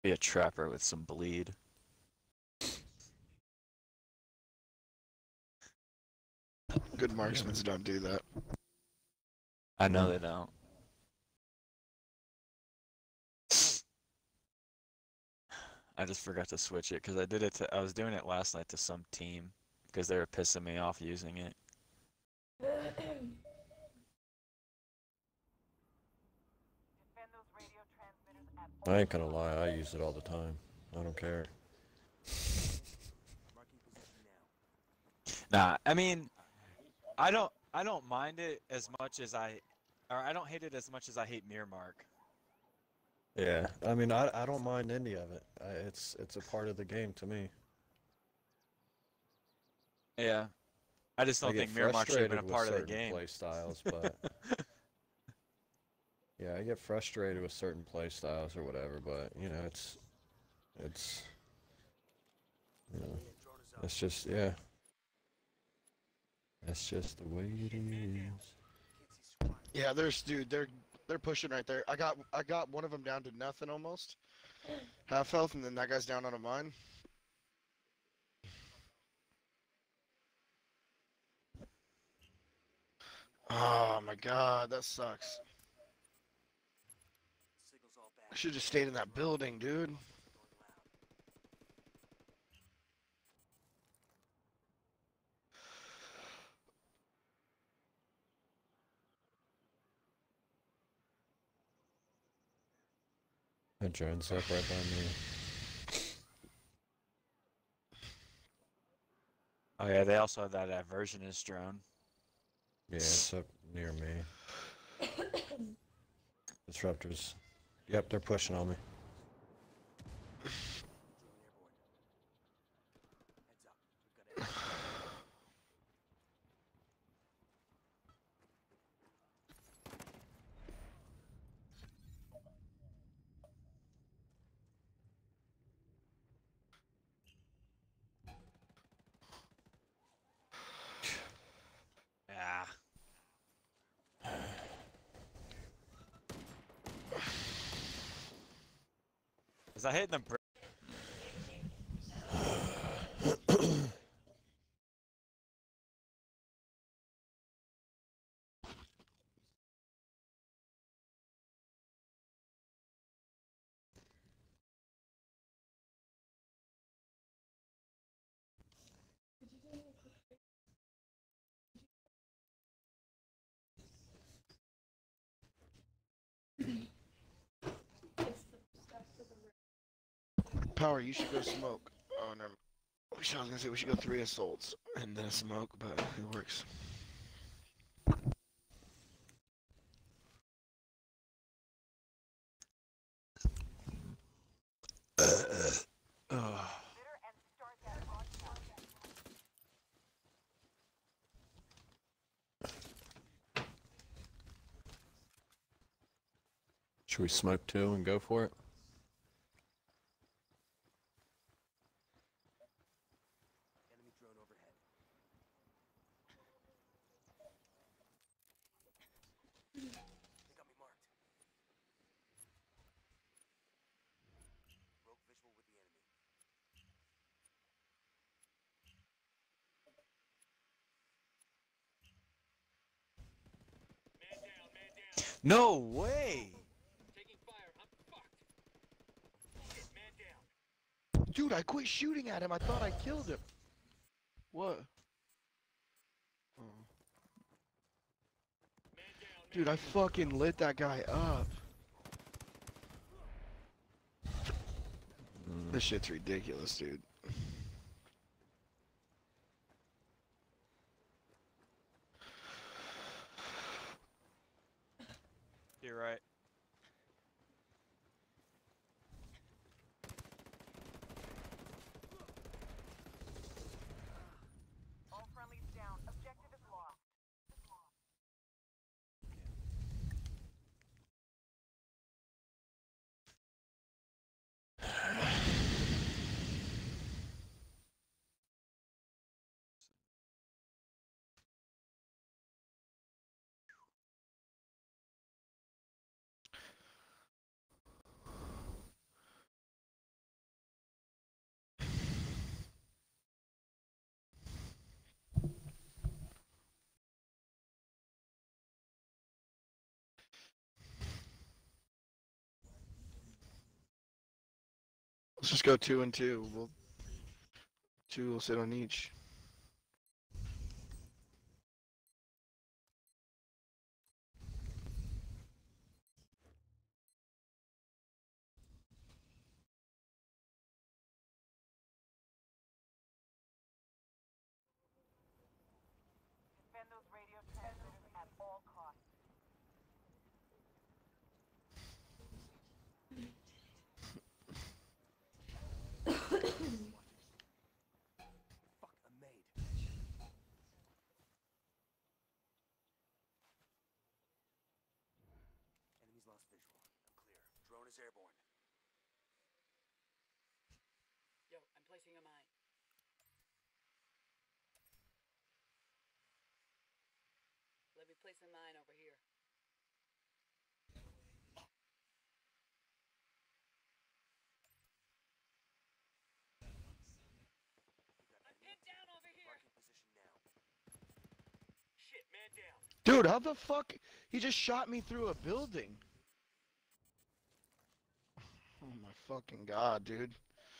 Be a trapper with some bleed. Good marksmen don't do that. I know they don't. I just forgot to switch it because I did it to, I was doing it last night to some team because they were pissing me off using it. I ain't gonna lie, I use it all the time. I don't care. Nah, I mean, I don't mind it as much as I don't hate it as much as I hate Mirmark. Yeah, I mean, I don't mind any of it. It's a part of the game to me. Yeah, I just I don't get think Mirmark should have been a frustrated with part of the certain game. play styles, but yeah, I get frustrated with certain play styles or whatever, but you know, it's you know, it's just yeah. That's just the way it is. Yeah, dude, they're pushing right there. I got one of them down to nothing almost, half health, and then that guy's down on a mine. Oh my god, that sucks. I should have just stayed in that building, dude. That drone's up right by me. Oh yeah, they also have that aversionist drone. Yeah, it's up near me. Disruptors. Yep, they're pushing on me. Yeah. Was I hitting the brick? Power, you should go smoke. Oh no. I was gonna say we should go 3 assaults and then a smoke, but it works. Ugh. Should we smoke two and go for it? No way! Dude, I quit shooting at him. I thought I killed him. What? Oh. Dude, I fucking lit that guy up. This shit's ridiculous, dude. You're right. All friendlies down. Objective is lost. Let's just go 2 and 2. Two will sit on each. Defend those radio transmitters at all costs. Fuck, I'm made. Enemies lost visual. I'm clear. Drone is airborne. Yo, I'm placing a mine. Let me place a mine over here. I'm pinned down over here. Marking position now. Shit, man down. Dude, how the fuck? He just shot me through a building. Oh my fucking god, dude.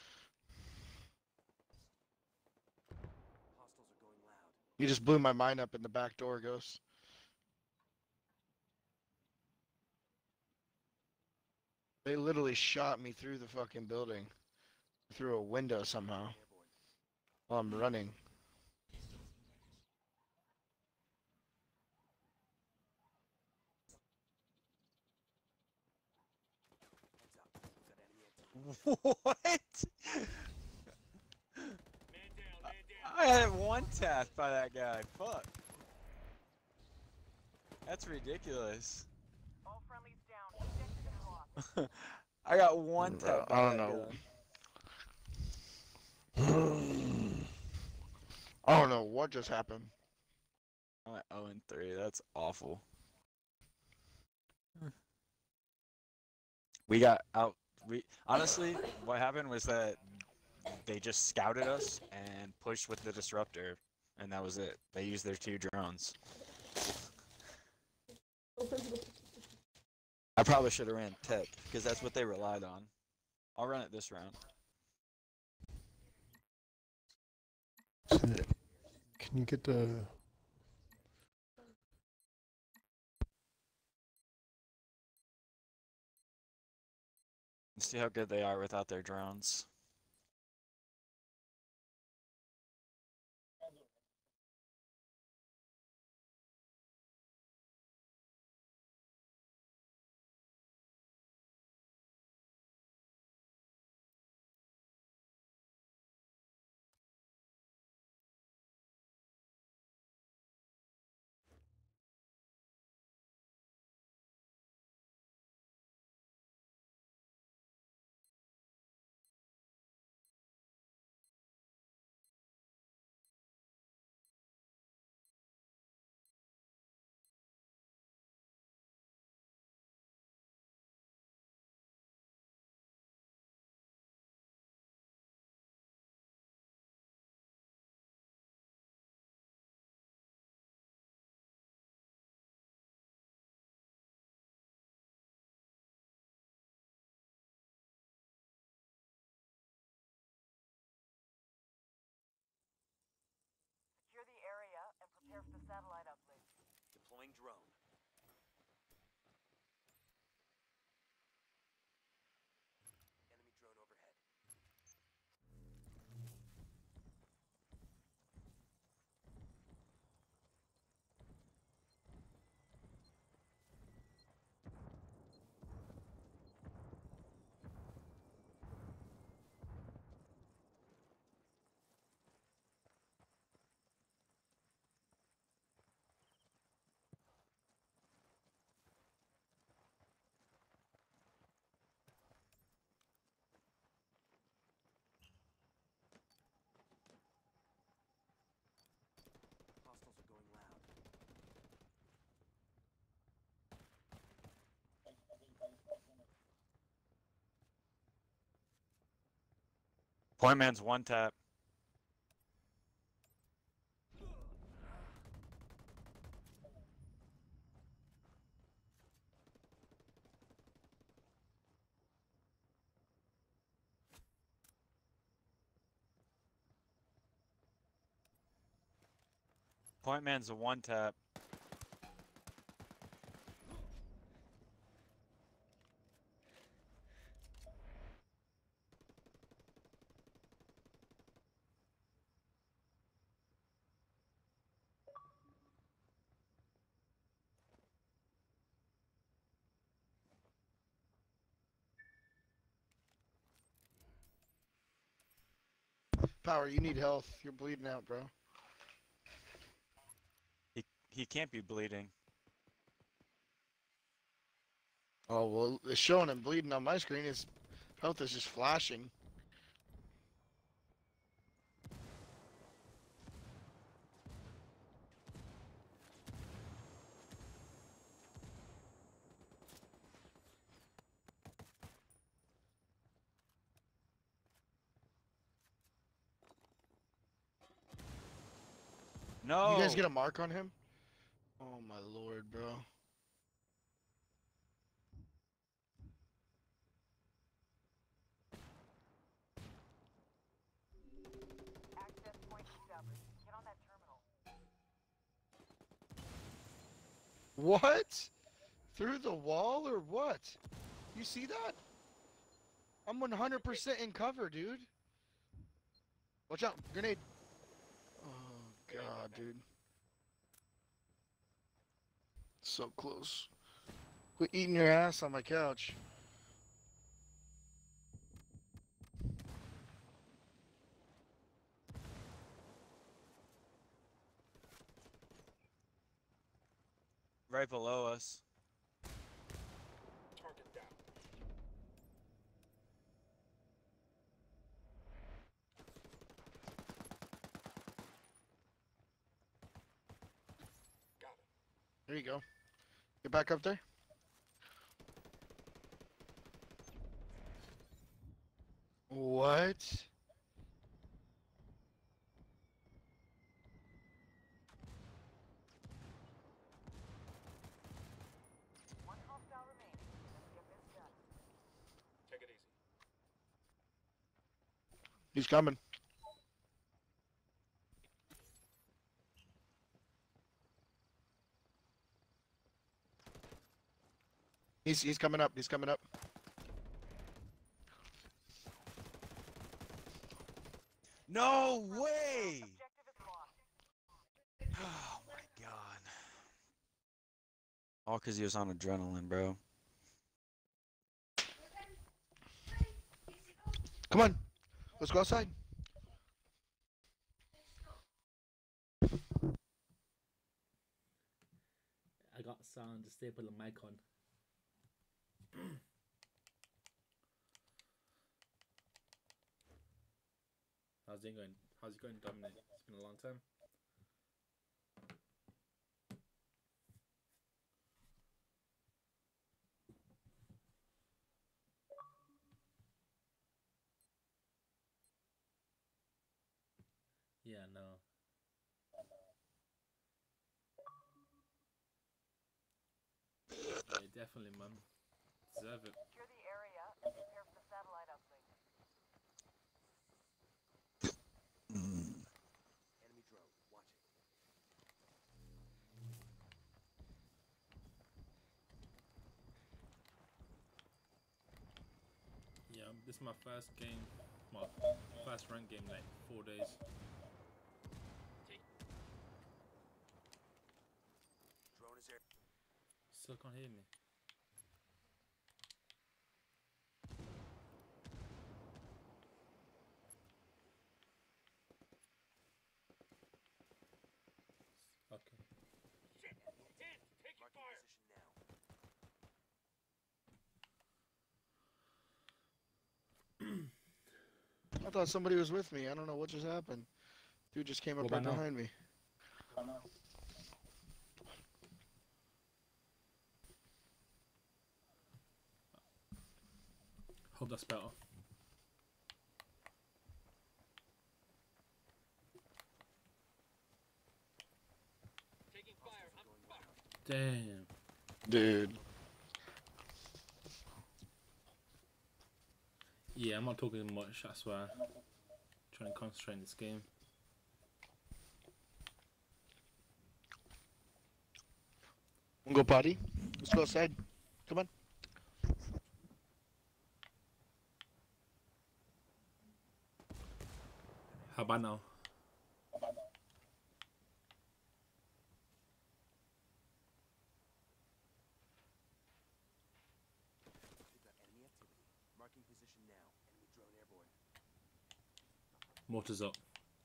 Hostiles are going loud. He just blew my mind up in the back door, Ghost. They literally shot me through the fucking building. Through a window somehow. Airborne. While I'm running. Heads up. Got enemy activity. What? Man down, man down. I had one tap by that guy. Fuck. That's ridiculous. All friendlies down. Objective is lost. I got one tap by I don't that know. gun. I don't know what just happened. I'm at 0 and 3. That's awful. We got out. We honestly, what happened was that they just scouted us and pushed with the disruptor, and that was it. They used their 2 drones. I probably should have ran tech because that's what they relied on. I'll run it this round. Can you get the? See how good they are without their drones. Secure the area and prepare for the satellite uplink. Deploying drone. Enemy drone overhead. Hostiles are going loud. Point man's 1 tap. Point man's a one tap. Power, you need health. You're bleeding out, bro. He can't be bleeding. Oh, well, it's showing him bleeding on my screen. His health is just flashing. No. You guys get a mark on him? Oh, my lord, bro. Access point established. Get on that terminal. What? Through the wall or what? You see that? I'm 100% in cover, dude. Watch out. Grenade. Oh, God, dude. So close. Quit eating your ass on my couch. Right below us. Target down. Got it. There you go. Get back up there. What? One hostile remaining. Let's get this done. Take it easy. He's coming. He's coming up. He's coming up. No way! Objective is lost. Oh my god. All because he was on adrenaline, bro. Come on. Let's go outside. I got sound disable the mic on. How's it going? How's it going, Dominic? It's been a long time. Yeah, no. Yeah, definitely, man. Deserve it. Secure the area and prepare for the satellite uplink. Enemy drone. Watch it. Yeah, this is my first game, my first rank game, like 4 days. Drone is there. Still can't hear me. Okay. Shit. Ten. Taking fire. Position now. I thought somebody was with me. I don't know what just happened. Dude just came up What right about now? behind me. Hope that's better. Taking fire. I'm fucked. Damn. Dude. Yeah, I'm not talking much, I swear. Trying to concentrate in this game. Go potty. Let's go outside. Come on. How about now? Mortars up.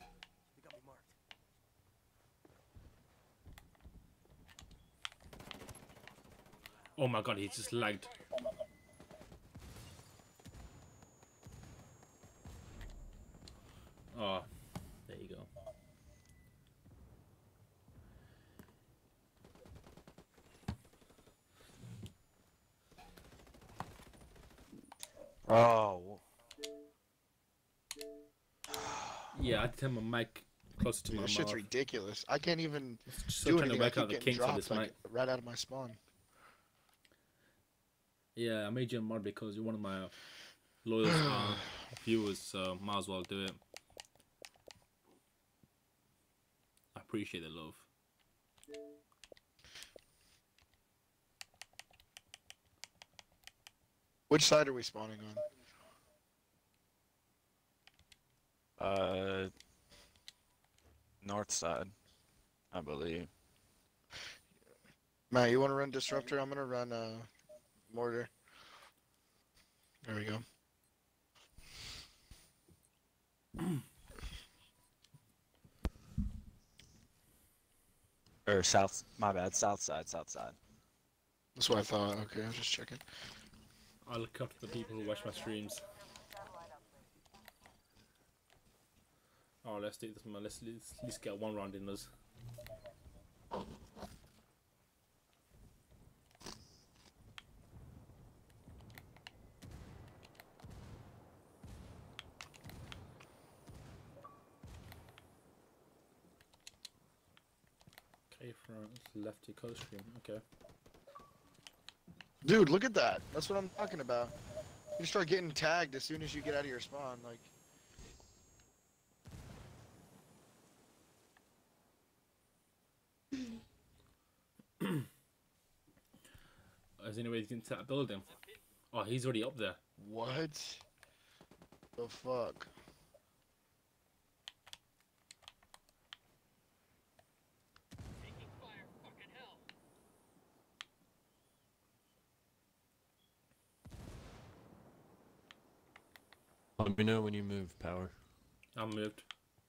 Oh my god, he just lagged. Oh, there you go. Oh. Yeah, I had to turn my mic closer to Dude, my this shit's mouth. ridiculous. I can't even Still do trying to anything. I work keep out the getting kinks of dropped this like mic. right out of my spawn. Yeah, I made you a mod because you're one of my loyal viewers, so might as well do it. I appreciate the love. Which side are we spawning on? North side, I believe. Matt, you want to run disruptor? I'm gonna run mortar. There we go. Or south, my bad, south side, south side. That's what I thought. Okay, I was just checking. I look up to the people who watch my streams. Oh, let's do this, man. Let's at least get one round in us. Okay, front, lefty coast stream. Okay. Dude, look at that. That's what I'm talking about. You start getting tagged as soon as you get out of your spawn. Like, Is anybody getting to that building? Oh, he's already up there. what? The fuck? Taking fire, fucking hell. Let me know when you move, Power. I'm moved.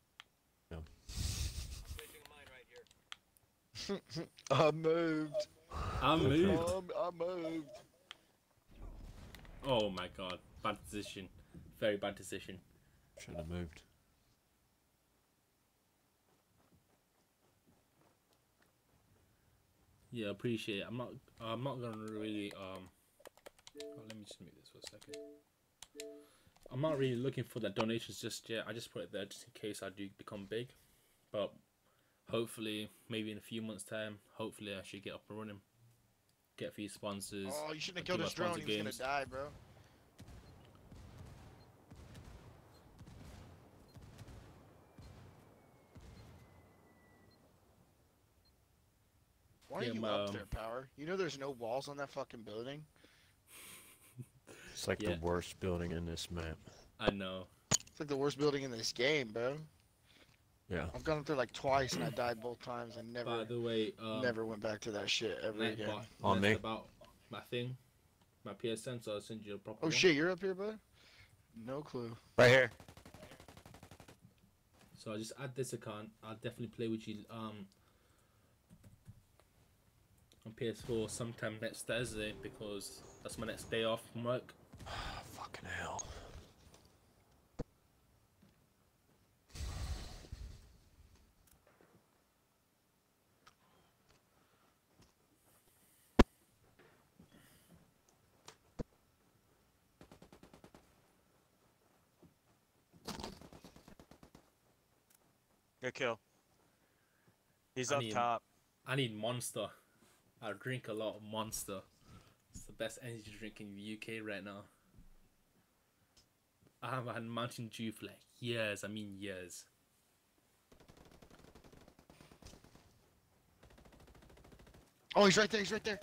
Placing a mine right here. I moved. I'm moved. I moved. Oh my god. Bad decision. Very bad decision. Should have moved. Yeah, appreciate it. I'm not gonna really oh, let me just mute this for a second. I'm not really looking for the donations just yet. I just put it there just in case I do become big. But hopefully, maybe in a few months' time, hopefully I should get up and running. Get a few sponsors. Oh, you shouldn't have do killed my his drone. sponsor He was games. gonna die, bro. Why are Yeah, you up there, Power? You know there's no walls on that fucking building? It's like Yeah. the worst building in this map. I know. It's like the worst building in this game, bro. Yeah. I've gone up there like twice and I died both times and By never, the way, never went back to that shit ever again. Nightbot, On that's me. about my thing, my PSN, so I'll send you a proper Oh one. shit, you're up here, bud? No clue. Right here. So I'll just add this account. I'll definitely play with you on PS4 sometime next Thursday because that's my next day off from work. Fucking hell. Good kill. He's I up need- top. I need Monster. I drink a lot of Monster. It's the best energy drink in the UK right now. I haven't had Mountain Dew for like years. I mean years. Oh, he's right there. He's right there.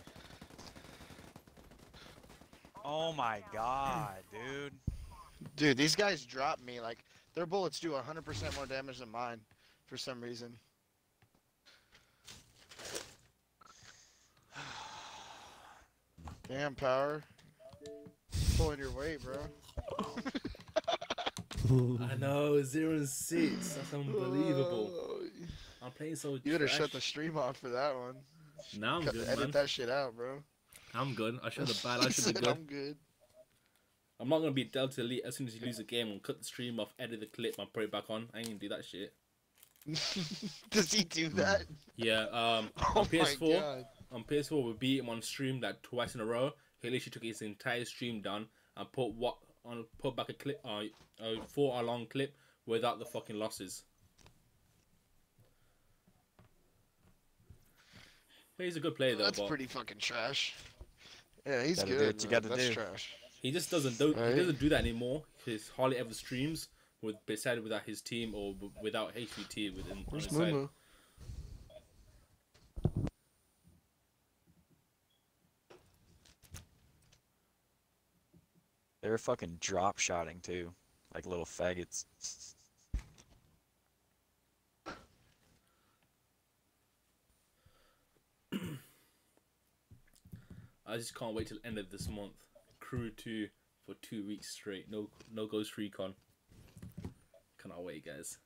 Oh my god, dude. Dude, these guys drop me like their bullets do 100% more damage than mine for some reason. Damn, Power. Pulling your weight, bro. I know, 0-6. That's unbelievable. I'm playing so You better trash. shut the stream off for that one. Now I'm good, Edit man. that shit out, bro. I'm good. I should have bad. I He should be said, good. I'm good. I'm not gonna be Delta Elite as soon as you lose a game and cut the stream off, edit the clip, and put it back on. I ain't gonna do that shit. Does he do that? Yeah. Oh On PS4, my god. on PS4, we beat him on stream like twice in a row. He literally took his entire stream down and put back a clip, a 4-hour long clip without the fucking losses. But he's a good player though. That's but pretty fucking trash. Yeah, he's Gotta do good. what you man. gotta That's do. trash. he just doesn't do. Right. He doesn't do that anymore. He's hardly ever streams beside without his team or without HVT within on Where's his side. Mumu? They were fucking drop shotting too, like little faggots. I just can't wait till the end of this month. Crew 2 for 2 weeks straight. No Ghost Recon. Cannot wait, guys.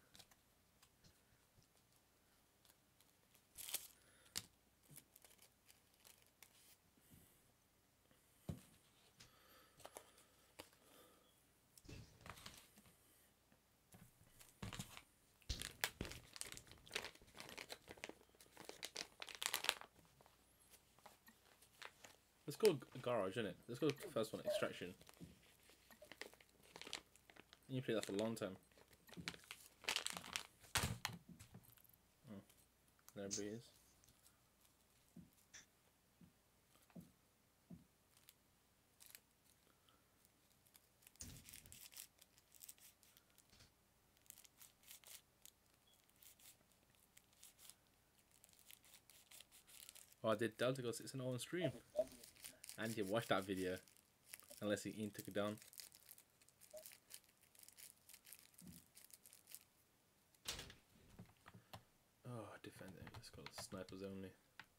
Let's go garage, innit? Let's go first one, extraction. You play that for a long time. Oh, there he is. Oh, did Delta go 6-0 on stream? And you watched that video. Unless Ian took it down. Oh, defender. Let's go snipers only.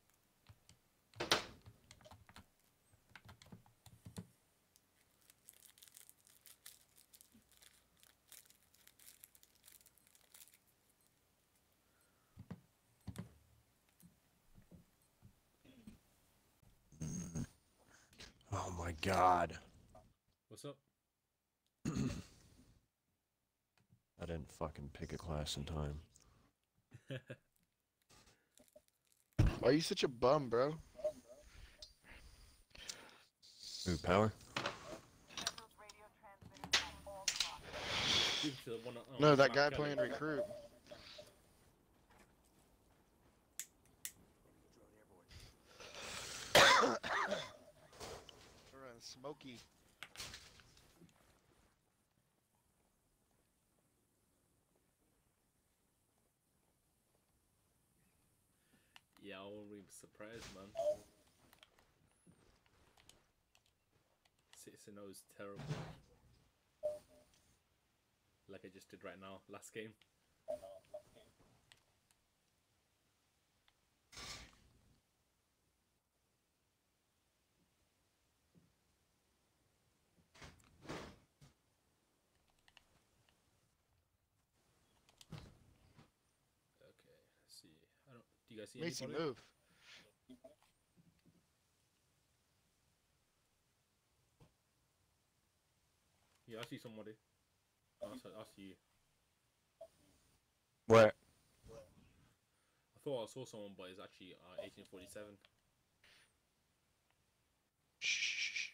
Oh my god. What's up? I didn't fucking pick a class in time. Why are you such a bum, bro? Ooh, Power? Those radio transmitters at all costs. Give to the one on- No, on that Matt guy Kelly. playing recruit. Smoky. Yeah, I won't be surprised, man. 6-0 is terrible. Like I just did right now, last game. Okay, let's see. I don't. Do you guys see Macy, anybody? move. Yeah, I see somebody. I see you. Where? I thought I saw someone, but it's actually 1847. Shh.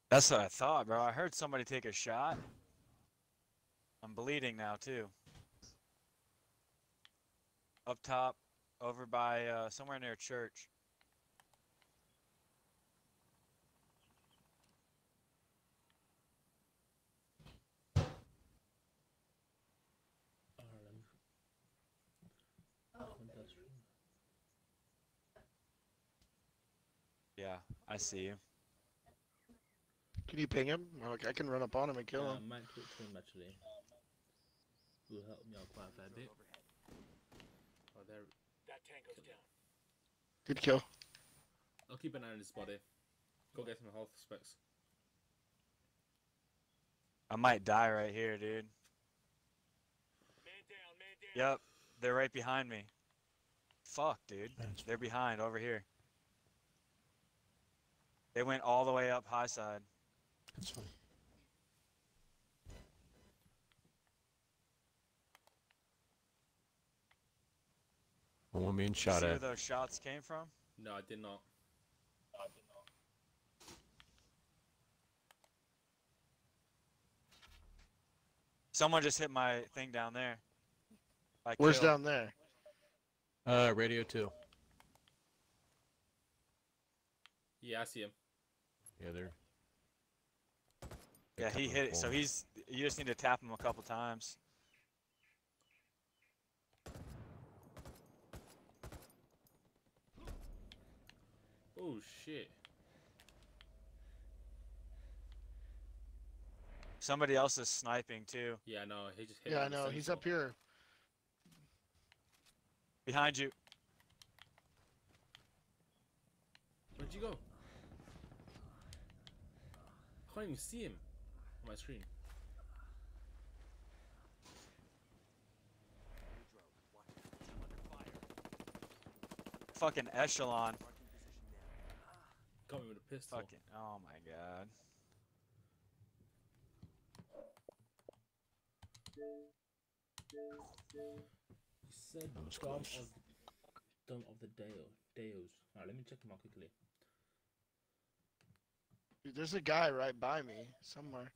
That's what I thought, bro. I heard somebody take a shot. I'm bleeding now too. Up top, over by somewhere near church. Industrial. Yeah, I see you. Can you ping him? I can run up on him and kill Yeah, I him. might talk to him actually. Will help me out quite a fair bit. Oh, there. That tango's down. Good kill. I'll keep an eye on his body. Go get some health specs. I might die right here, dude. Man down, man down. Yep, they're right behind me. Fuck, dude. They're behind over here. They went all the way up high side. That's fine. One being You shot see where at. those shots came from? No, I did not. Someone just hit my thing down there. My Where's kill. down there? Radio 2. Yeah, I see him. Yeah, they're. Yeah, he hit it. So he's. You just need to tap him a couple times. Oh shit. Somebody else is sniping too. Yeah, no, he just hit. Yeah, me I with a know. He's sensor. up here. Behind you. Where'd you go? I can't even see him on my screen. Fucking echelon. Got me with a pistol. Fucking. Oh my god. He said That was Dom close. of the Deos. Alright, let me check him out quickly. Dude, there's a guy right by me somewhere.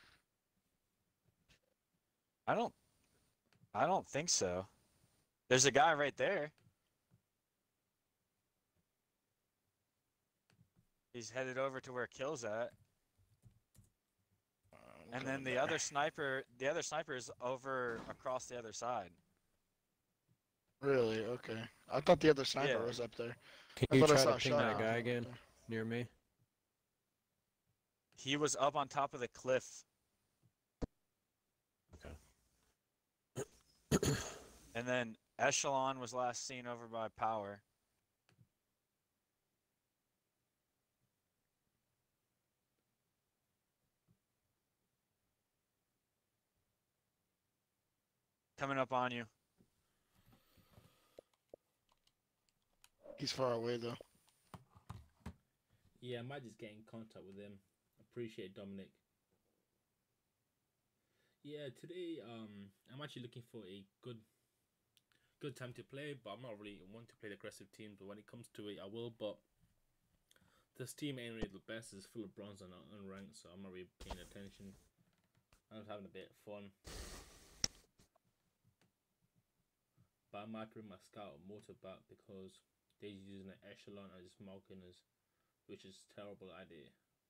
I don't think so. There's a guy right there. He's headed over to where Kill's at. I'm And then coming the there. other sniper is over across the other side. Really? Okay. I thought the other sniper Yeah. was up there. Can I you thought I try saw to a ping shot that out guy from again there. near me? He was up on top of the cliff. Okay. And then Echelon was last seen over by Power. Coming up on you. He's far away though. Yeah, I might just get in contact with him. Appreciate Dominic. Yeah, today I'm actually looking for a good time to play, but I'm not really want to play the aggressive teams. But when it comes to it, I will. But this team ain't really the best. It's full of bronze and unranked, so I'm not really paying attention. I'm just having a bit of fun. But I might bring my scout motor back because they're using an echelon as smoking us, which is a terrible idea.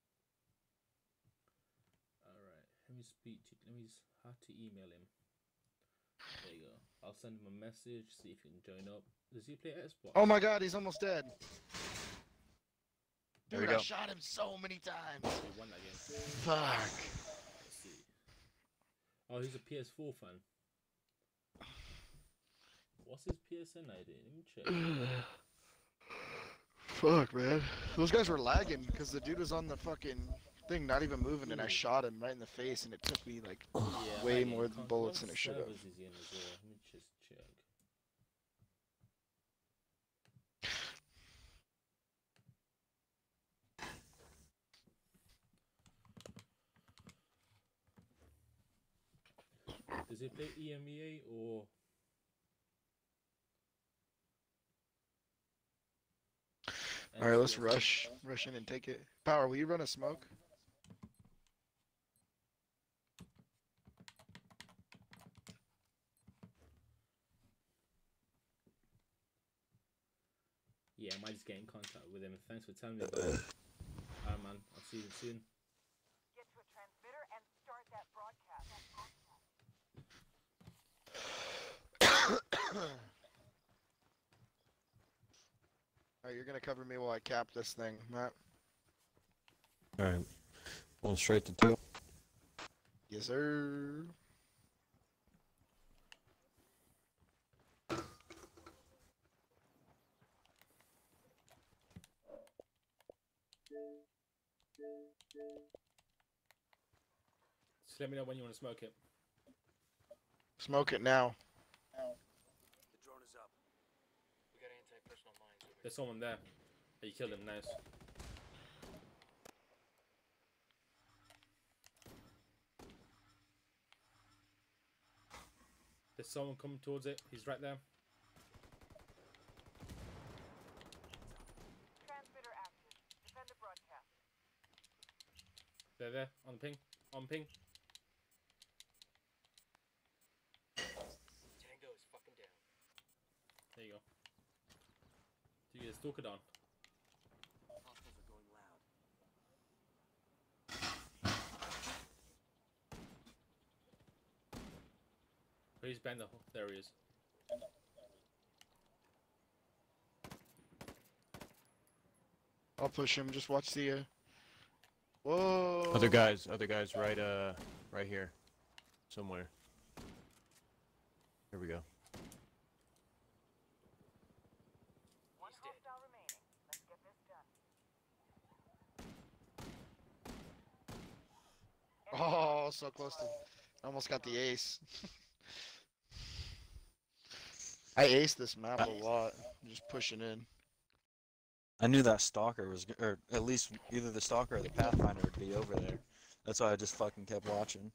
Alright, let me have to email him. There you go. I'll send him a message, see if he can join up. Does he play Xbox? Oh my god, he's almost dead. There we Dude, I go. shot him so many times. He won that game. Fuck. Let's see. Oh, he's a PS4 fan. What's his PSN ID? Let me check. Fuck, man. Those guys were lagging because the dude was on the fucking thing, not even moving, and I shot him right in the face, and it took me like Yeah, way I more can't- bullets what than it should have. servers is he in as well? Let me just check. Does he play EMEA or? All right, let's NCS? rush in and take it. Power, will you run a smoke? Yeah, I might just get in contact with him. Thanks for telling me about it. Alright, man. I'll see you soon. Get to a transmitter and start that broadcast. Alright, you're gonna cover me while I cap this thing, Matt. Alright. Going straight to 2. Yes, sir. Just let me know when you want to smoke it. Smoke it now. The drone is up. We got anti-personal mines over There's someone there. Oh, you killed him. Nice. There's someone coming towards it. He's right there. Transmitter active. Defend the broadcast. There. On ping. On ping. Tango is fucking down. There you go. Did you get a stalker down? Hostiles are going loud. Please bend the. There he is. I'll push him. Just watch the. Whoa. Other guys right right here. Somewhere. Here we go. One He's dead. hostile remaining. Let's get this done. Oh, so close to. Almost got the ace. I aced this map a lot. Just pushing in. I knew that stalker was, or at least either the stalker or the pathfinder would be over there. That's why I just fucking kept watching.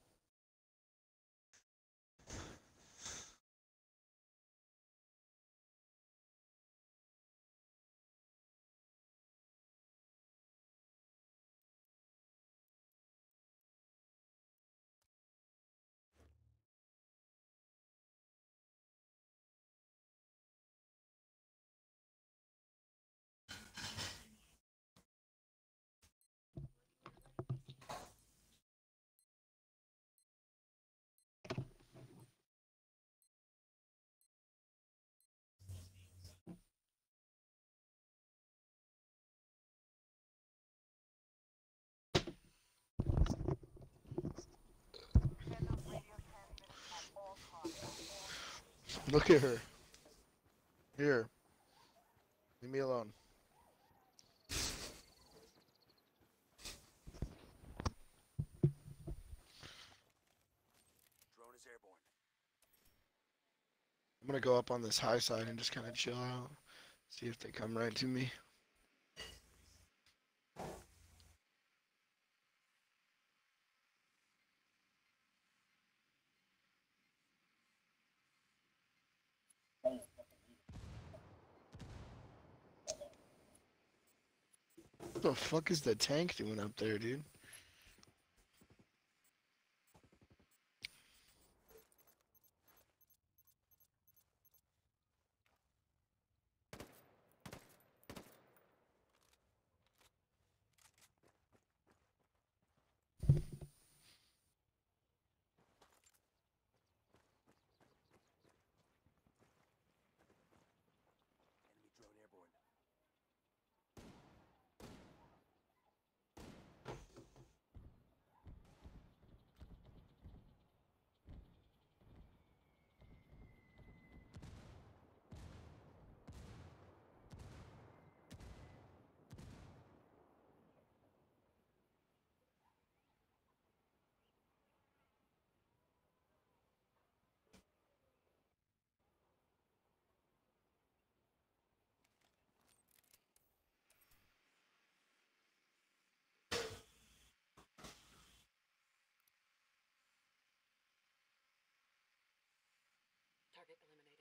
Defend those radio transmitters at all costs. Look at her. Here. Leave me alone. Drone is airborne. I'm gonna go up on this high side and just kind of chill out. See if they come right to me. What the fuck is the tank doing up there, dude? Enemy drone airborne. Target eliminated.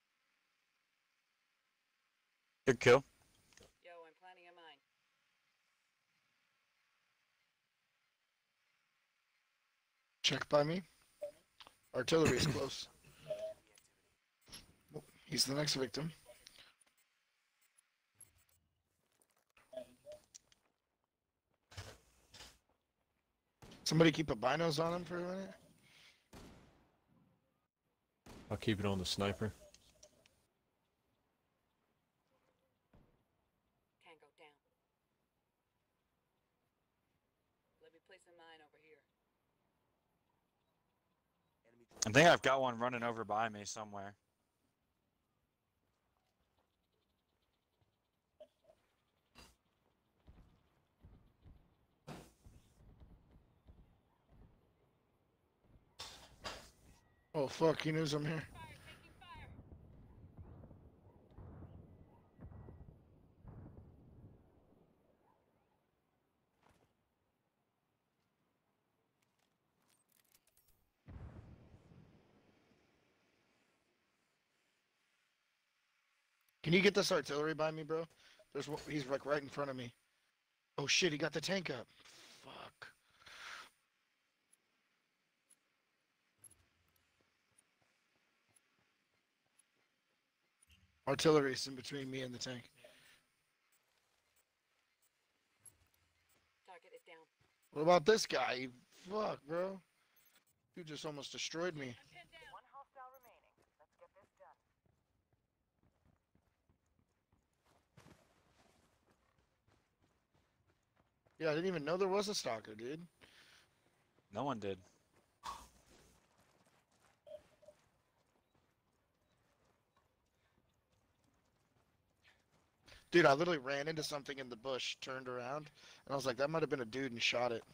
Good kill. Yo, I'm planning a mine. Check by me. Artillery is close. Oh, he's the next victim. Somebody keep a binos on him for a minute. I'll keep it on the sniper. Tango down. Let me place a mine over here. I think I've got one running over by me somewhere. Oh fuck, he knows I'm here. Fire, taking fire. Can you get this artillery by me, bro? There's one, he's like right in front of me. Oh shit, he got the tank up. Fuck. Artillery's in between me and the tank. Target is down. What about this guy? Fuck, bro. You just almost destroyed me. I'm pinned down. One hostile remaining. Let's get this done. Yeah, I didn't even know there was a stalker, dude. No one did. Dude, I literally ran into something in the bush, turned around, and I was like, that might have been a dude, and shot it.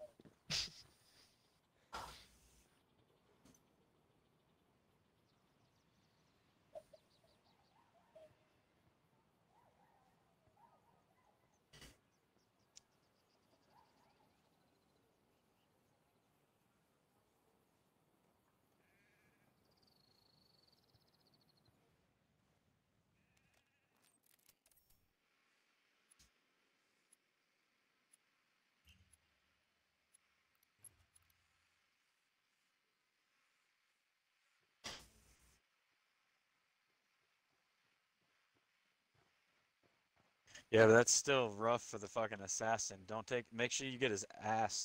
Yeah, but that's still rough for the fucking assassin. Don't take. Make sure you get his ass.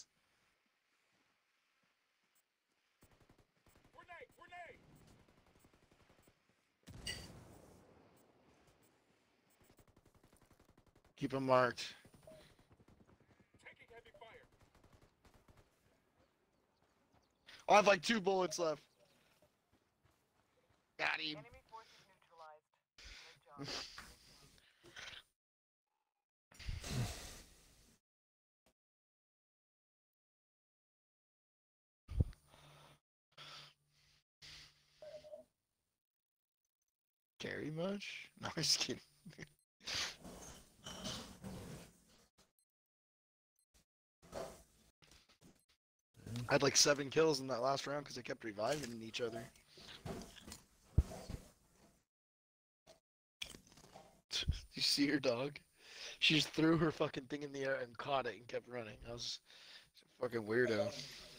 Grenade! Grenade! Keep him marked. Taking heavy fire. I have like 2 bullets left. Got him. Enemy forces neutralized. Good job. Carry much? No, I'm just kidding. I had like 7 kills in that last round because they kept reviving each other. You see her dog? She just threw her fucking thing in the air and caught it and kept running. I was a fucking weirdo.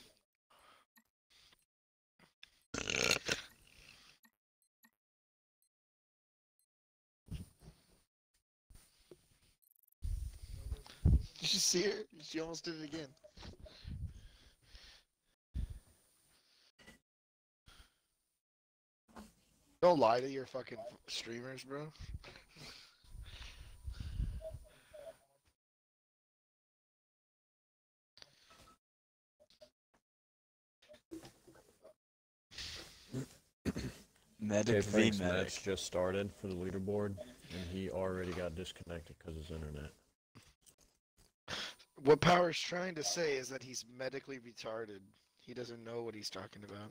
Did you see her? She almost did it again. Don't lie to your fucking streamers, bro. Medic v Frank's medic. match just started for the leaderboard, and he already got disconnected because of his internet. What Power's trying to say is that he's medically retarded. He doesn't know what he's talking about.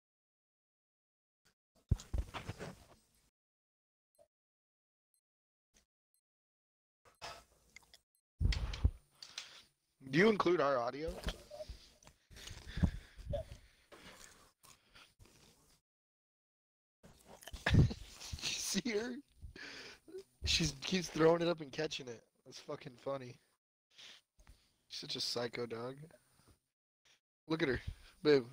Do you include our audio? You see her? She keeps throwing it up and catching it. That's fucking funny. She's such a psycho dog. Look at her. Boo.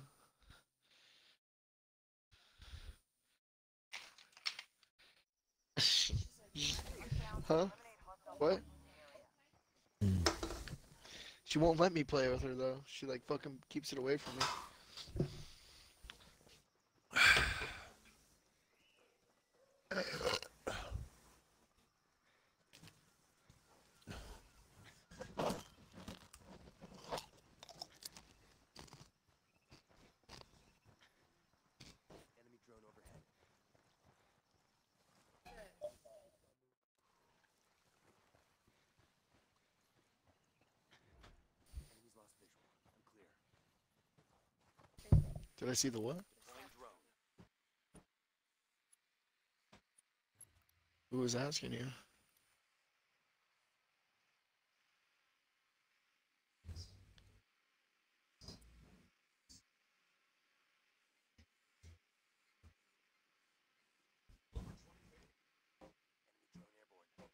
Huh? What? She won't let me play with her though. She like fucking keeps it away from me. Enemy drone overhead. Enemies lost visual. I'm clear. Did I see the what? Deploying drone. Who was asking you? Drone airborne.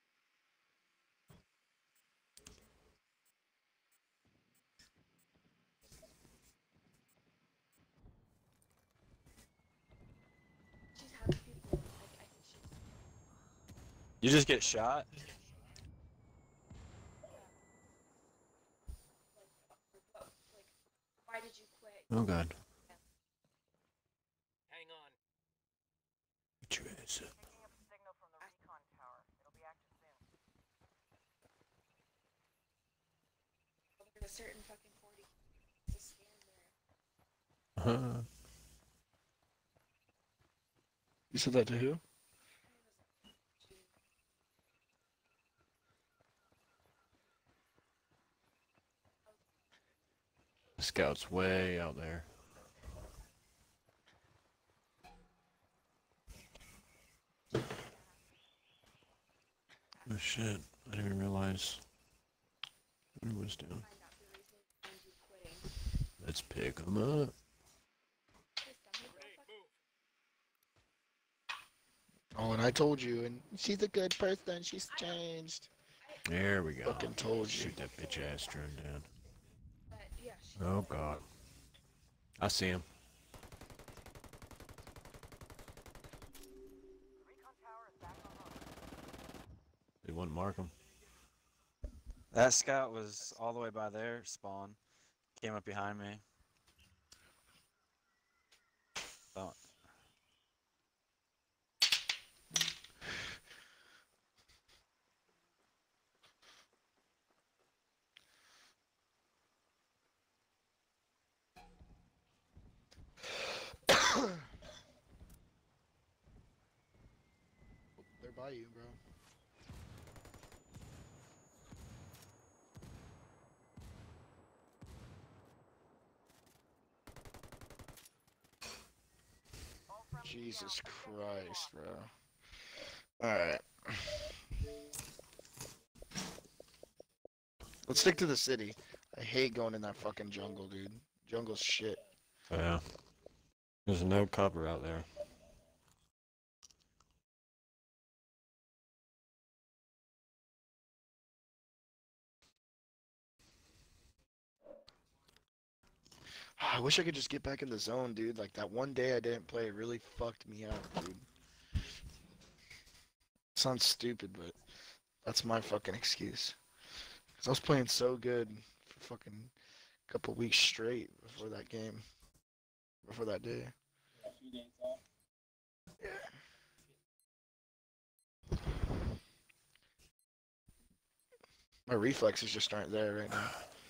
She's having people, like, I think she's, You just get shot? like, why did you quit? Oh god. Hang on. Get your ass up. Picking up a signal from the recon tower. It'll be active soon. There's a certain fucking 40 to stand there. You said that to who? The scout's way out there. Oh shit, I didn't even realize it was down. Find out the reason behind you quitting. Let's pick him up. Just tell me Grenade, the move. Oh, and I told you, and she's a good person. She's changed. There we go. Fucking told you. Shoot that bitch ass drone down. but yeah, she Oh god. I see him. The recon tower is back online. They wouldn't mark him. That scout was all the way by there, spawn. Came up behind me. Thought. They're by you, bro. All friendly Jesus scouts, Christ, bro. Alright. Let's stick to the city. I hate going in that fucking jungle, dude. Jungle's shit. Yeah. There's no cover out there. I wish I could just get back in the zone, dude. Like that one day I didn't play really fucked me up, dude. Sounds stupid, but that's my fucking excuse. Cause I was playing so good for fucking couple weeks straight before that game, before that day. Yeah. My reflexes just aren't there right now.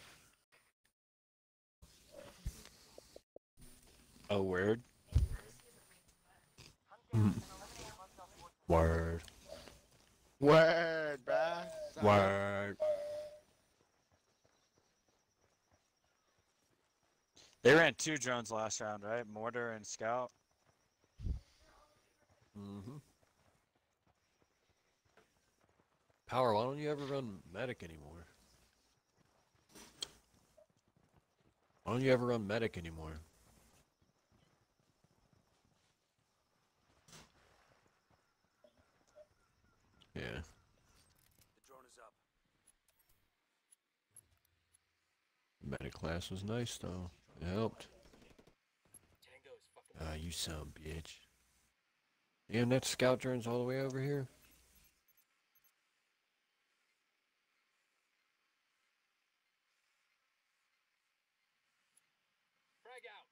Oh, weird. Word. Word, bruh. Word. They ran 2 drones last round, right? Mortar and scout. Mm-hmm. Power, why don't you ever run medic anymore? Why don't you ever run medic anymore? Yeah. The drone is up. Medic class was nice though. It helped. Tango is fucking. Ah, you son of a bitch. Damn, that scout drone's all the way over here. Frag out.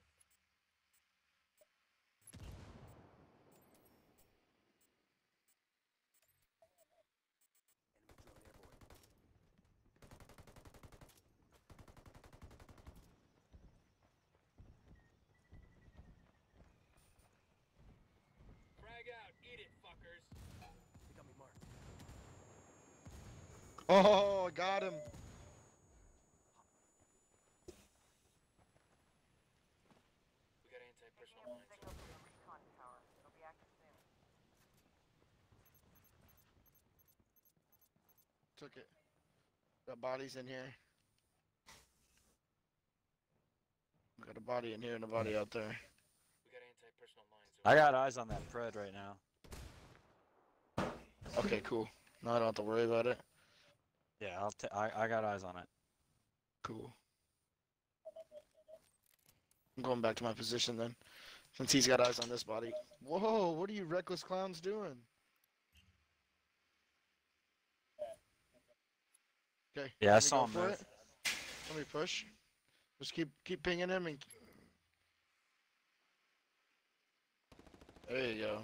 Frag out. Eat it, fuckers. Oh, I got him. We got anti-personal Picking up mines. signal from the recon tower. It'll be active soon. Took it. Got bodies in here. Got a body in here and a body out there. We got anti-personal mines. I got eyes on that Pred right now. Okay, cool. No, I don't have to worry about it. Yeah, I got eyes on it. Cool. I'm going back to my position then. Since he's got eyes on this body. Whoa, what are you reckless clowns doing? Okay. Yeah, I let me saw go him for move. it. Let me push. Just keep pinging him and there you go.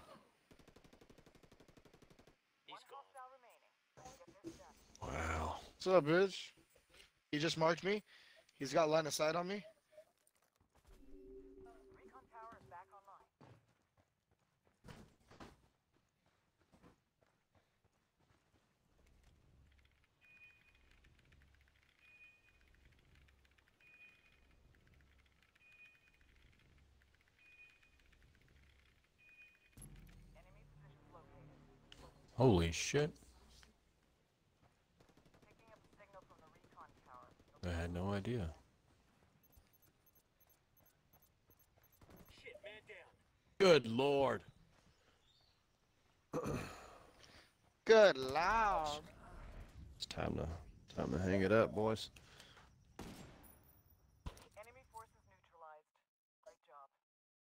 He's One gone. hostile remaining. Get this done. Wow. What's up, bitch? He just marked me. He's got line of sight on me. Recon tower is back online. Enemy positions located. Holy shit. Picking up a signal from the recon tower. I had no idea. Shit, man down. Good lord. Good lord. It's time to hang it up, boys. Enemy forces neutralized. Great job.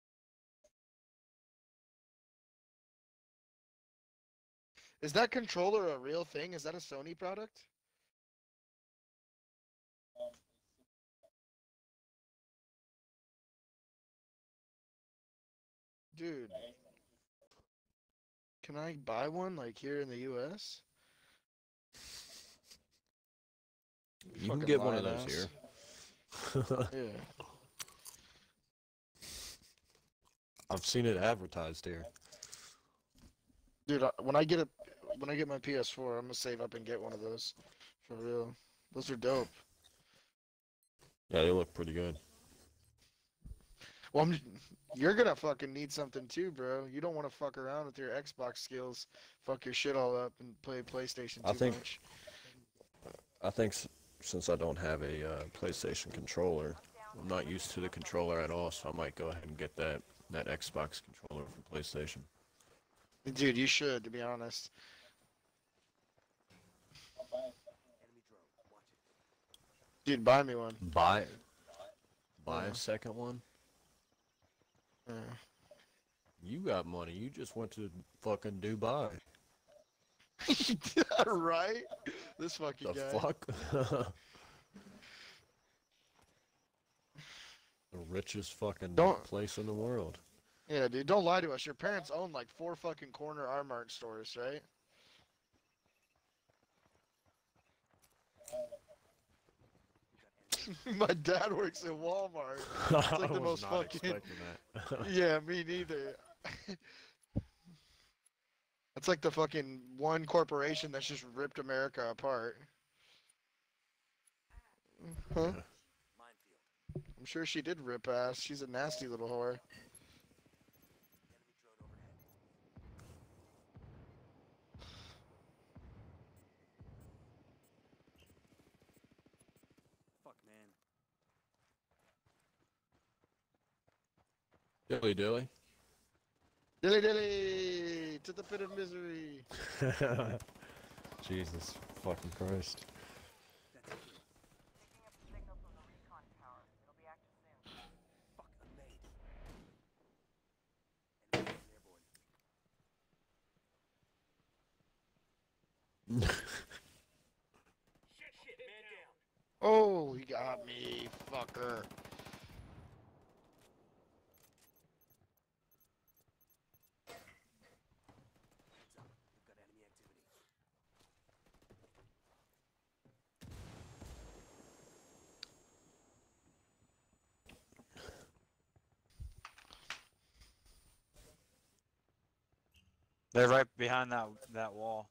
Is that controller a real thing? Is that a Sony product? Dude. Can I buy one like here in the US? You can Fucking get one of lying those ass. here. Yeah. I've seen it advertised here. Dude, when I get my PS4, I'm gonna save up and get one of those. For real. Those are dope. Yeah, they look pretty good. Well, you're gonna fucking need something too, bro. You don't want to fuck around with your Xbox skills, fuck your shit all up, and play PlayStation I too think- much. I think since I don't have a PlayStation controller, I'm not used to the controller at all, so I might go ahead and get that Xbox controller from PlayStation. Dude, you should, to be honest. Dude, buy me one. Buy Yeah. a second one? Yeah. You got money. You just went to fucking Dubai. Right? This fucking The guy. fuck? The richest fucking Don't- place in the world. Yeah, dude, don't lie to us. Your parents own like 4 fucking corner Armart stores, right? My dad works at Walmart. I like the was most not fucking- expecting that. Yeah, me neither. That's like the fucking one corporation that's just ripped America apart. Huh? I'm sure she did rip ass. She's a nasty little whore. Dilly dilly. Dilly dilly to the pit of misery. Jesus fucking Christ. Picking up a signal from the recon tower. It'll be active soon. Shit, man down. Oh, he got me, fucker. They're right behind that wall.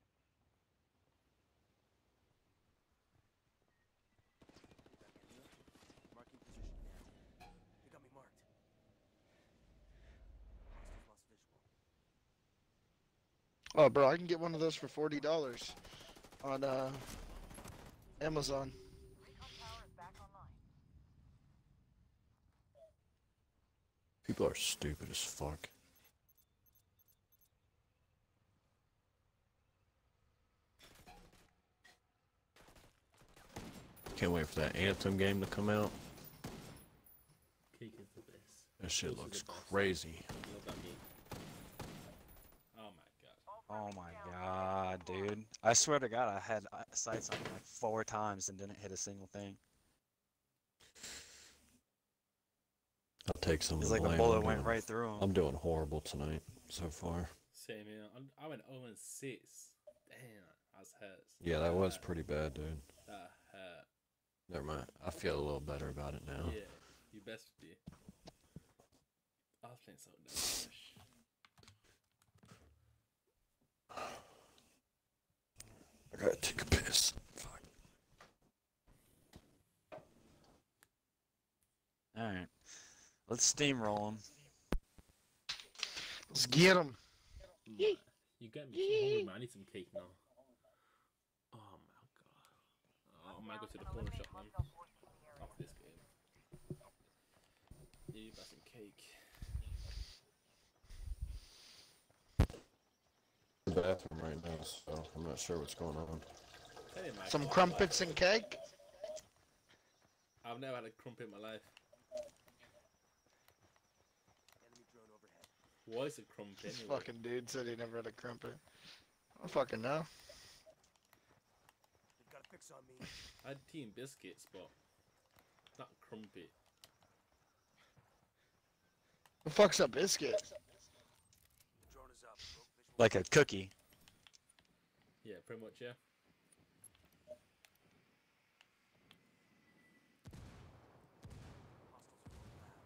Marking position now. They got me marked. Hostiles lost visual. Oh, bro, I can get one of those for $40 on Amazon. Recon tower is back online. People are stupid as fuck. Can't wait for that Anthem game to come out. Cake is the best. That shit Those are looks the best. crazy. I love that game. Oh my god. Oh my god, dude. I swear to God, I had sights on him like 4 times and didn't hit a single thing. I'll take some of It's the like the blame. bullet went right through him. I'm doing horrible tonight so far. Same here. I went 0-6. Damn, that's hurts. Yeah, that was pretty bad, dude. That hurt. Never mind. I feel a little better about it now. Yeah, you best be. I was playing so damn fresh. I gotta take a piss. Fuck. Alright. Let's steamroll him. Let's get them. You get me too hungry, man. I need some cake now. Oh my god. Oh, I might go to the corner shop, man. After this game. Yeah, you got some cake. The bathroom right now, so I'm not sure what's going on. Tell you, Mike, Some crumpets and cake. I've never had a crumpet in my life. Enemy drone overhead. What is a crumpet This anyway? fucking dude said he never had a crumpet. I don't fucking know. They've got a fix on me. I had tea and biscuits, but not crumpet. The fuck's a biscuit? The drone is up. Broke visual. Like a cookie. Yeah, pretty much, yeah. Hostiles are rolling out.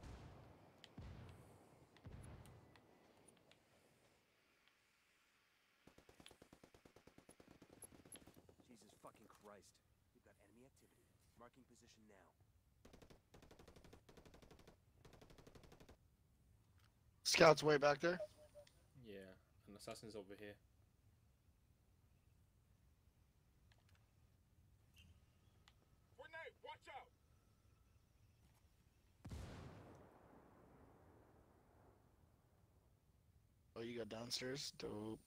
Jesus fucking Christ. We've got enemy activity. Marking position now. Scout's way back there. Yeah, an assassin's over here. Grenade, watch out! Oh, you got downstairs? Dope.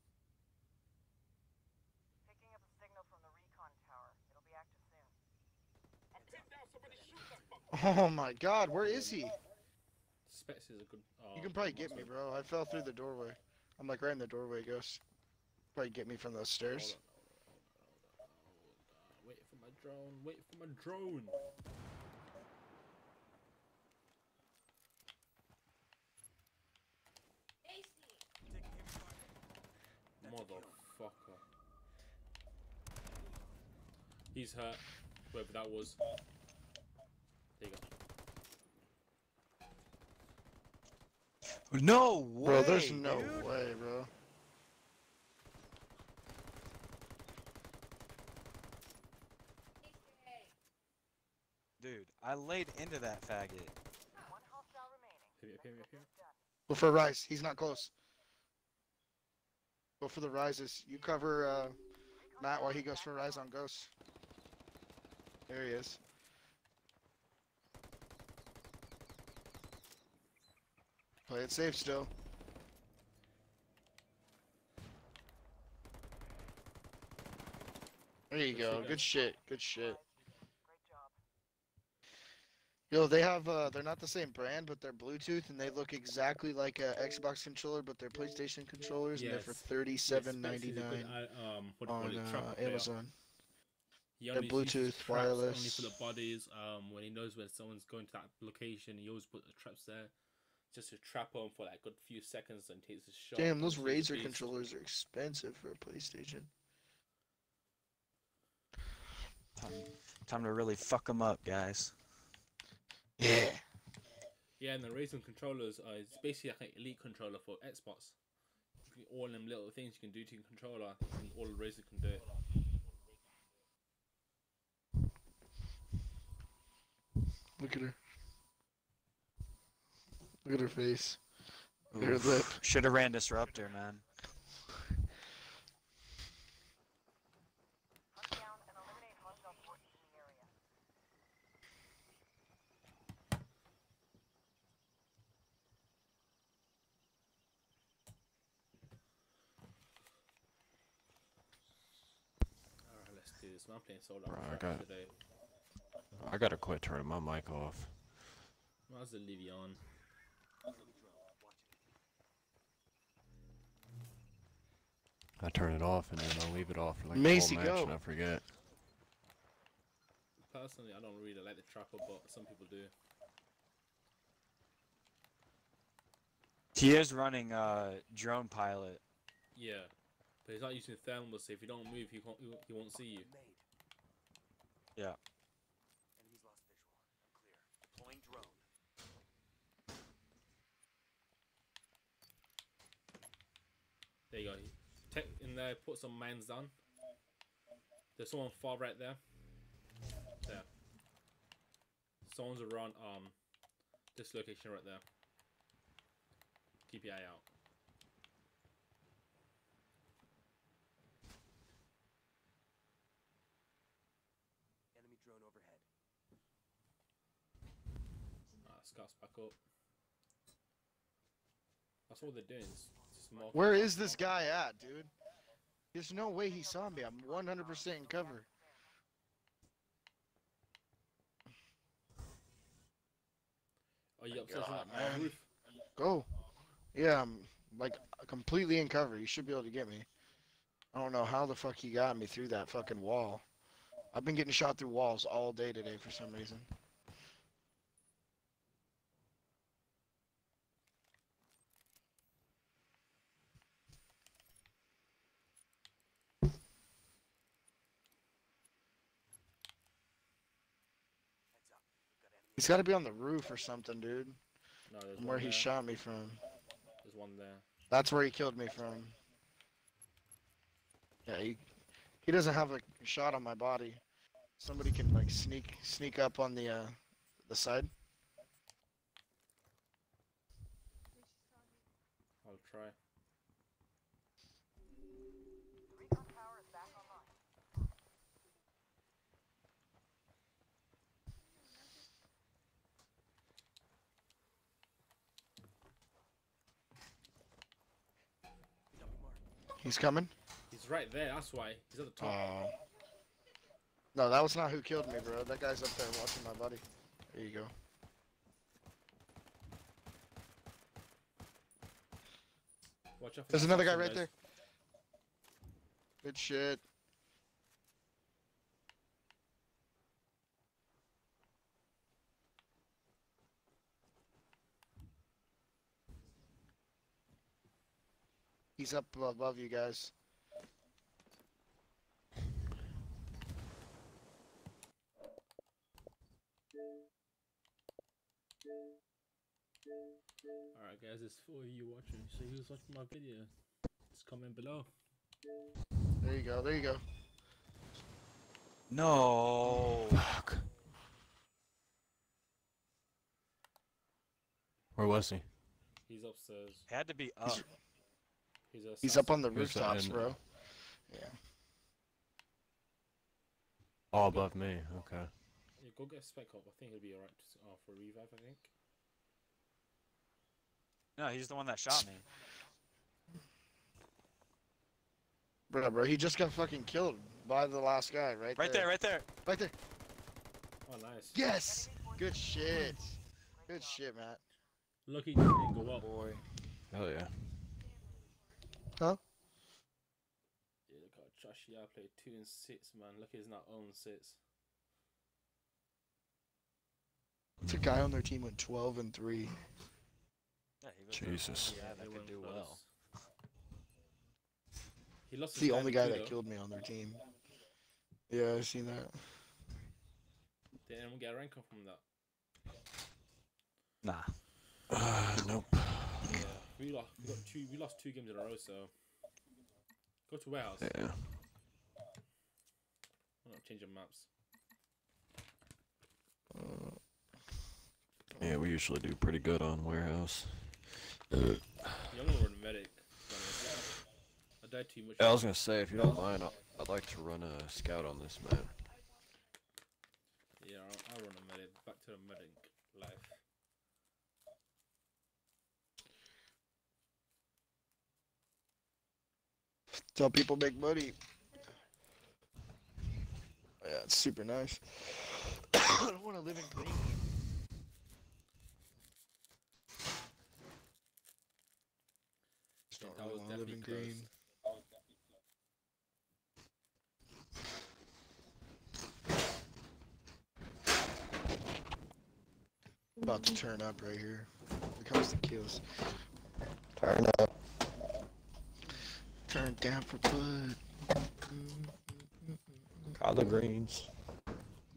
Picking up a signal from the recon tower. It'll be active soon. Pin down, somebody shoot that fucker! Oh my god, where is he? Specs is a good. You can probably get me, bro. I fell through the doorway. I'm like right in the doorway, Ghost. Probably get me from those stairs. Wait for my drone. Wait for my drone. Taking heavy fire. Motherfucker. He's hurt. Whoever that was. There you go. No way, Bro, there's no dude. way, bro. Dude, I laid into that faggot. One hostile remaining. Here, here, here, here. Go for Rise. He's not close. Go for the Rises. You cover Matt while he goes for Rise on Ghost. There he is. Play it safe still. There you go. Good shit. Good shit. Great job. Yo, they have they're not the same brand, but they're Bluetooth and they look exactly like a Xbox controller, but they're PlayStation controllers and they're for Yes. $37.99 What do you on call it? Tracker player. Amazon. He They're only uses Bluetooth, traps only wireless. for the bodies. When he knows when someone's going to that location, he always put the traps there, just to trap them for like a good few seconds and takes a shot. Damn, those He's Razer beast. controllers are expensive for a PlayStation. Time to really fuck them up, guys. Yeah. Yeah, and the Razer controllers it's basically like an elite controller for Xbox. all them little things you can do to your controller. And all the races can do it. Look at her. Look at her face. Look at her lip. Should have ran disruptor, man. Hunt down and eliminate hostile forces in the area. Alright, let's do this. I'm playing solo Bro, I crap got- today. I gotta quit turning my mic off. Might as well leave you on. I turn it off and then I leave it off for like Macy, the whole match go. and I forget. Personally, I don't really like the trapper, but some people do. He is running drone pilot. Yeah, but he's not using thermal, so if you don't move, he won't see you. Made. Yeah. Enemies lost visual. I'm clear. Deploying drone. There you go. Take in there, put some mines down. There's someone far right there. There. Someone's around this location right there. Keep your eye out. Enemy drone overhead. Scouts back up. That's what they're doing. Just marking Where out. is this guy at, dude? There's no way he saw me. I'm 100% in cover. Oh, you upstairs God, on the man. roof? Go. Yeah, I'm like completely in cover. You should be able to get me. I don't know how the fuck he got me through that fucking wall. I've been getting shot through walls all day today for some reason. Heads up. We've got enemy. He's got to be on the roof or something, dude. No, there's From one where there. he shot me from. There's one there. That's where he killed me from. Yeah, he doesn't have a shot on my body. Somebody can like sneak up on the side. I'll try. Recon tower is back online. Double mark. He's coming. He's right there. That's why he's at the top. Oh. No, that was not who killed me, bro. That guy's up there watching my body. There you go. Watch out for There's that another guy assassin, right guys. there. Good shit. He's up above you guys. Alright guys, it's for you watching. So who's watching my video? Just comment below. There you go. There you go. No. Fuck. Where was he? He's upstairs. Had to be up. He's up on the Who's that rooftops, in? bro. Yeah. All above me. Okay. Yeah, go get a spec up. I think he'll be alright for a revive, I think. No, he's the one that shot me. Bro, he just got fucking killed by the last guy, right Right there, right there. Right there. Oh, nice. Yes! Good shit. Good shit, Matt. Lucky you didn't go up. Boy. Hell yeah. Huh? Yeah, look how trashy I played 2 and 6, man. Look, he's not own 6. It's a guy on their team went 12 and 3. Yeah, he was Jesus. Yeah, that he could went do close. well. He lost It's his the only sniper guy too, that though. killed me on their team. Yeah, I seen that. Did anyone get a rank up from that? Nah. Nope. Yeah. We lost two games in a row, so go to warehouse. Yeah. I'm not changing maps. Yeah, we usually do pretty good on warehouse. You're gonna run medic. I died too much. I was gonna say, if you don't mind, I'd like to run a scout on this map. Yeah, I'll run a medic. Back to the medic life. Tell people make money. Yeah, it's super nice. I don't want to live in green. Just don't That really was want to live in definitely green. About to turn up right here. Here comes the kills. Turn up. Turn down for blood. Collard greens. Are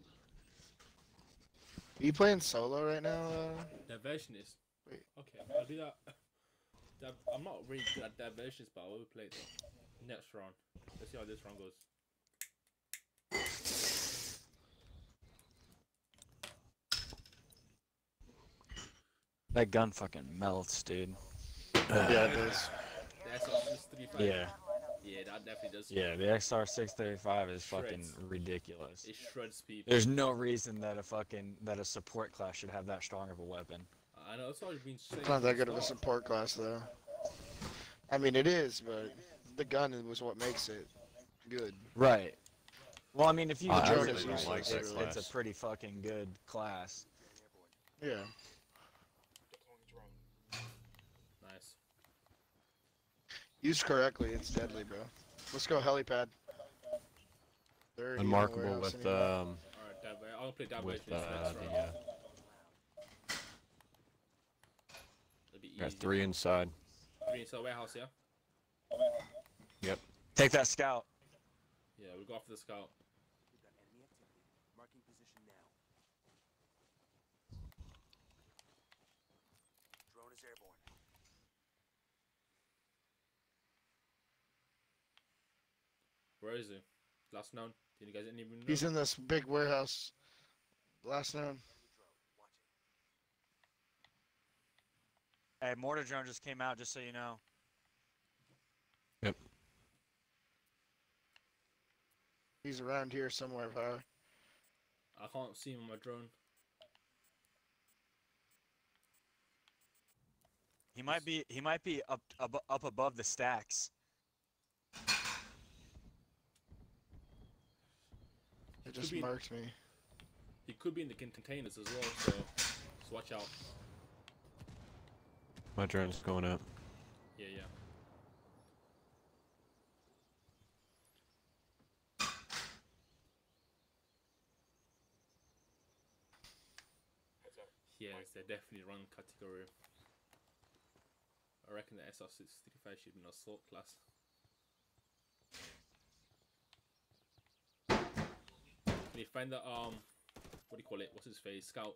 you playing solo right now? Diversionist. Wait. Okay, I'll do that. I'm not really good at diversionist, but I will play it though. Next round. Let's see how this round goes. That gun fucking melts, dude. Yeah, it does. The SR635. Yeah. Yeah, that definitely does. Yeah, the XR635 is fucking Shreds. ridiculous. It shreds people. There's no reason that a support class should have that strong of a weapon. I know, that's what I've been saying. It's not that from good the of a start. support class, though. I mean, it is, but the gun was what makes it good. Right. Well, I mean, if you I use really it don't right, like that it's class. a pretty fucking good class. Yeah. Nice. Used correctly, it's deadly, bro. Let's go helipad. They're already in the Unmarkable warehouse with anyway. Alright, I'll play with diversionist next round. It'll be got easy. 3 inside. Three inside warehouse, yeah? Yep. Take that scout. Yeah, we'll go after the scout. We've got enemy activity. Marking position now. Drone is airborne. Where is he? Last known? Did you guys even know? He's in this big warehouse. Last known. Hey, mortar drone just came out, just so you know. Yep. He's around here somewhere, Power. I can't see him on my drone. He might be up above the stacks. It just be- marked me. He could be in the containers as well, so watch out. My drone's going up. Yeah, yeah. Yes, they're definitely wrong category. I reckon the SR635 should be an assault class. Can you find that what do you call it? What's his face? Scout.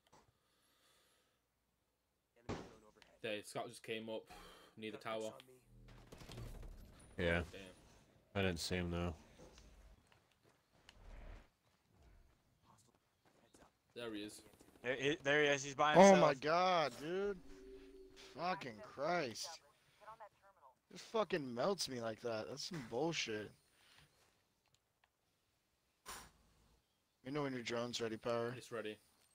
Enemy drone overhead. The scout just came up near the Got boots tower. on me. Yeah. Damn. I didn't see him though. Hostile. Heads up. There he is. There he is. He's by Oh himself. my god, dude. Fucking Christ. This fucking melts me like that. That's some bullshit. You know when your drone's ready, Power. It's ready.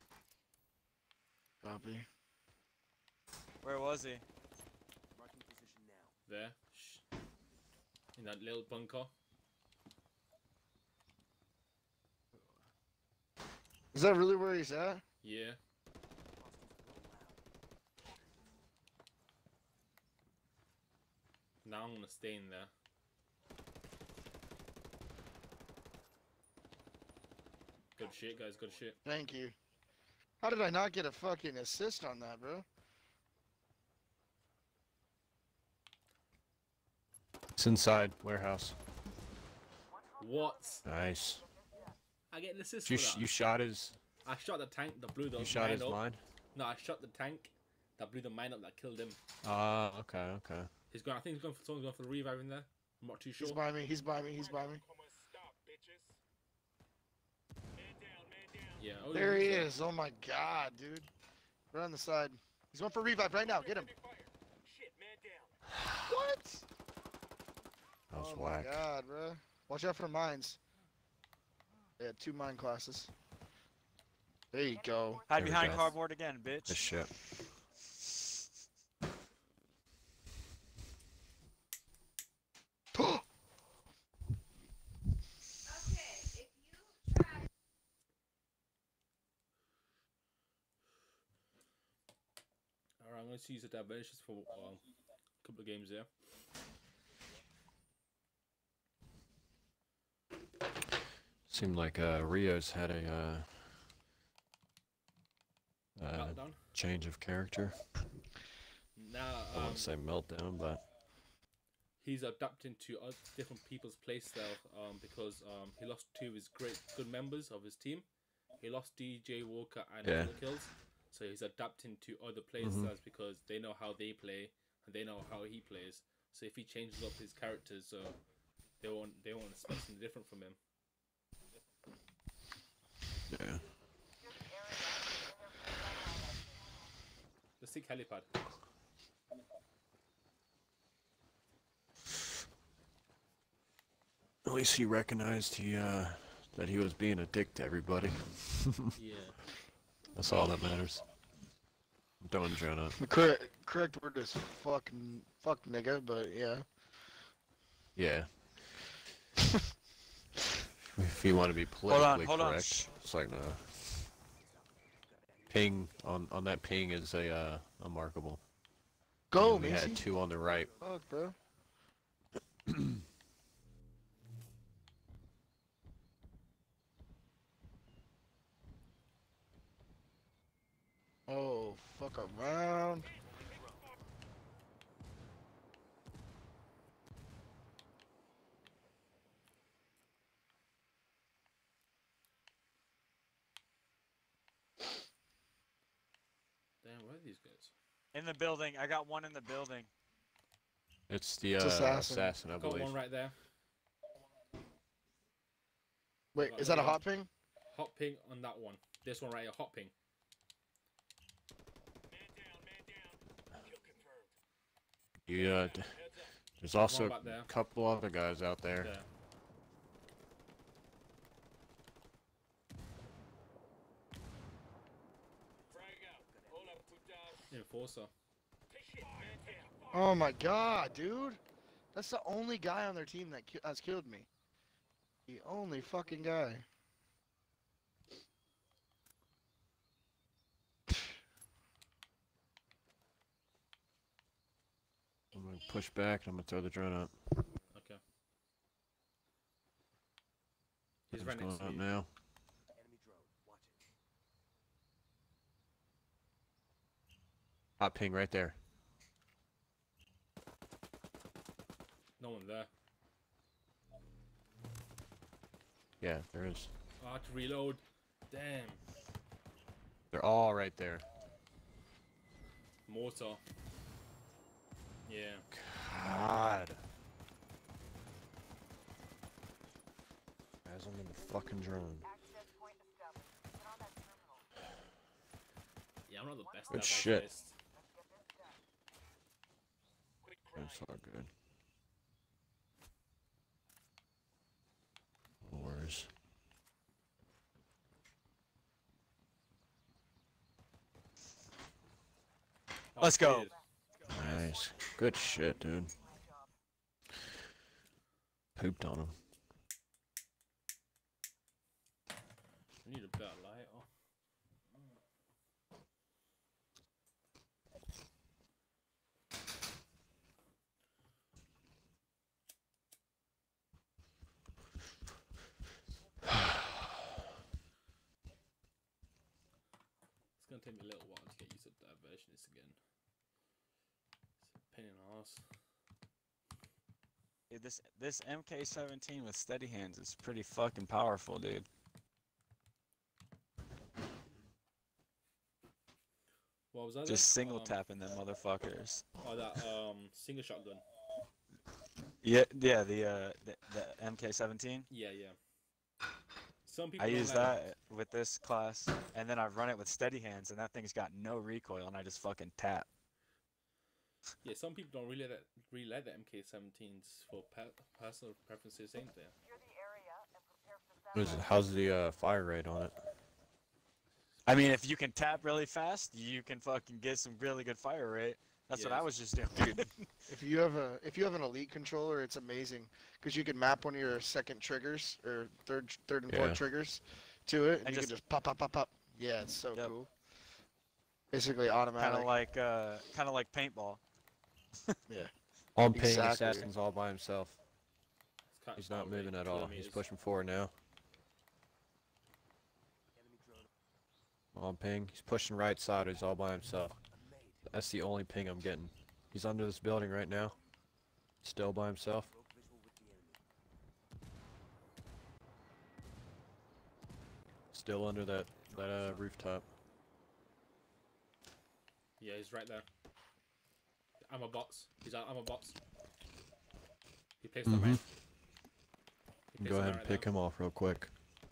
Copy. Where was he? Marking position now. There. Shh. In that little bunker. Is that really where he's at? Yeah. Hostiles blown loud. Now I'm gonna stay in there. Good shit, guys. Good shit. Thank you. How did I not get a fucking assist on that, bro? It's inside warehouse. What? Nice. I get an assist You for that. you shot his I shot the tank, the blue. you shot his line. No, I shot the tank. that blew the mine up that killed him. Ah, okay, okay. He's going. I think he's going for someone's going for the revive in there. I'm not too sure. He's by me. He's by me. He's by me. Yeah. Oh, There he he's there. is. Oh my god, dude. Right on the side. He's going for revive right now. Get him. What? That was Oh whack. my god, bro. Watch out for mines. They had 2 mine classes. There you go. Hide There we behind go. cardboard again, bitch. This shit. Alright, I'm going to use the diversions for a couple of games there. Seemed like Rios had a Meltdown. change of character. Now, I wouldn't say meltdown, but he's adapting to different people's playstyle because he lost 2 of his good members of his team. He lost DJ Walker and Yeah. Kills, so he's adapting to other playstyles because they know how they play and they know how he plays. So if he changes up his characters, they won't expect something different from him. yeah. The sick helipad. At least he recognized that he was being a dick to everybody. Yeah. That's all that matters. I'm throwing Jonah. The correct word is fuck nigga, but yeah. Yeah. If you want to be politically hold on, correct, shh. it's like no. Ping on that ping is a markable. Go, We Macy. had 2 on the right. Fuck, bro. Oh, fuck around. Damn, where are these guys? In the building. I got one in the building. It's the It's assassin. I Got believe. one right there. Wait, is that a hot ping? Hot ping on that one. This one right here, hot ping. You there's also One back there. a couple other guys out there. There. Enforcer. Oh my god, dude. That's the only guy on their team that has killed me. The only fucking guy. I'm gonna push back and I'm gonna throw the drone up. Okay. He's It's right next going to up you. now. Enemy drone. Watch it. Hot ping right there. No one there. Yeah, there is. Oh, I had to reload. Damn. They're all right there. Mortar. Yeah. God. As I'm in the fucking drone. Access point established. Get on that terminal. Yeah, I'm not the best Good at that shit. list. Let's get this done. That's all good. No worries. Let's go. Dude, Nice. Good shit, dude. Pooped on him. I need a better light. Oh. It's gonna take me a little while to get used to diversionist again. It's a pain in the ass. Dude, this MK17 with steady hands is pretty fucking powerful, dude. What was that? Just then? single tapping them motherfuckers. Oh, that single shotgun. Yeah, yeah, the MK17. Yeah, yeah. Some people I don't use like that with this class, and then I run it with steady hands, and that thing's got no recoil, and I just fucking tap. Yeah, some people don't really like the MK17s for personal preferences, ain't there? How's the fire rate on it? I mean, if you can tap really fast, you can fucking get some really good fire rate. That's what I Yes. was just doing. If you have an elite controller, it's amazing because you can map one of your second triggers or third and Yeah. fourth triggers to it, and you just- can just pop, pop, pop, pop. Yeah, it's so Yep. cool. Basically automatic. Kind of like paintball. On ping, Exactly. Assassin's all by himself. It's kind He's of not far moving away, at all. He's kilometers. pushing forward now. Enemy drone. On ping, he's pushing right side. He's all by himself. That's the only ping I'm getting. He's under this building right now. Still by himself. Broke visual with the enemy. Still under that rooftop. Yeah, he's right there. Ammo box. He's out ammo box. He placed the Mhm. man. He placed Go the ahead man and right pick now. him off real quick.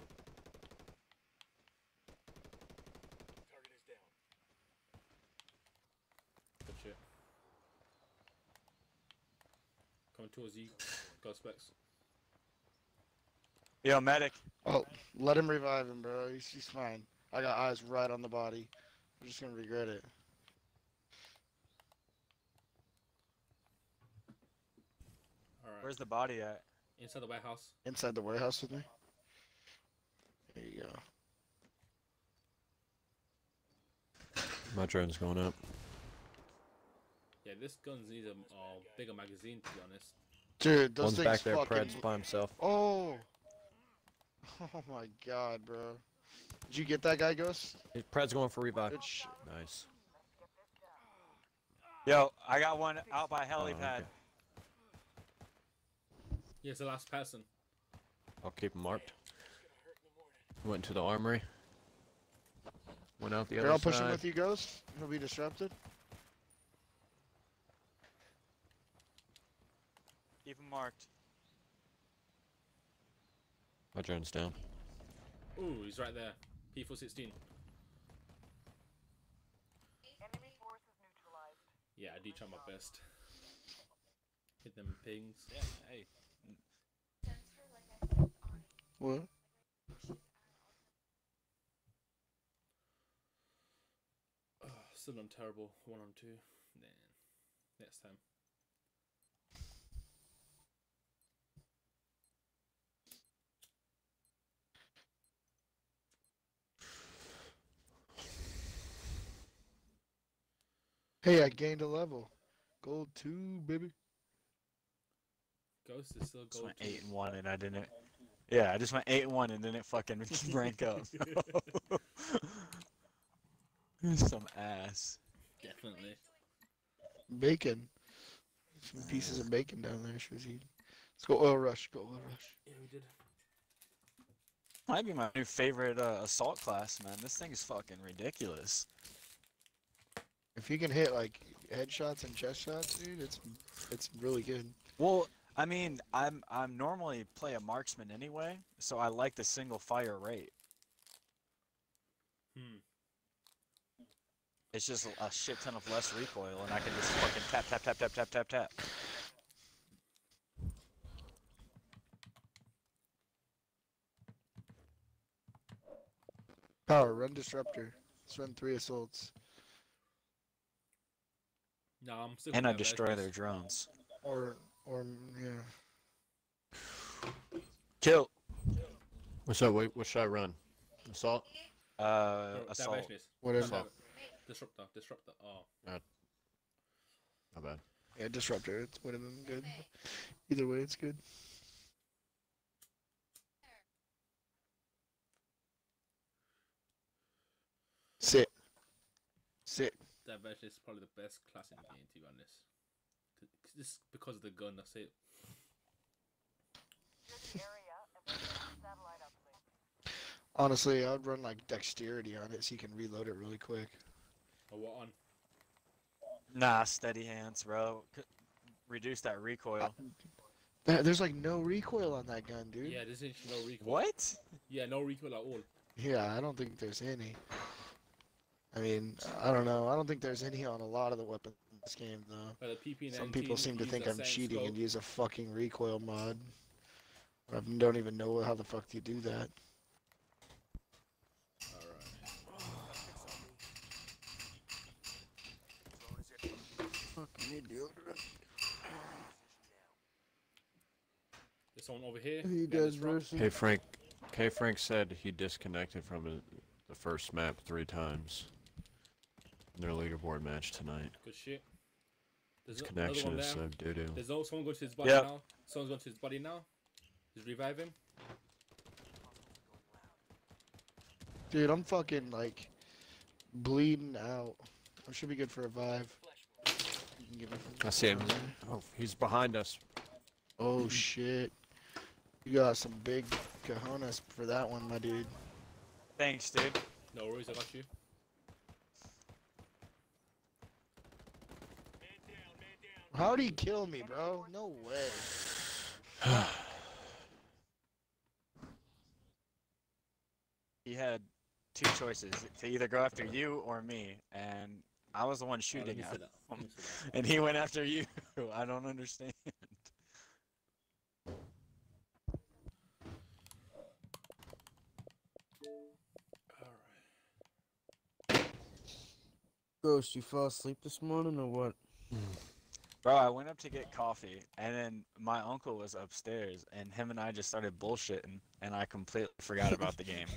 Good shit. Coming towards you, Ghost Specs. Yo, medic. Oh, let him revive him, bro. He's fine. I got eyes right on the body. I'm just gonna regret it. Alright. Where's the body at? Inside the warehouse. Inside the warehouse with me. There you go. My drone's going up. Yeah, this gun needs a bigger magazine, to be honest. Dude, those One's things back there, fucking. Pred's by himself. Oh. Oh my god, bro. Did you get that guy, Ghost? Pred's going for revive. Good shit. Nice. Yo, I got one out by Oh, helipad. okay. Yeah, it's the last person. I'll keep him marked. Went to the armory. Went out the They're other all pushing side. with you, Ghost? He'll be disrupted? Keep him marked. My drone's down. Ooh, he's right there. P416. Enemy forces neutralized. Yeah, I do try my best. Hit them pings. Yeah, hey. What? Still on terrible. 1 on 2. Nah. Next time. Hey, I gained a level. Gold 2, baby. Ghost is still Just gold. went 8-1 and I didn't. Yeah, I just went 8-1 and didn't fucking rank up. Some ass. Definitely. Bacon. Some pieces of bacon down there she was eating. Let's go oil rush. Go oil rush. Yeah, we did. Might be my new favorite assault class, man. This thing is fucking ridiculous. If you can hit like headshots and chest shots, dude, it's really good. Well, I mean, I'm normally play a marksman anyway, so I like the single fire rate. Hmm. It's just a shit ton of less recoil, and I can just fucking tap, tap, tap, tap, tap, tap, tap. Power, run disruptor. Let's run 3 assaults. No, I'm still. And I with that destroy Vectors. their drones. Or yeah. Kill. What's up? Wait, what should I run? Assault? No, Assault. Diversionist. Whatever. No, Disruptor. Disruptor. Oh. Not bad. Yeah, disruptor. It's one of them good. Either way, it's good. Sit. Sit. Diversionist is probably the best class in the game, to be honest. Just because of the gun, that's it. Secure the area and protect the satellite uplink. Honestly, I'd run like dexterity on it so you can reload it really quick. Or what on? Nah, steady hands, bro. Reduce that recoil. There's like no recoil on that gun, dude. Yeah, there's actually no recoil. What? Yeah, no recoil at all. Yeah, I don't think there's any. I mean, I don't know. I don't think there's any on a lot of the weapons in this game, though. But the PP and Some NT people seem to use think that I'm same cheating scope. and use a fucking recoil mod. I don't even know how the fuck you do that. Fucking idiot. There's someone over here. He behind does this rock. versus. Frank said he disconnected from the first map 3 times in their leaderboard match tonight. Good shit. There's His another connection one is there. so doo-doo. There's also someone going to his body Yep. now. Someone's going to his body now. Just revive him. Dude, I'm fucking like bleeding out. I should be good for a vibe. You can give me I see him. Oh, he's behind us. Oh shit. You got some big cojones for that one, my dude. Thanks, dude. No worries, I got you. How'd he kill me, bro? No way. He had 2 choices to either go after you or me, and I was the one Oh, let shooting me at see him, that. Let me see that. and he went after you. I don't understand. Ghost, you fell asleep this morning or what? Bro, I went up to get coffee, and then my uncle was upstairs, and him and I just started bullshitting, and I completely forgot about the game.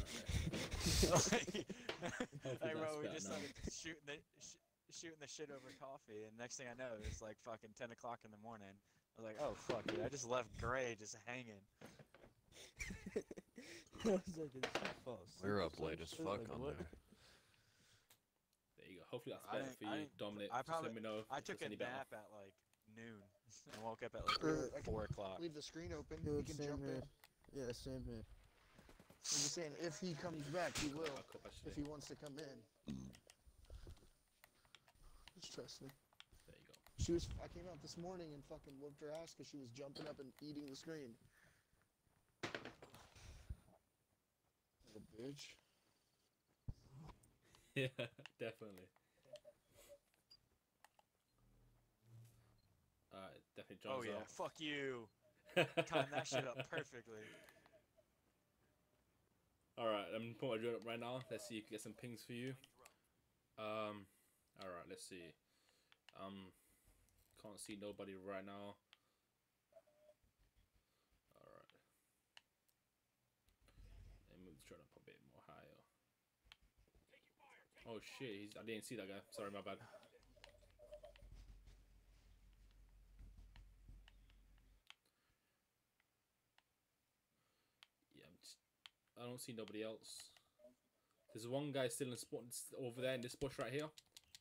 Like, bro, we just started shooting the shit over coffee, and next thing I know, it's like fucking 10 o'clock in the morning. I was like, oh fuck, dude, I just left Gray just hanging. I was like, did she fall asleep We're or up late as something? fuck Like, on what? there. There you go. Hopefully that's I better didn't- for I you, didn't- Dominic. I Just probably- let me know I if took it's a any better. nap at like noon, and woke up at like I can 4 o'clock. leave the screen open. Dude, He can same jump in. here. Yeah, same here. I'm just saying, if he comes back, he will. I'll cut that shit If he wants to come in. Just trust me. There you go. I came out this morning and fucking whooped her ass because she was jumping up and eating the screen. Little bitch. Yeah, definitely. Definitely Oh John's yeah, up. fuck you. Time that shit up perfectly. Alright, I'm putting my drone up right now. Let's see if we can get some pings for you. Alright, let's see. Can't see nobody right now. Alright. Let me move the drone up a bit more higher. Oh shit, I didn't see that guy. Sorry, my bad. Yeah, I don't see nobody else. There's one guy still in spot over there in this bush right here.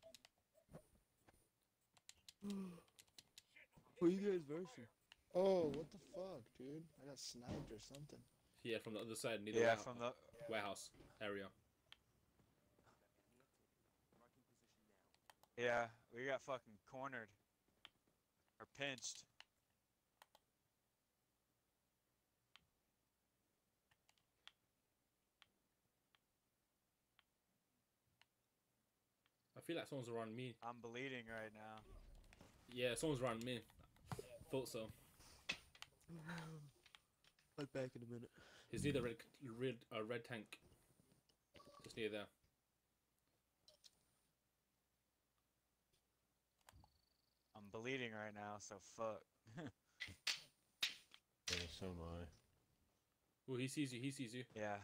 Who you guys versing? Oh, what the fuck, dude? I got sniped or something. Yeah, from the other side, near the Yeah, from the warehouse area. yeah, we got fucking cornered or pinched. I feel like someone's around me. I'm bleeding right now. Yeah, someone's around me. Thought so. I'll be back in a minute. He's near the red tank. Just near there. I'm bleeding right now, so fuck. Yeah, so am I. Oh, he sees you. He sees you. Yeah.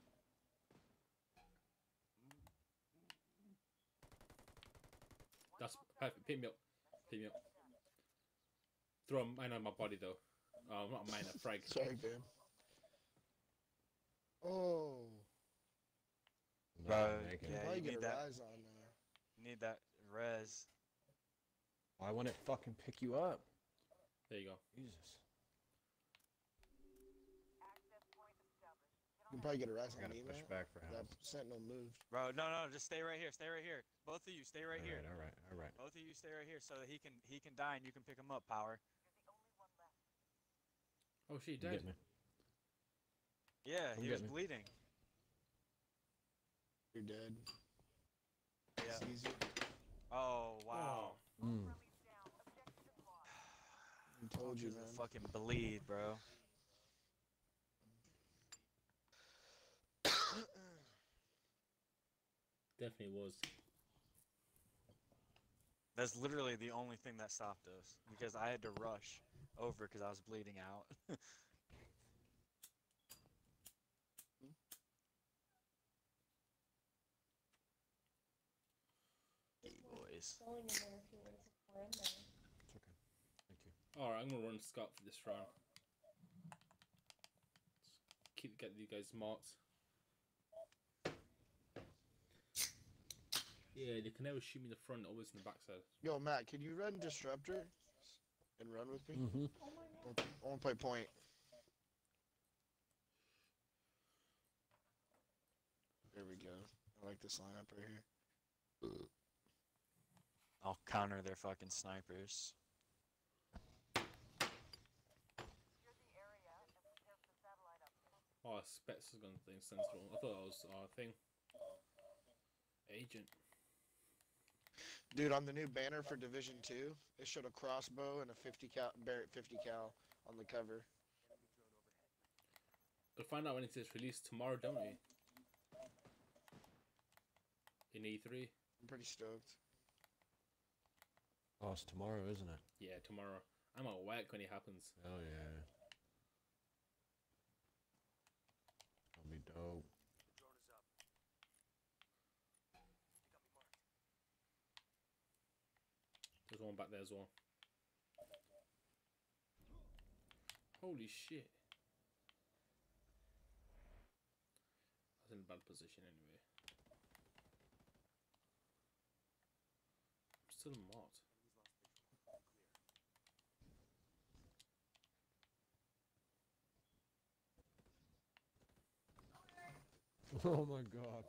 That's perfect. Pick me up. Pick me up. Throw a mine on my body though. Oh, not a mine, a frag. Sorry, man. Oh. Not Bro, making You it. yeah, probably you get need a that. rise on there. You need that res. Why wouldn't it fucking pick you up? There you go. Jesus. Access point established. Get You can probably get a rise I on gotta me, push man. back for That house. sentinel moved. Bro, no, no, just stay right here. Stay right here. Both of you, stay right here. All right. Both of you, stay right here so that he can die and you can pick him up. Power. Oh, she Come died. get me. Yeah, Come he get was me. bleeding. You're dead. Yeah. It's easy. Oh wow. Mm. I told you, Just man. fucking bleed, bro. Definitely was. That's literally the only thing that stopped us because I had to rush over because I was bleeding out. Hey boys. Going in there if you were in there. It's okay. Thank you. Alright, I'm gonna run scout for this round. Get you guys marked. Yeah, they can never shoot me in the front, always in the backside. Yo, Matt, can you run Disruptor and run with me? Mm-hmm. Oh my I god. want to play point. There we go. I like this lineup right here. I'll counter their fucking snipers. Oh, Spets is gonna think Sentinel. I thought that was our thing. Agent. Dude, on the new banner for Division 2, it showed a crossbow and a 50 cal Barrett 50 cal on the cover. We'll find out when it is released tomorrow, don't we? In E3. I'm pretty stoked. Oh, it's tomorrow, isn't it? Yeah, tomorrow. I'm at work when it happens. Oh yeah. That'll be dope. There's one back there as well. Holy shit. I was in a bad position anyway. I'm still marked. Oh my god.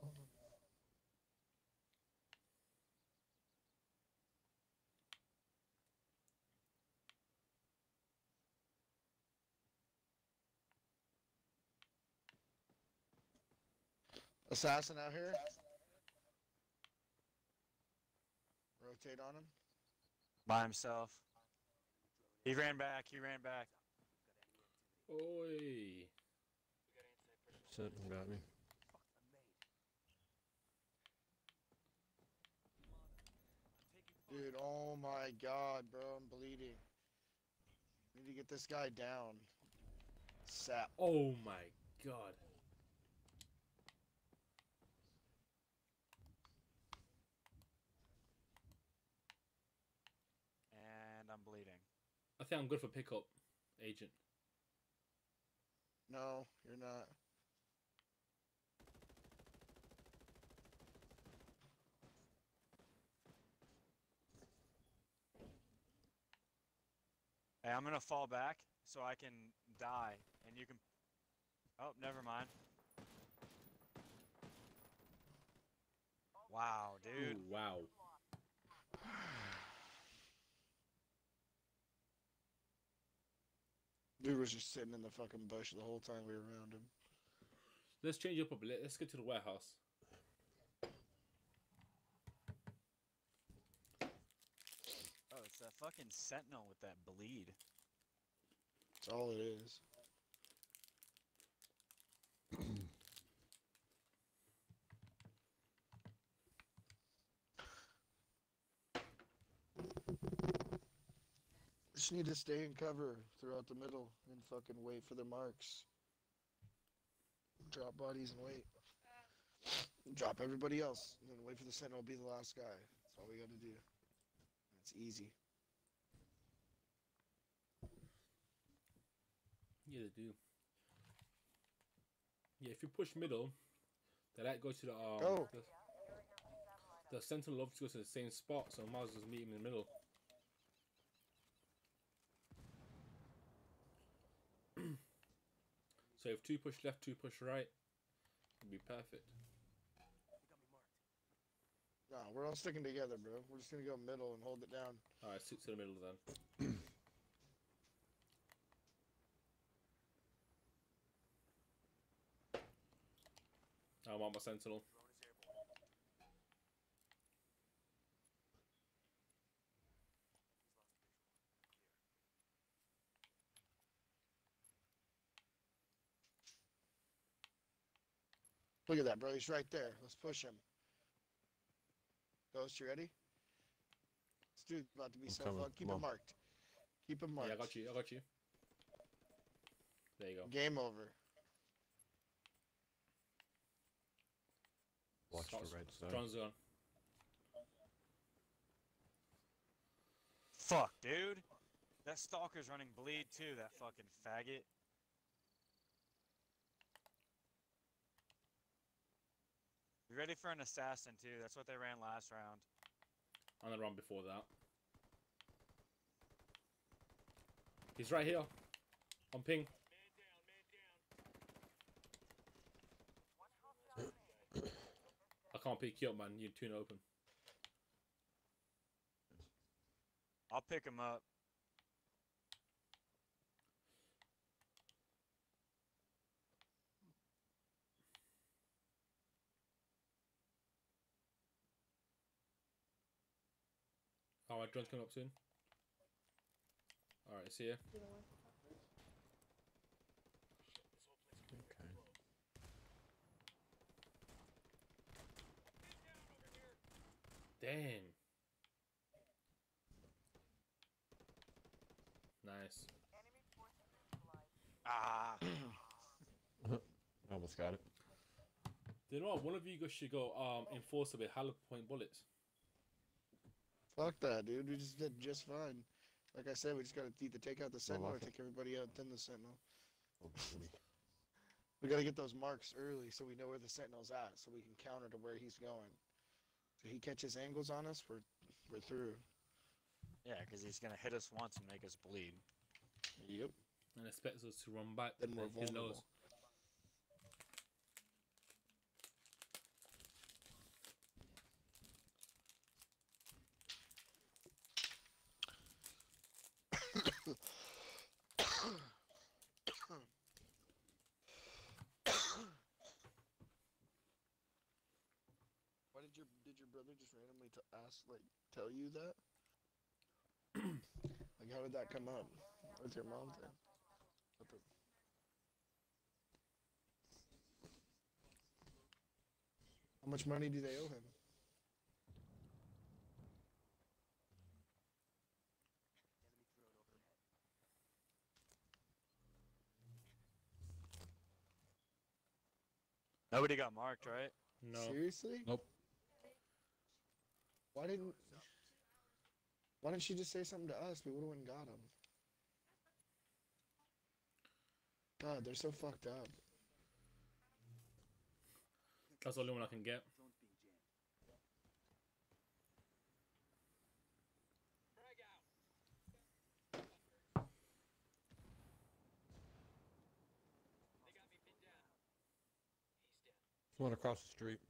Assassin out here. Rotate on him. By himself. He ran back. He ran back. Oi. Sentinel got me. Dude, oh my god, bro, I'm bleeding. Need to get this guy down. Sap. Oh my god. And I'm bleeding. I think I'm good for pickup, Agent. No, you're not. Hey, I'm gonna fall back so I can die, and you can. Oh, never mind. Wow, dude. Ooh, wow. Dude was just sitting in the fucking bush the whole time we were around him. Let's change up a bit. Let's get to the warehouse. Oh, it's that fucking sentinel with that bleed. That's all it is. Just need to stay in cover throughout the middle and fucking wait for the marks. Drop bodies and wait. Drop everybody else and then wait for the sentinel to be the last guy. That's all we gotta do. It's easy. Yeah, they do. Yeah, if you push middle, they like go to the Go. the sentinel loves to go to the same spot, so I might as well just meet him in the middle. So if two push left, two push right, It'd be perfect. Nah, we're all sticking together, bro. We're just gonna go middle and hold it down. Alright, stick to the middle then. I want my sentinel. Look at that, bro. He's right there. Let's push him. Ghost, you ready? This dude's about to be I'm so coming. fucked. Keep Come him on. marked. Keep him marked. Yeah, I got you. I got you. There you go. Game over. Watch Shots- the right side. Drone's gone. Fuck, dude. That stalker's running bleed too, that fucking faggot. You ready for an assassin too? That's what they ran last round. And the run before that. He's right here. On ping. I can't pick you up, man. You're too open. I'll pick him up. Alright, drone's coming up soon. Alright, see ya. Okay. Damn. Nice. Ah. Almost got it. You know what? One of you guys should go enforcer with hollow point bullets. Fuck that, dude. We just did just fine. Like I said, we just gotta either take out the sentinel or okay. take everybody out then the sentinel. Oh, baby. We gotta get those marks early so we know where the sentinel's at, so we can counter to where he's going. So he catches angles on us, we're through. Yeah, because he's gonna hit us once and make us bleed. Yep. And expects us to run back. Then we're and hit vulnerable. those. Why did your brother just randomly tell you that? Like, how did that come up? What's your mom say? How much money do they owe him? Nobody got marked, right? No. Seriously? Nope. Why didn't she just say something to us? We would have went and got him. God, they're so fucked up. That's the only one I can get. One across the street.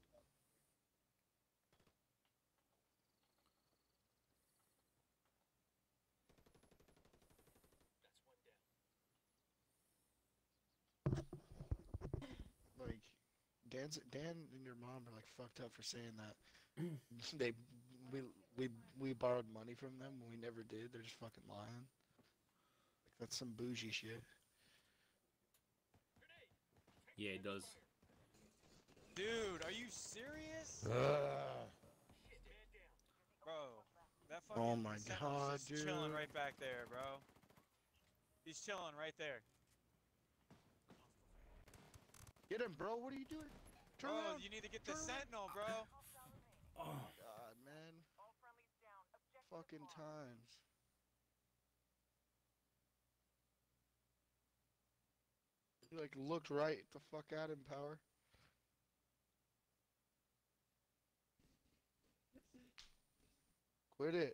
Like, Dan and your mom are like fucked up for saying that. they we borrowed money from them when we never did. They're just fucking lying. Like, that's some bougie shit. Yeah, it does. Dude, are you serious? Bro, that fucking Oh my sentinel's God, just chilling dude. right back there, bro. He's chilling right there. Get him, bro. What are you doing? Turn Bro, around. you need to get the Turn around. sentinel, bro. Oh, God, man. Fucking times. You like looked right the fuck at him, Power. Quit it.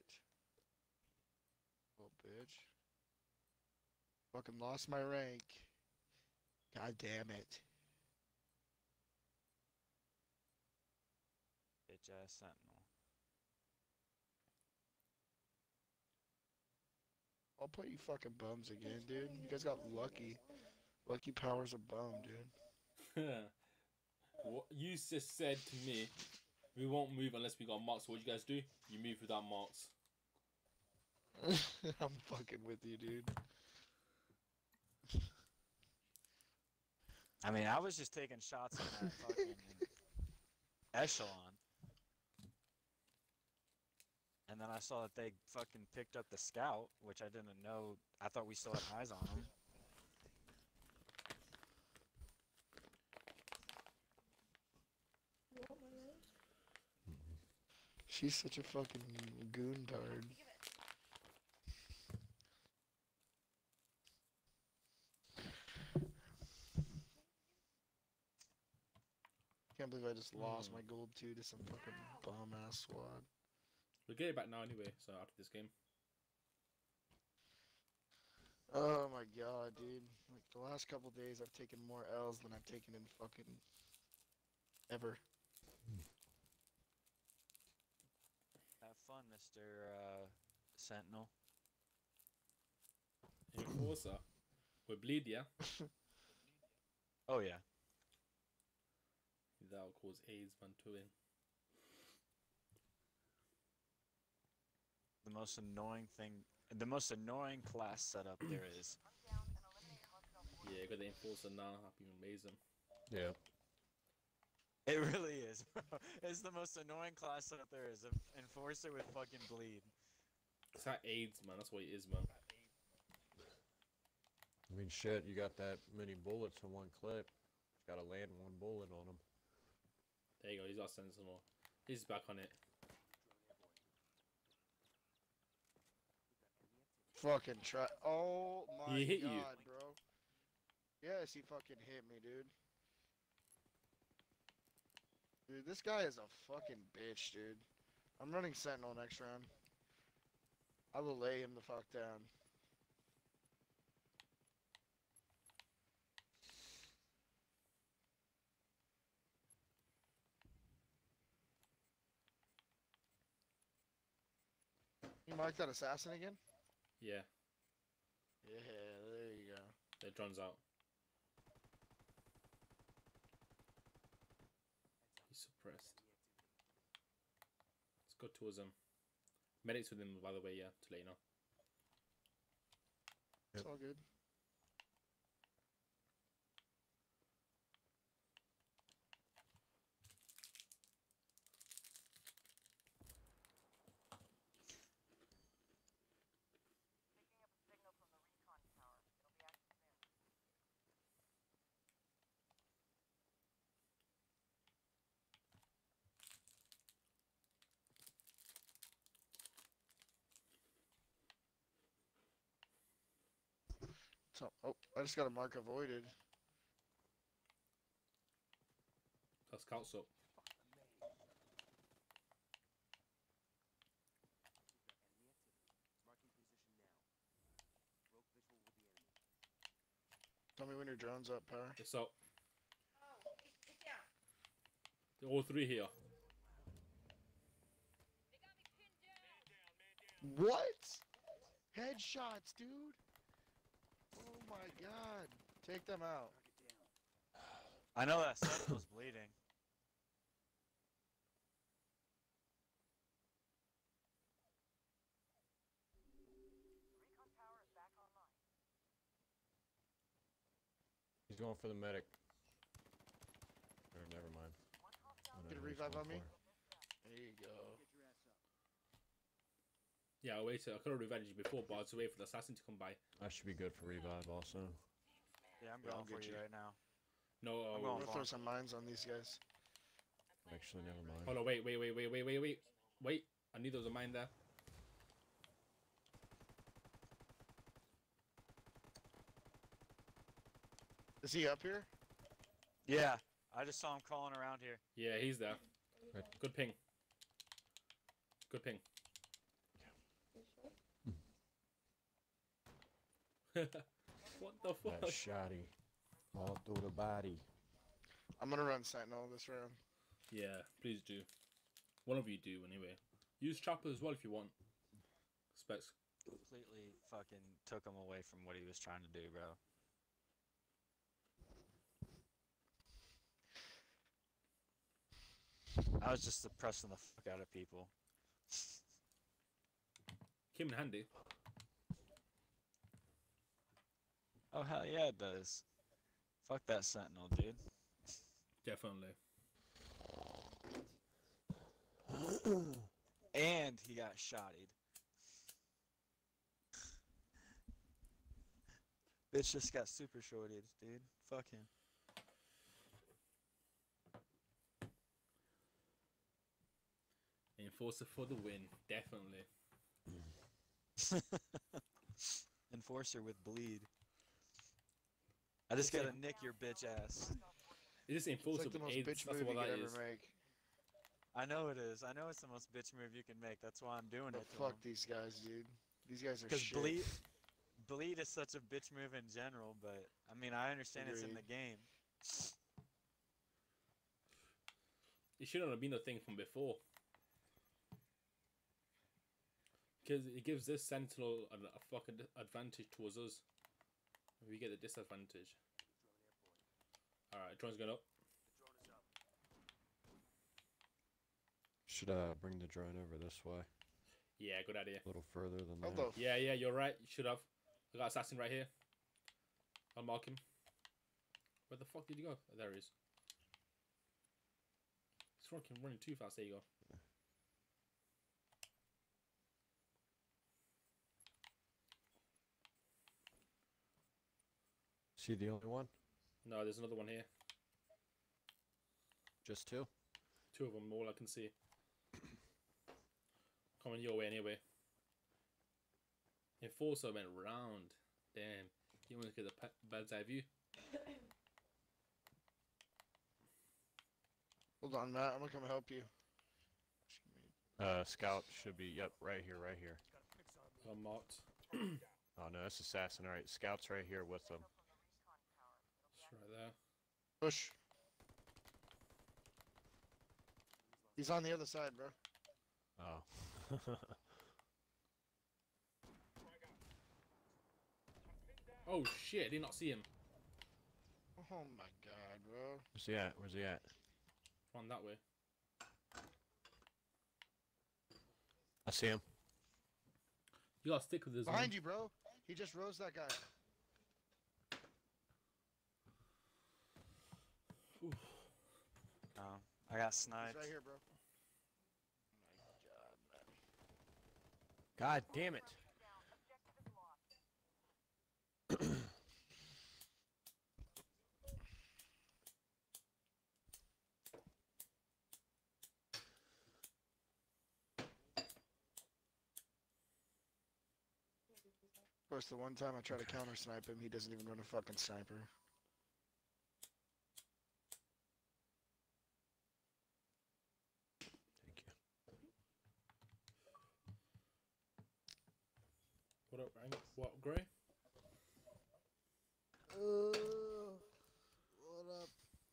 Oh, bitch. Fucking lost my rank. God damn it. bitch ass sentinel. I'll put you fucking bums again, dude. You guys got lucky. Lucky Power's a bum, dude. What you just said to me, we won't move unless we got marks. What you guys do? You move without marks. I'm fucking with you, dude. I mean, I was just taking shots on that fucking echelon. And then I saw that they fucking picked up the scout, which I didn't know. I thought we still had eyes on him. She's such a fucking goontard. Can't believe I just lost my gold 2 to some fucking bomb ass squad. We'll get it back now anyway. So after this game, Oh my god, dude. Like the last couple days I've taken more L's than I've taken in fucking ever. Have fun, Mr. Sentinel. Enforcer, we bleed, yeah. Oh yeah. That'll cause AIDS, man, to win. The most annoying thing, the most annoying class setup there is. Yeah, got the enforcer now. Happy amazing. Yeah. It really is, bro. It's the most annoying class setup there is. Enforcer with fucking bleed. It's that AIDS, man. That's what it is, man. I mean, shit, you got that many bullets in one clip. Got to land one bullet on them. There you go. He's got sentinel. He's back on it. Fucking try. Oh my He hit god, you. bro. Yes, he fucking hit me, dude. Dude, this guy is a fucking bitch, dude. I'm running Sentinel next round. I will lay him the fuck down. You mark that assassin again? Yeah, Yeah, there you go. the drone's out. He's suppressed. Let's go towards him. Medics with him, by the way, yeah, to let you know. It's all good. Picking up a signal from the recon tower. It'll be active soon. So, oh, I just got a mark avoided. That scout's up. Marking position now. Broke visual with the enemy. Tell me when your drone's up, Power. It's up. Oh, get down. They're all three here. They got me pinned down. What? Headshots, dude. Oh my god. Take them out. I know that sentinel's bleeding. Recon tower is back online. He's going for the medic. Or never mind. One hostile I know Get a who he's revive going on me? for. There you go. Get your ass up. Yeah, I waited. I could have revenged you before, but I had to wait for the assassin to come by. I should be good for revive also. Yeah, I'm Yeah, I'll going for get you you. right now. No, I'm I'm going gonna for throw him. some mines on these guys. Actually, never mind. hold on, wait. I knew there was a mine there. Is he up here? Yeah, I just saw him crawling around here. Yeah, he's there. Right. Good ping. Good ping. What the That fuck? shotty. All through the body. I'm gonna run Sentinel this round. Yeah, please do. One of you do anyway. Use chopper as well if you want. Specs. Completely fucking took him away from what he was trying to do, bro. I was just suppressing the fuck out of people. Came in handy. Oh hell yeah, it does. Fuck that sentinel, dude. Definitely. And he got shotted. Bitch just got super shorted, dude. Fuck him. Enforcer for the win. Definitely. Enforcer with bleed. I just gotta nick your bitch ass. It's just It's enforcer like the with most AIDS. bitch That's move you what could that ever is. make. I know it is. I know it's the most bitch move you can make. That's why I'm doing But it to fuck him. these guys, dude. These guys are Because shit. bleed is such a bitch move in general, but I mean I understand it's in the Agreed. game. It shouldn't have been a thing from before. Because it gives this sentinel a fucking advantage towards us. We get the disadvantage. Alright, drone's going up. Should bring the drone over this way, Yeah, good idea. a little further than How that. the Yeah, you're right. You should have. I got assassin right here. I'll mark him. Where the fuck did he go? Oh, there he is. He's fucking running too fast. There you go. Is he the only one? No, there's another one here. Just two? Two of them, all I can see. Coming your way anyway. Enforcer went round. Damn. You want to get the bird's eye view? Hold on, Matt. I'm gonna come help you. Scout should be, yep, right here, right here. I'm marked. Oh no, that's assassin. Alright, Scout's right here with them. It's right there. Push. He's on the other side, bro. Oh. Oh shit, I did not see him. Oh my god, bro. Where's he at? Where's he at? Run that way. I see him. You gotta stick with this Behind one. you, bro. He just rose that guy. I got He's sniped. right here, bro. Oh my god, man. God damn it. Of course, the one time I try to counter snipe him, he doesn't even run a fucking sniper. Thank you. What up, Rang? What, Gray? What up?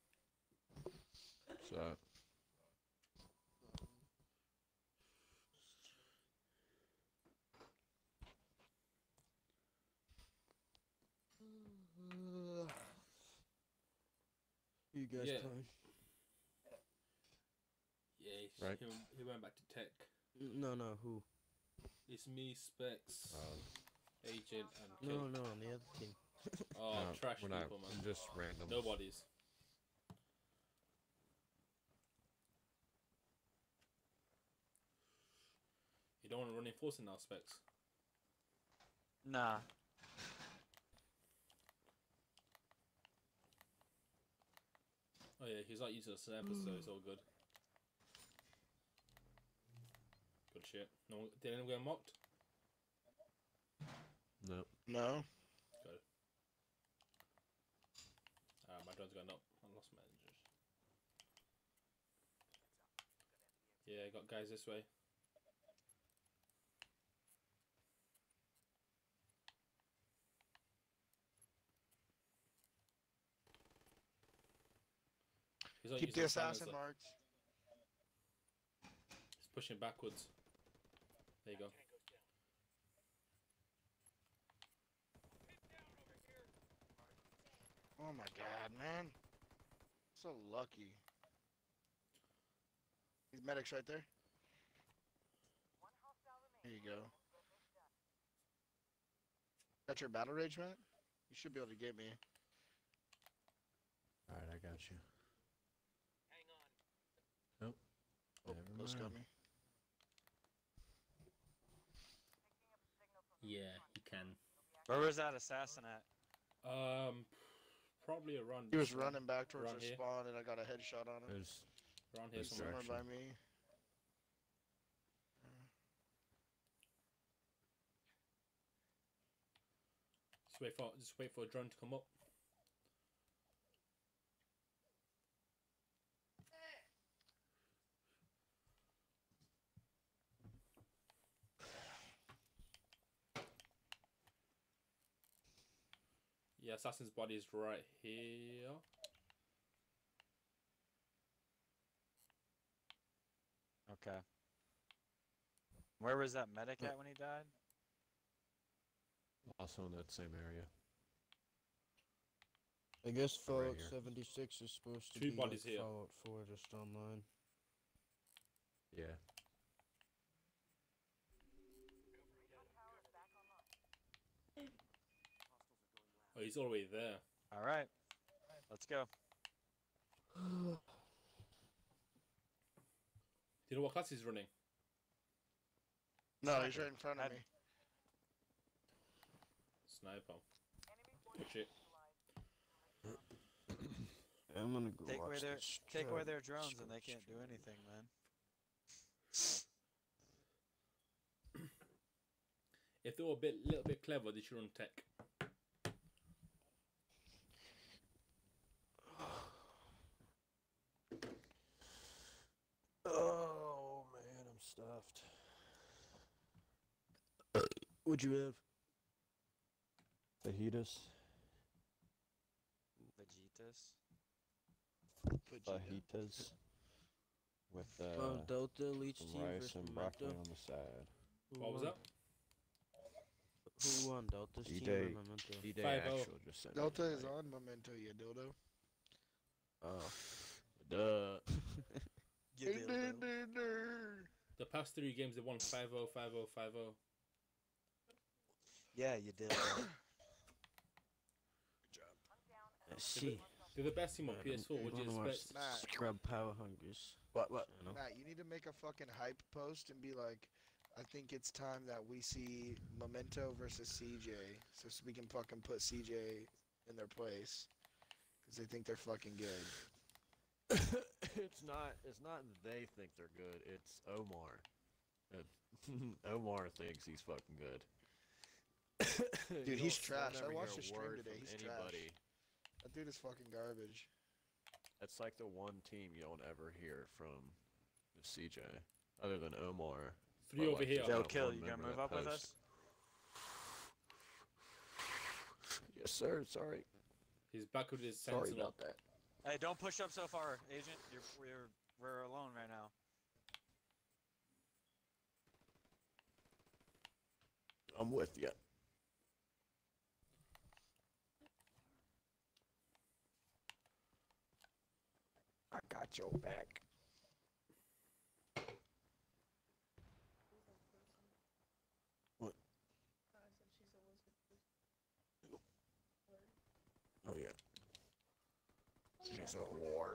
So, You guys Yeah. playing? Yeah, Right. he went back to tech. No, who? It's me, Specs, Agent, and No, Kill. on the other team. Oh, no, trash we're people, not, man. just random. Nobody's. You don't want to run enforcing now, Specs. Nah. Oh yeah, he's not using a sniper, so it's all good. Good shit. No one, did anyone get mocked? No. No? Good. My drone's going up. I lost my engines. Yeah, got guys this way. He's not Keep using the a silencer. assassin marked. pushing backwards. There you go. Oh my god, man. So lucky. These medics right there. There you go. Got your battle rage, Matt? You should be able to get me. Alright, I got you. Nope. Oh, Never Ghost got mind. me. Yeah, you can. Where was that assassin at? Probably around. He was this one. running back towards Around the here. spawn and I got a headshot on him. There's Around here He's somewhere. Somewhere direction. by me. Just wait for a drone to come up. Yeah, assassin's body is right here. Okay. Where was that medic at when he died? also in that same area. I guess I'm right Fallout here. 76 is supposed to Two be bodies like here. Fallout 4 just online. Yeah. Oh, he's all the way there. All right, let's go. Do you know what class he's running? No, he's Sniper. right in front of I'd- me. Sniper. Shit. I'm gonna go Take watch away their this take away their Travis drones and they Scott can't do stream. anything, man. If they were a little bit clever, they should run tech. Oh man, I'm stuffed. What'd you have? Fajitas. Vegetas. Fajitas. With Delta Leech some Team rice versus and broccoli Memento. on the side. Who What was won? that? Who won, Delta's team or DJ Memento? D-Day 5-0. Actual just sent Delta me is invite. on Memento, you dildo. Oh. Duh. You dildo. The past 3 games they won 5-0, 5-0, 5-0. Yeah, you dildo. See. They're the best team on PS4. What do you expect? Matt. Scrub Power Hungers. What? You know? Matt, you need to make a fucking hype post and be like, I think it's time that we see Memento versus CJ, so we can fucking put CJ in their place, because they think they're fucking good. It's not they think they're good, it's Omar. Omar thinks he's fucking good. Dude, You he's don't- you'll trash. I never watched hear the a stream word today. from He's trash. anybody. That dude is fucking garbage. That's like the one team you don't ever hear from the CJ, other than Omar. 3 But, over like, here. there's Joe not Kill, one you gonna member move that up with posts. us? Yes, sir. Sorry. He's back with his Sorry sentinel. about that. Hey, don't push up so far, Agent. We're alone right now. I'm with you. I got your back. What? Oh yeah. She's a war.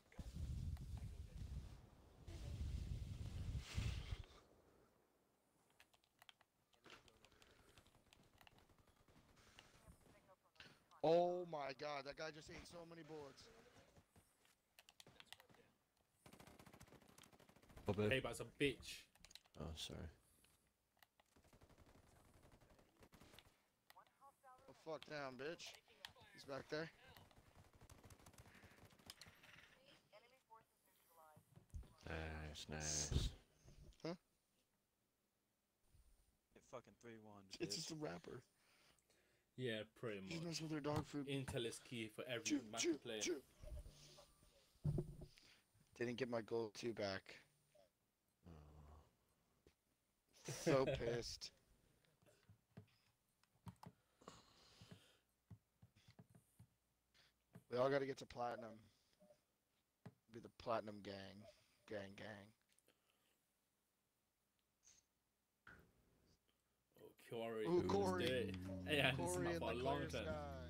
Oh my god, that guy just ate so many bullets. Payback's a bitch. Oh, sorry. Oh, fuck down, bitch. He's back there. Nice, nice. Hit fucking 3-1. It's bitch. just a rapper. Yeah, pretty He much. knows with their dog food. Intel is key for every Chew, match chew, to play. chew. Didn't get my gold 2 back. Oh. So pissed. We all got to get to platinum. Be the platinum gang. Gang. Oh, Corey. Ooh, let's Corey. do it. Hey, I haven't seen Corey that in for the a long clear time.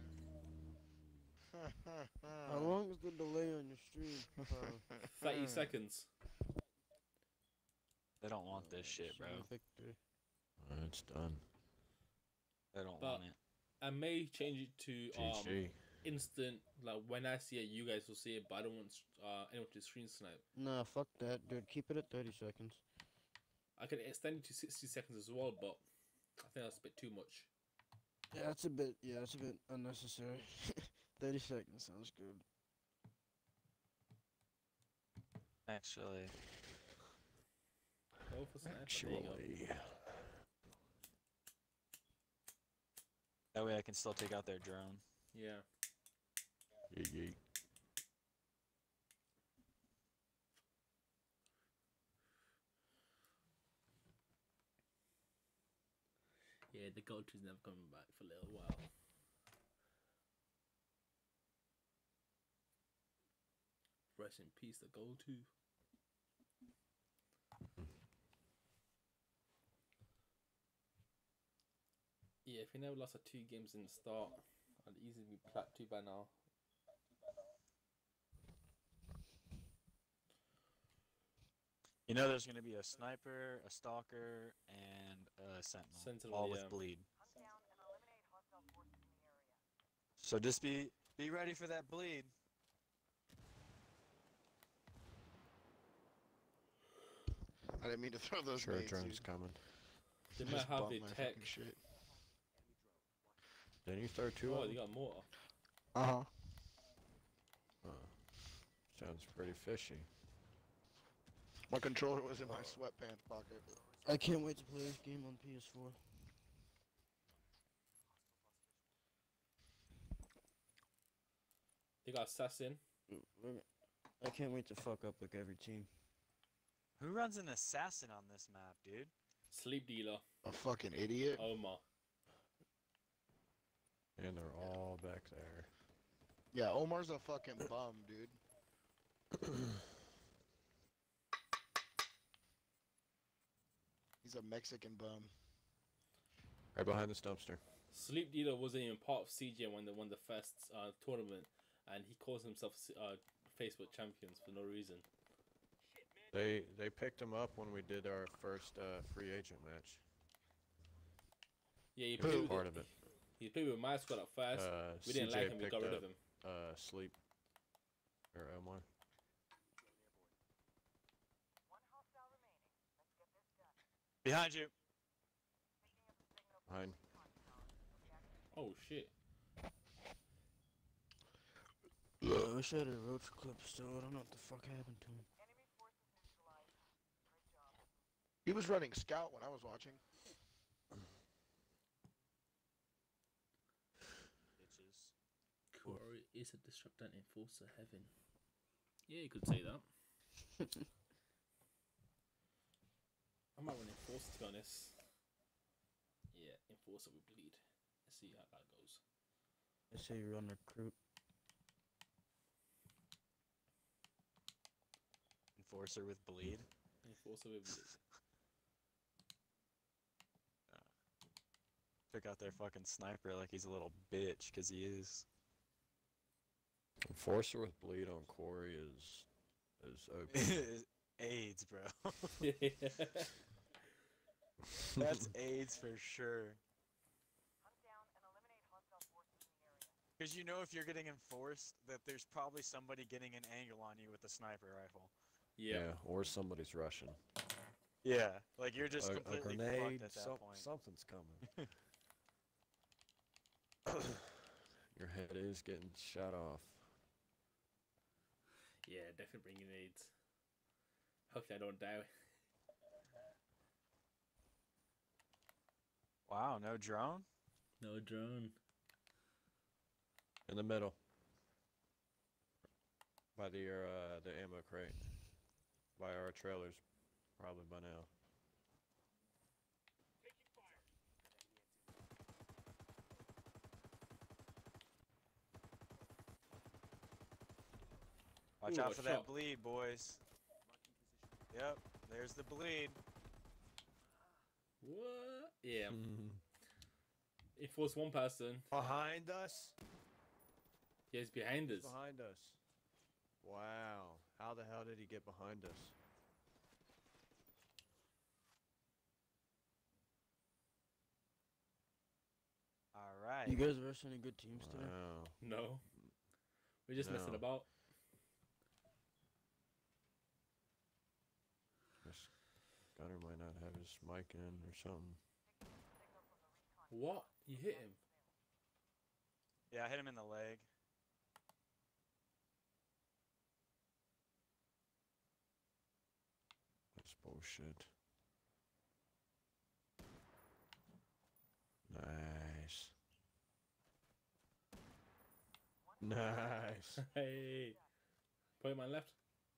sky. How long is the delay on your stream? 30 seconds. They don't want this shit, bro. Victory. It's done. They don't But- want it. I may change it to GG. instant. Like when I see it, you guys will see it, but I don't want anyone to screen snipe. Nah, fuck that, dude. Keep it at 30 seconds. I can extend it to 60 seconds as well, but I think that's a bit too much. Yeah, it's a bit unnecessary. 30 seconds sounds good. Actually, Go for sniper. There you go. Actually. that way I can still take out their drone. Yeah. Yeet. Yeah, the go-to's never coming back for a little while. Rest in peace, the go-to. Yeah, if we never lost 2 games in the start, I'd easily be plat 2 by now. You know, there's gonna be a sniper, a stalker, and a sentinel, Sentinel, all yeah. with bleed. Hunt down and eliminate hostile forces in the area. So just be ready for that bleed. I didn't mean to throw those Sure, nades, drone's dude. coming. They Just might have bumped the my tech. fucking shit. Didn't you throw 2 Oh, of they them? got more. Uh-huh. Sounds pretty fishy. My controller was in my sweatpants pocket. I can't wait to play this game on PS4. They got assassin. I can't wait to fuck up like every team. Who runs an assassin on this map, dude? Sleep dealer. A fucking idiot. Omar. And they're all back there. Yeah, Omar's a fucking bum, dude. He's a Mexican bum. Right behind this dumpster. Sleep dealer wasn't even part of CJ when they won the first tournament, and he calls himself Facebook champions for no reason. They picked him up when we did our first free agent match. Yeah, he He was played with part of it. He played with my squad at first. We didn't CJ like him. We picked got rid up of him. Sleep or Omar. One hostile remaining. Let's get this done. Behind you. Picking up a signal from Behind. the recon tower. It'll be active. Oh shit. I wish I had a roach clip still. I don't know what the fuck happened to him. Enemy forces neutralized. Great job. He was running scout when I was watching. Bitches. Corey is a disruptor and enforcer heaven. Yeah, you could say that. I might run enforcer to be honest. Yeah, enforcer with bleed. Let's see how that goes. I say you run recruit. Enforcer with bleed. Enforcer with bleed. Took out their fucking sniper like he's a little bitch, cause he is. Enforcer with bleed on Corey is OP. AIDS, bro. That's AIDS for sure. Hunt down and eliminate hostile forces in the area. Cause you know if you're getting enforced, that there's probably somebody getting an angle on you with a sniper rifle. Yeah. Or somebody's rushing. Yeah, like you're just A completely grenade, fucked at that point. something's coming. Your head is getting shot off. Yeah, definitely bringing AIDS. Hopefully I don't die. Wow, no drone? No drone. In the middle. By the ammo crate. By our trailers, probably by now. Watch Ooh, out a for shot. that bleed, boys. Yep, there's the bleed. What? Yeah. It was one person. Behind us? Yeah, he's behind He's us. behind us. Wow. How the hell did he get behind us? All right. You guys versus any good teams today? Wow. No. We're just messing No. about. Guess Gunner might not have his mic in or something. What? You hit him? Yeah, I hit him in the leg. That's bullshit. Nice. Nice. Hey. Point man left.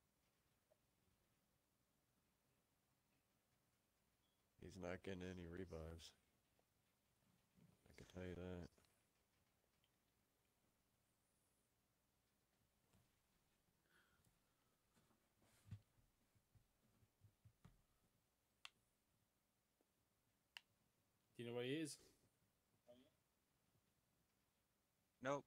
He's not getting any revives. I can tell you that. Do you know where he is? Nope.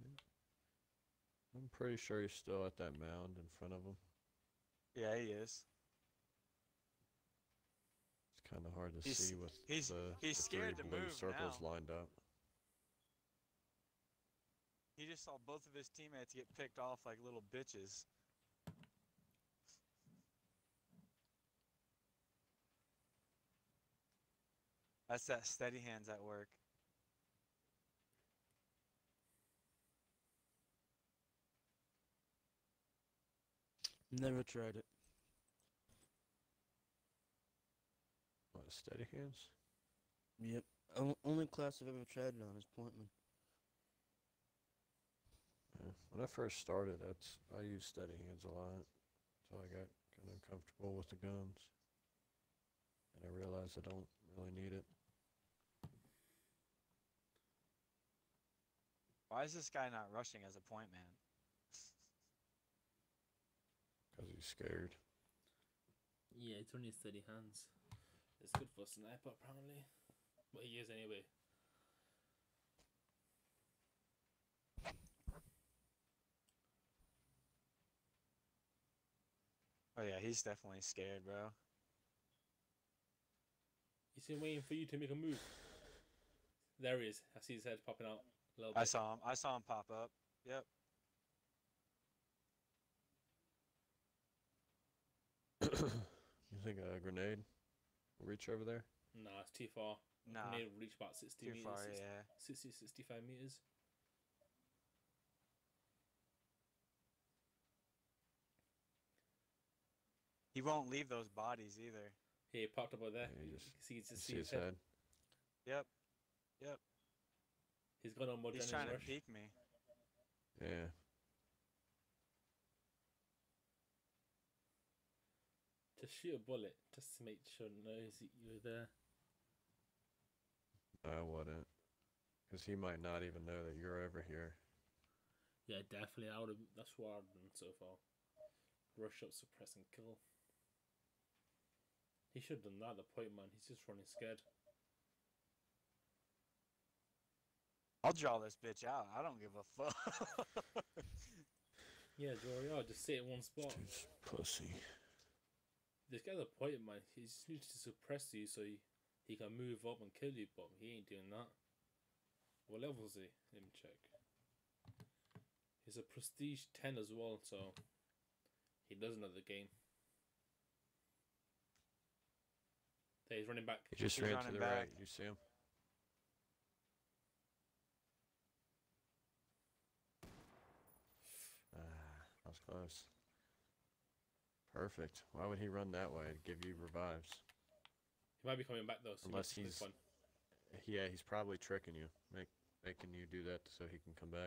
I'm pretty sure he's still at that mound in front of him. Yeah, he is. It's kind of hard to He's- see with he's the scared three to blue move circles now. lined up. He just saw both of his teammates get picked off like little bitches. That's that steady hands at work. Never tried it. What, steady hands? Yep. Only class I've ever tried it on is Pointman. Yeah. When I first started, I used steady hands a lot. So I got kind of comfortable with the guns. And I realized I don't really need it. Why is this guy not rushing as a point man? Because he's scared. Yeah, it's only steady hands. It's good for a sniper, apparently. But he is anyway. Oh yeah, he's definitely scared, bro. He's been waiting for you to make a move. There he is. I see his head popping out a little I bit. saw him. I saw him pop up. Yep. You think a grenade will reach over there? Nah, it's too far. Nah. Grenade will reach about 60 Too meters. far, 60, yeah. 60, 65 meters. He won't leave those bodies either. Here, he popped up over there. Yeah, you You just- can see, You just see his head? Yep. Yep. He's got on more He's adrenaline trying to rush. peek me. Yeah. Just shoot a bullet, just to make sure it knows that you're there. I wouldn't. Because he might not even know that you're over here. Yeah, definitely. I would have. That's what I've done so far. Rush up, suppress, and kill. He should have done that. The point man. He's just running scared. I'll draw this bitch out. I don't give a fuck. Yeah, draw out. Just sit in one spot. Dude's pussy. This guy's a point man. He just needs to suppress you so he can move up and kill you. But he ain't doing that. What level is he? Let me check. He's a prestige 10 as well, so he does know the game. There, he's running back. He just He's ran to running the back. right. You see him? That was close. Perfect. Why would he run that way to give you revives? He might be coming back though. So Unless this he's- one. Yeah, he's probably tricking you, making you do that so he can come back.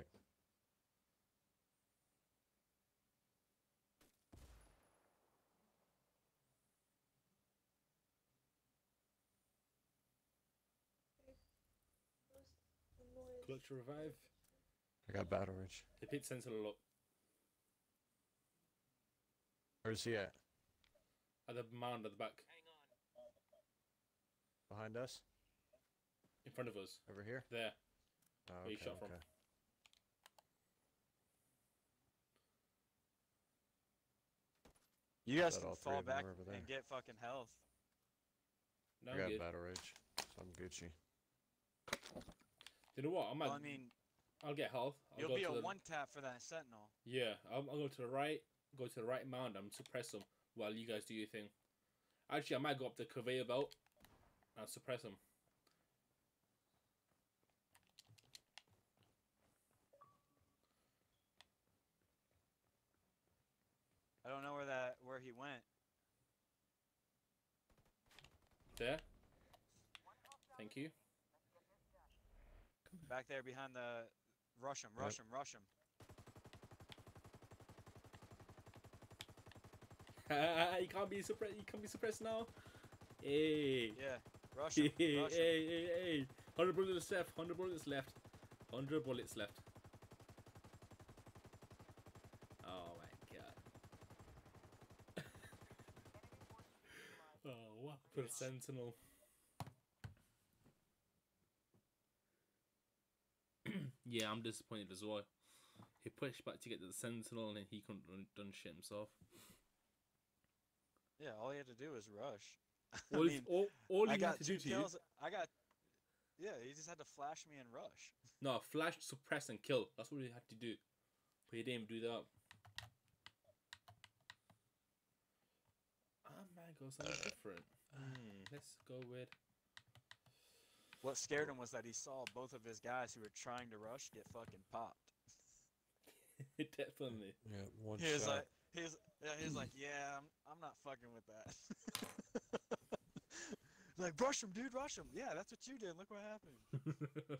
Clutch revive. I got Battle Ridge. The pit sentinel up. Where's he at? At the mound at the back, Behind us? in front of us. Over here? There. Oh, Where you shot from. You guys Got can all three fall of them back over there. and get fucking health. No, I I'm got good. battle rage, so I'm Gucci. You know what? I might. Well, I mean, I'll get health. I'll you'll go be to a the, one tap for that sentinel. Yeah, I'll go to the right. Go to the right mound and suppress them while you guys do your thing. Actually, I might go up the conveyor belt and suppress them. I don't know where he went. There. Thank you. Back there behind the. Rush him! Yep. Rush him! Rush him! You can't be suppressed. You can't be suppressed now. Hey. Yeah, rush him! Hey, Rush him! hey. 100 bullets left. 100 bullets left. 100 bullets left. Oh my god. Oh, what for a sentinel? Yeah, I'm disappointed as well. He pushed back to get to the sentinel and he couldn't done shit himself. Yeah, all he had to do was rush. All, I mean, all I he got had to do 2 to you. kills. Yeah, he just had to flash me and rush. No, flash, suppress, and kill. That's what he had to do. But he didn't do that. I might go something different. Let's go with. What scared him was that he saw both of his guys who were trying to rush get fucking popped. Definitely. Yeah, one He was shot. like, he was like, yeah, I'm not fucking with that. Like, rush him, dude, rush him. Yeah, that's what you did. Look what happened.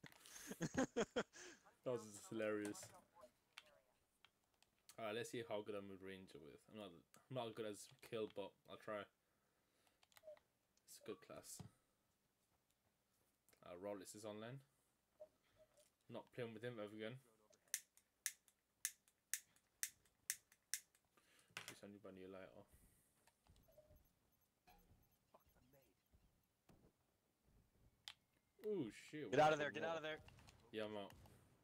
That was just hilarious. Alright, let's see how good I'm with Ranger with. I'm not good as kill, but I'll try. It's a good class. Rollis is online. Not playing with him ever again. Please send you by new lighter. Oh shit. Get out of there, get out of there. Yeah, I'm out.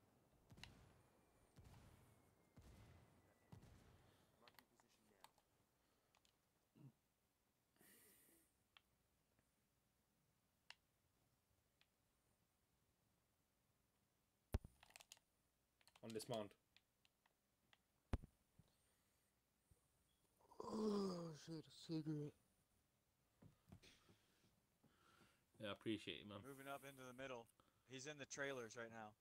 On this mount. Oh shit, a cigarette. Yeah, I appreciate it, man. Moving up into the middle. He's in the trailers right now.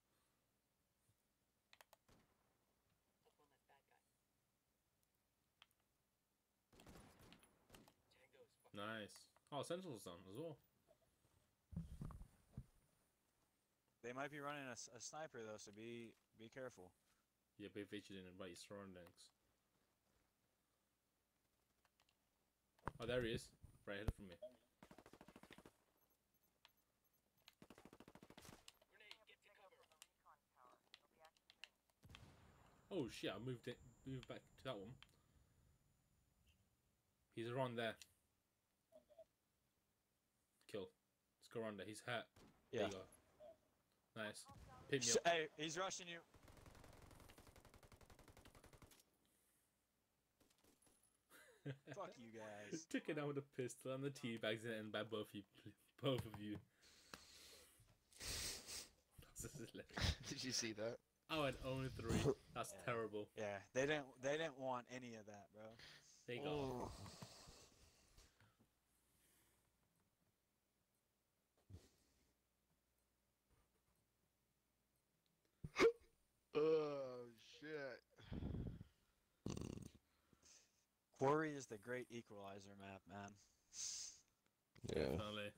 Nice. Oh, Sentinel's done as well. They might be running a sniper though, so be careful. Yeah, be vigilant about your surroundings. Oh, there he is. Right ahead from me. Oh shit, I moved back to that one. He's around there. Kill. Let's go around there. He's hurt. There Yeah. you go. Nice. Pick me up. Hey, he's rushing you. Fuck you guys. Took it out with a pistol and the tea bags in it and by both of you. That's hilarious. Did you see that? I went 0-3. That's Yeah. terrible. Yeah, they didn't want any of that, bro. There you go. Oh shit. Quarry is the great equalizer map, man. Yeah. Definitely.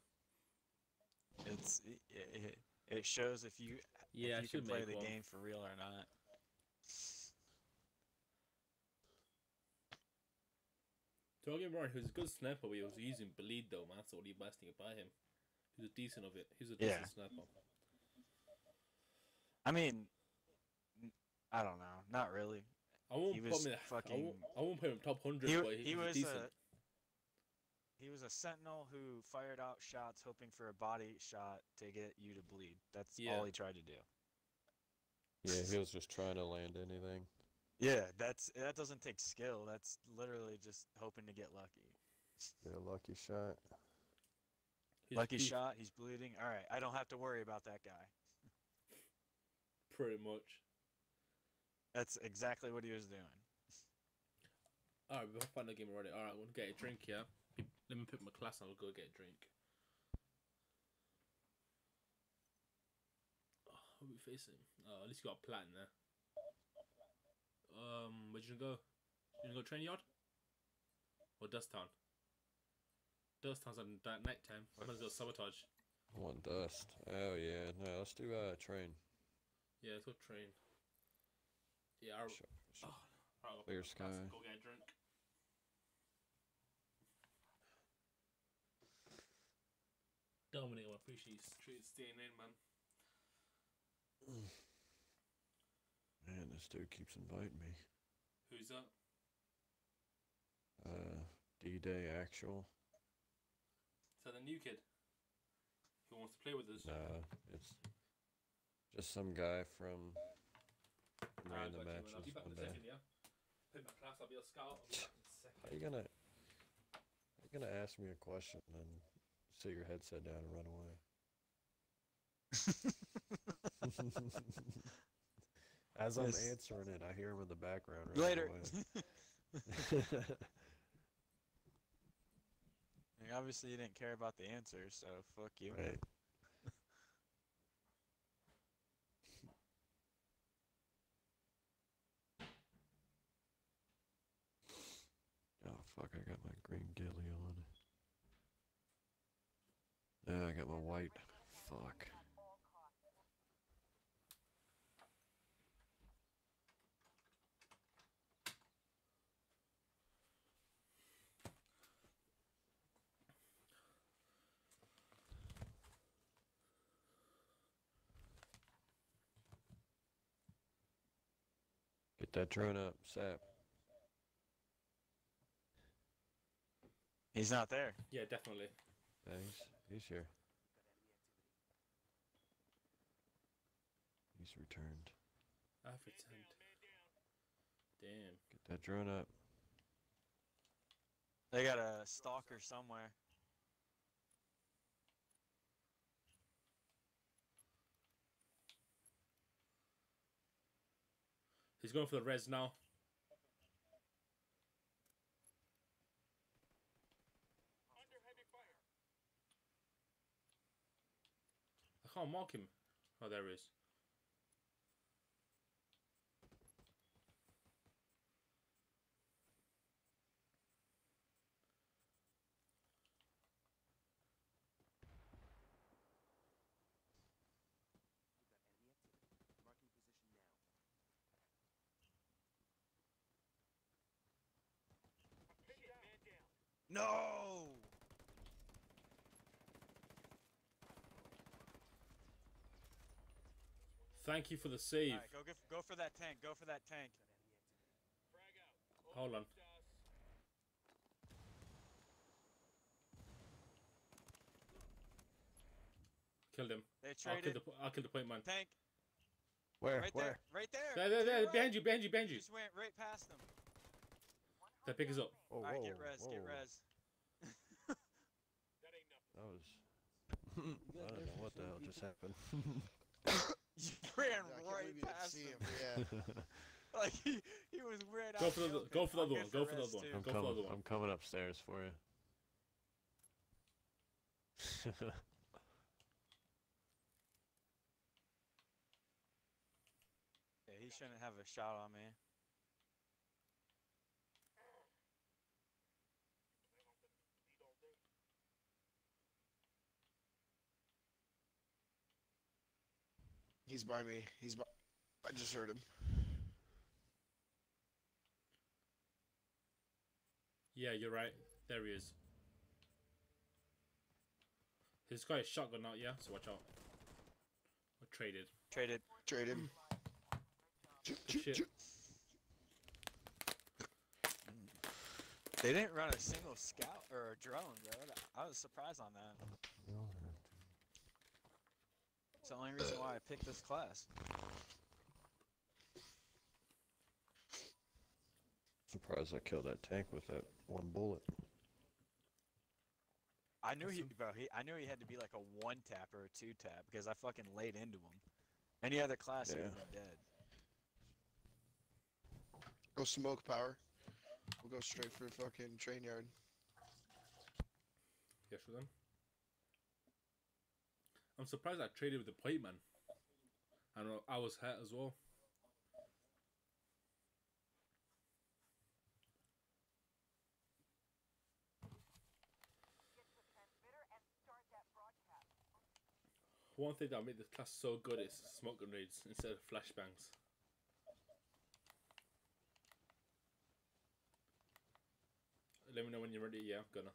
It shows if you Yeah, I if you can should play make the one. game for real or not. Don't get me wrong, he was a good sniper, but he was using bleed though, man. That's the only best thing about him. He was decent of it. He was a decent Yeah. sniper. I mean, I don't know, not really. I won't He put was him in. fucking. I won't put him top 100, He, but he he's was decent. he was a sentinel who fired out shots hoping for a body shot to get you to bleed. That's Yeah. all he tried to do. Yeah, he was just trying to land anything. Yeah, that doesn't take skill. That's literally just hoping to get lucky. Get a lucky shot. Lucky shot, he's bleeding. All right, I don't have to worry about that guy. Pretty much. That's exactly what he was doing. Alright, we'll find the game already. Alright, I want to get a drink, yeah? Let me pick my class and I'll go get a drink. Oh, who are we facing? At least you got a plat in there. Where'd you go? You gonna go train yard? Or Dust Town? Dust Town's on that night time. Might as well sabotage. I want dust. Oh yeah, no, let's do train. Yeah, let's go train. Yeah, I'll Sure. I'll go Clear pick my class and sky. go get a drink. Dominic, I appreciate you staying in, man. Man, this dude keeps inviting me. Who's that? D-Day actual. Is that the new kid? Who wants to play with us? Nah, it's just some guy from Alright, random got you, man. I'll be matches back in one a day. second, yeah? Pick my class, I'll be a scout. I'll be back in a second. How you gonna ask me a question and sit your headset down and run away? As I'm Yes. answering it, I hear him in the background. Later. Away. Obviously, you didn't care about the answer, so fuck you. Right. Oh fuck! I got my green ghillie on. Yeah, I got my white. Fuck. Get that drone up, Sap. He's not there. Yeah, definitely. Yeah, he's here. He's returned. I've returned. Damn. Get that drone up. They got a stalker somewhere. He's going for the res now. I can't mark him. Oh, there he is. Marking position now. No! Thank you for the save. Alright, go for that tank. Go for that tank. Hold on. Killed him. They I'll traded. kill the point man. Tank. Where? Right Where? there. Right there. There, To the right. behind you, behind you, behind you. Just went right past them. That pick us up. Oh, Alright, whoa, get res. whoa. Get res. That was. I don't know what the hell just happened. You ran Yeah, I can't right believe you didn't past see him. him. Yeah. Like he was right Go out for the the open. go for the I'm other one. good Go for the res, other one. too. I'm Go for the coming. other one. I'm coming upstairs for you. Yeah, he shouldn't have a shot on me. He's by me. He's by. I just heard him. Yeah, you're right. There he is. This guy is shotgun out, yeah? So watch out. Or traded. Traded. Trade him. Shoot, shoot, Shit. shoot. They didn't run a single scout or a drone, bro. I was surprised on that. It's the only reason why I picked this class. Surprised I killed that tank with that one bullet. I knew I knew he had to be like a 1-tap or a 2-tap because I fucking laid into him. Any other class, he would have been dead. Go smoke power. We'll go straight for fucking train yard. Yes, for them. I'm surprised I traded with the plate man. And I was hurt as well. Get to the transmitter and start that broadcast. One thing that made this class so good is smoke grenades instead of flashbangs. Let me know when you're ready. Yeah, I'm gonna.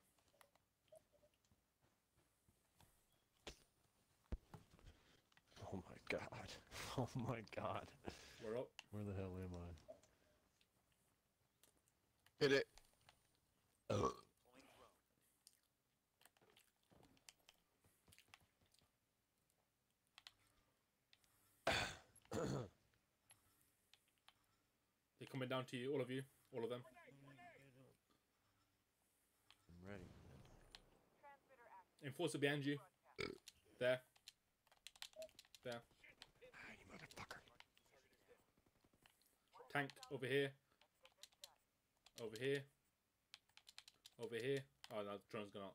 Oh my god. Oh my god. We're up. Where the hell am I? Hit it. They're coming down to you, all of you, all of them. I'm ready. Transmitter active. Enforcer behind you. There. There. Ah, you motherfucker. Tank over here. Over here. Over here. Oh no, the drone's gone out.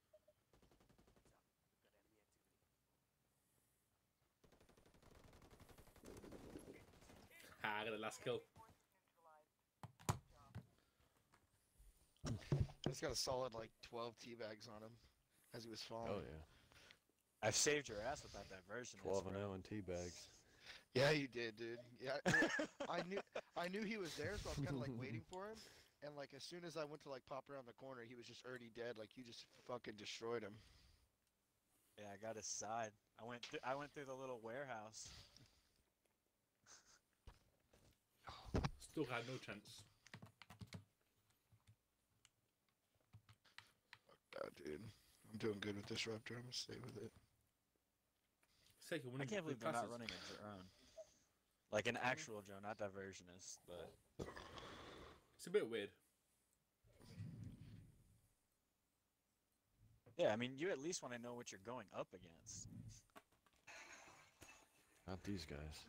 Ah, I got the last kill. He's got a solid like 12 teabags on him as he was falling. Oh yeah. I've saved your ass with that diversion. 12 and 0 in tea bags. Yeah, you did, dude. Yeah, I knew he was there, so I was kind of like waiting for him. And like as soon as I went to like pop around the corner, he was just already dead. Like you just fucking destroyed him. Yeah, I got his side. I went through the little warehouse. Still had no chance. God, dude. I'm doing good with Disruptor. I'm gonna stay with it. Second, I can't believe they're not running a drone. Like an actual drone, not diversionist, but It's a bit weird. yeah, I mean, you at least want to know what you're going up against. Not these guys.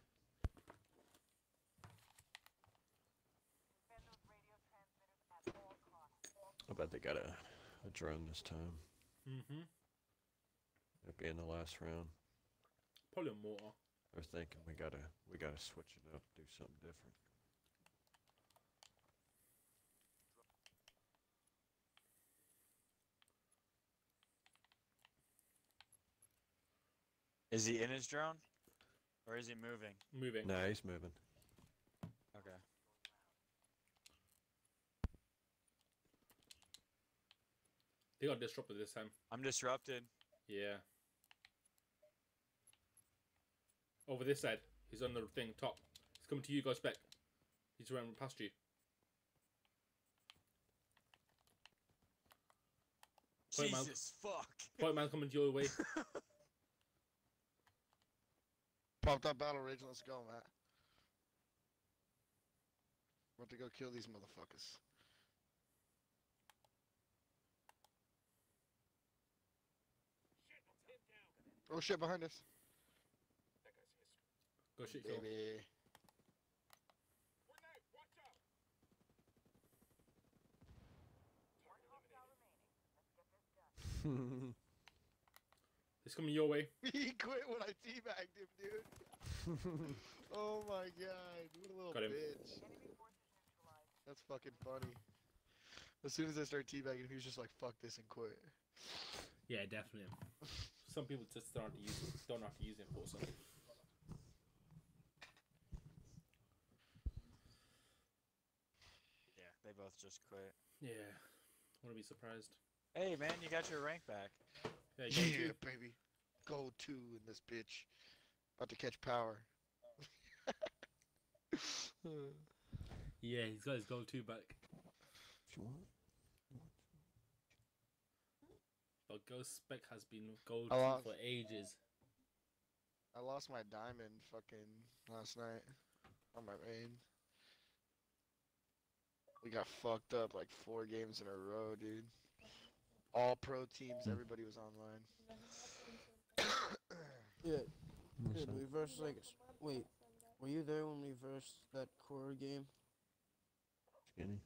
Defend those radio transmitters at all costs. I bet they got a drone this time. Mm-hmm. It'll be in the last round. Probably a mortar. They're thinking we gotta switch it up, do something different. Is he in his drone? Or is he moving? Moving. Nah, he's moving. Okay. They got disrupted this time. I'm disrupted. Yeah. Over this side. He's on the thing top. He's coming to you guys back. He's running past you. Point man. Jesus fuck. Point man coming to your way. Pop that battle rage. Let's go, Matt. Want to go kill these motherfuckers. Oh shit, behind us. Go shoot, kill. Baby. One hostile remaining. Let's get this done. He's coming your way. He quit when I teabagged him, dude. Oh my god, what a little Got him. bitch. Enemy forces neutralized. That's fucking funny. As soon as I started teabagging, he was just like, "Fuck this" and quit. Yeah, definitely. Some people just don't know how to use Enforcer. Yeah, they both just quit. Yeah. Wouldn't be surprised. Hey man, you got your rank back. Yeah, you Yeah, got two. baby. Gold 2 in this bitch. About to catch power. Yeah, he's got his gold 2 back. If you want. But Ghost Spec has been gold I lost. for ages. I lost my diamond fucking last night on my main. We got fucked up like 4 games in a row, dude. All pro teams, everybody was online. Yeah, dude, we versed like. Wait, were you there when we versed that core game? Skinny.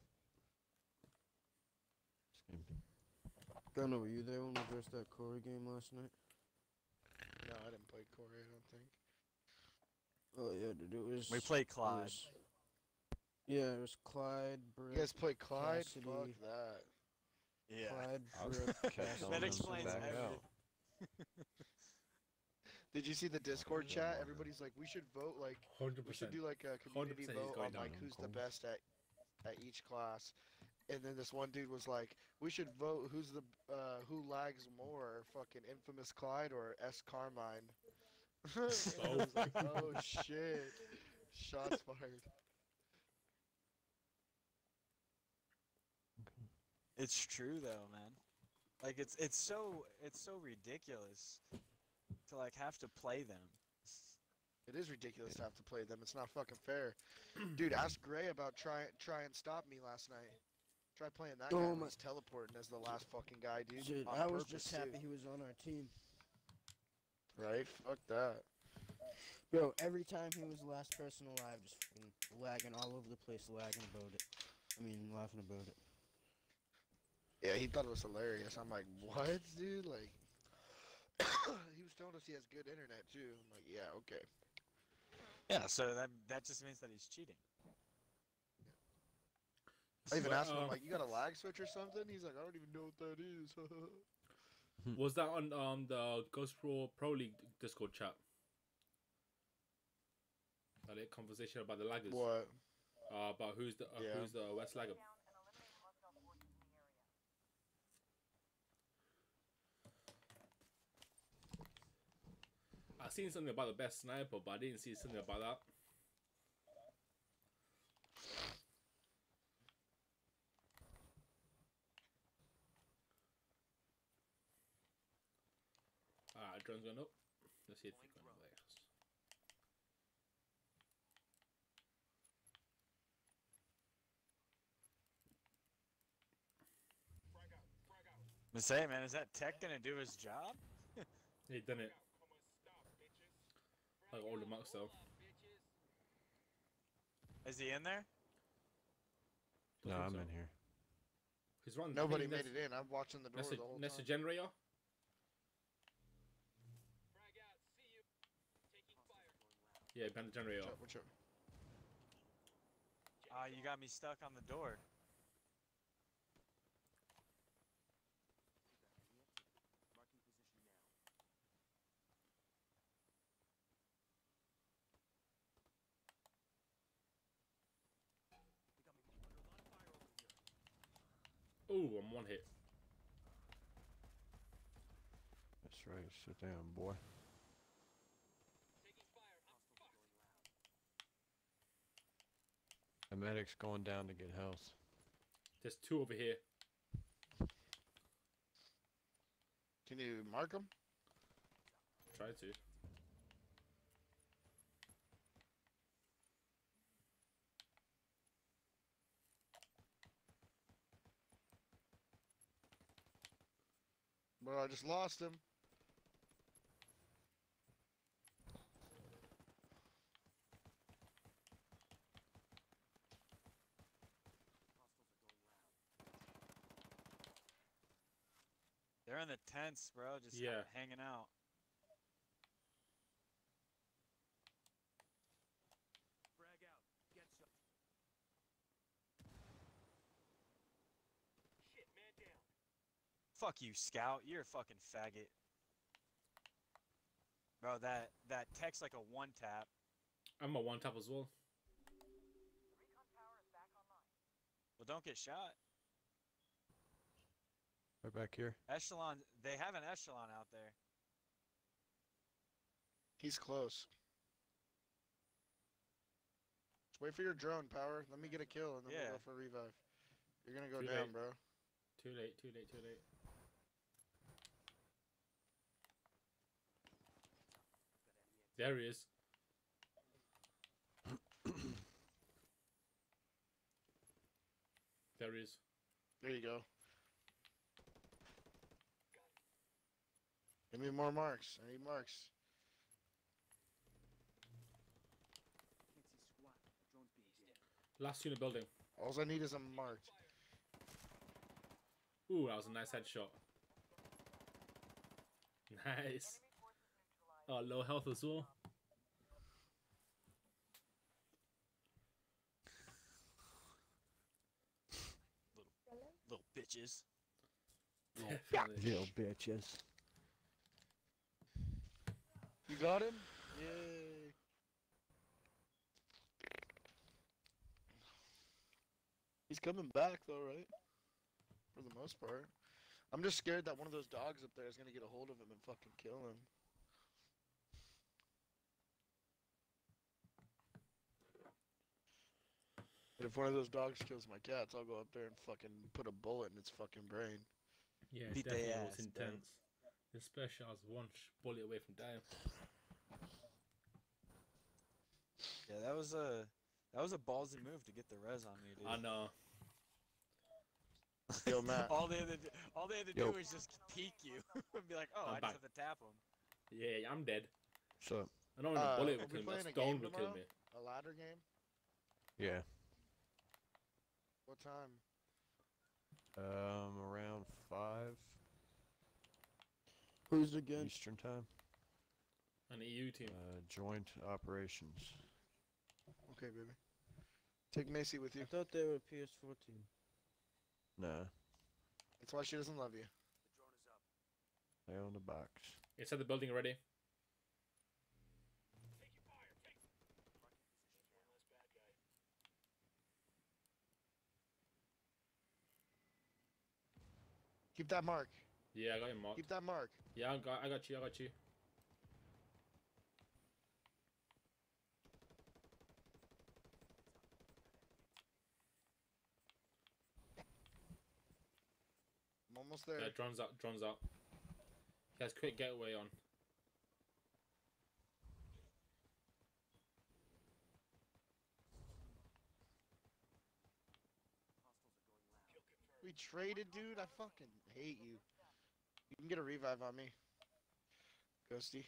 Skimpy. Gunner, were you there when we versed that core game last night? No, I didn't play Corey, I don't think. Oh yeah, dude, it was. We played it Clyde. was- yeah, it was Clyde, Brick, You guys play Clyde? Cassidy. Fuck that. Yeah. Clyde, I was Brick, kept Cassidy. telling That them to explains back everything. out. Did you see the Discord chat? Everybody's like, we should vote like 100%. we should do like a community 100% is vote going on down. like who's the best at each class. And then this one dude was like, we should vote who's the who lags more, fucking Infamous Clyde or S Carmine. And I was like, oh shit. Shots fired. It's true though, man. Like it's so ridiculous to like have to play them. It is ridiculous to have to play them. It's not fucking fair. Dude, ask Gray about try and stop me last night. Try playing that guy Oh when my- he's teleporting as the last fucking guy, dude. Dude, on I was purpose, just too. happy he was on our team. Right? Fuck that. Bro, every time he was the last person alive, just fucking lagging all over the place, lagging about it. I mean, laughing about it. Yeah, he thought it was hilarious. I'm like, what, dude? Like, he was telling us he has good internet too. I'm like, yeah, okay. Yeah, so that just means that he's cheating. I even But, asked him, like, you got a lag switch or something? He's like, I don't even know what that is. Was that on the Ghost Pro League Discord chat? That conversation about the laggers. What? About who's the Yeah. West lagger. Down and eliminate Moscow forces in the area. I seen something about the best sniper, but I didn't see something about that. Alright, drone's going up. Let's see if it's going there. I'm saying, man, is that tech gonna do his job? He done it. Like all the marks though. Is he in there? No, Don't I'm think in so. here. He's running. Nobody made it in. I'm watching the door That's the whole a time. generator. Yeah, behind the generator. Watch out. Ah, you got me stuck on the door. Marking position now. They got me under a lot of fire over here. Ooh, I'm one hit. That's right. Sit down, boy. Hostiles are going loud. The medic's going down to get health. There's two over here. Can you mark him? Try to. Bro, I just lost him. Hostiles are going loud. They're in the tents, bro, just Yeah. hanging out. Frag out. Get shot. Shit, man down. Fuck you, Scout. You're a fucking faggot. Bro, that tech's like a one tap. I'm a one tap as well. The recon tower is back online. Well, don't get shot. Right back here. Echelon, they have an echelon out there. He's close. Just wait for your drone, Power. Let me get a kill and then Yeah. we'll go for a revive. You're gonna go Too down, late. bro. Too late, too late, too late. There he is. There he is. There you go. Give me more marks. I need marks. Last unit building. All I need is a mark. Ooh, that was a nice headshot. Nice. Oh, low health as well. Little bitches. Definitely. Little bitches. You got him? Yay. He's coming back though, right? For the most part. I'm just scared that one of those dogs up there is gonna get a hold of him and fucking kill him. If one of those dogs kills my cats, I'll go up there and fucking put a bullet in its fucking brain. Yeah, Beat definitely they was ass, bro. intense. Especially I was one bullet away from dying. Yeah, that was a ballsy move to get the res on me, dude. I know. Yo, Matt. all they had to Yo. do was just peek you and be like, oh, I'm I back. just have to tap him. Yeah, I'm dead. So, I don't know if a bullet are will we kill me. A playing a stone game will kill tomorrow? me. A ladder game? yeah. What time? Around 5 Who's again? Eastern time. An EU team. Joint operations. Okay, baby. Take Macy with you. I thought they were PS4 team. Nah, That's why she doesn't love you. they own the box. Inside the building already. Keep that mark. Yeah, I got him marked. Keep that mark. Yeah, I got you. I got you. I'm almost there. Yeah, drones out. Drones out. He has quick getaway on. We traded, dude. I fucking hate you. You can get a revive on me. Ghosty.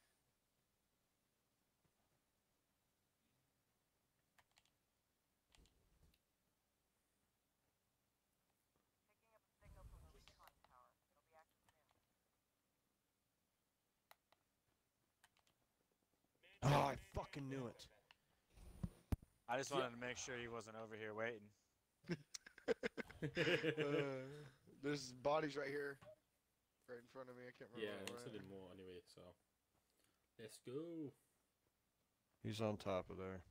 Picking up a signal from the recon tower. It'll be active soon. Oh, I fucking knew it. I just wanted to make sure he wasn't over here waiting. There's bodies right here. Right in front of me. I can't remember. Yeah, where it's a I am. little more anyway, so. Let's go. He's on top of there.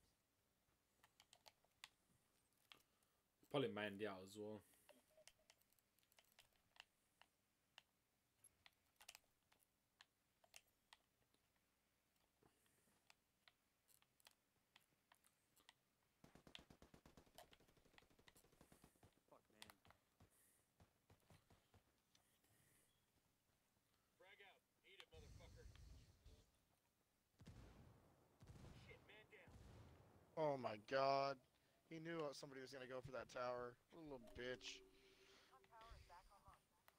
Probably manned out as well. Oh my god. He knew somebody was gonna go for that tower. What a little bitch. Recon tower is back online.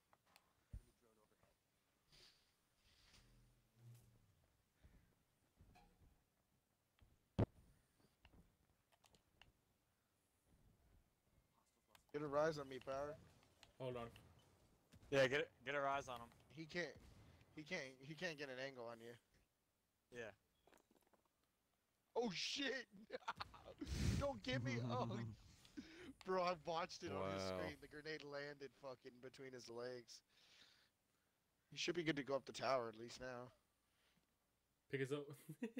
Get a rise on me, Power. Hold on. Yeah, get our eyes on him. He can't get an angle on you. Yeah. Oh shit! Don't get me. Oh, bro, I watched it on his Wow. screen. The grenade landed fucking between his legs. He should be good to go up the tower at least now. Pick us up.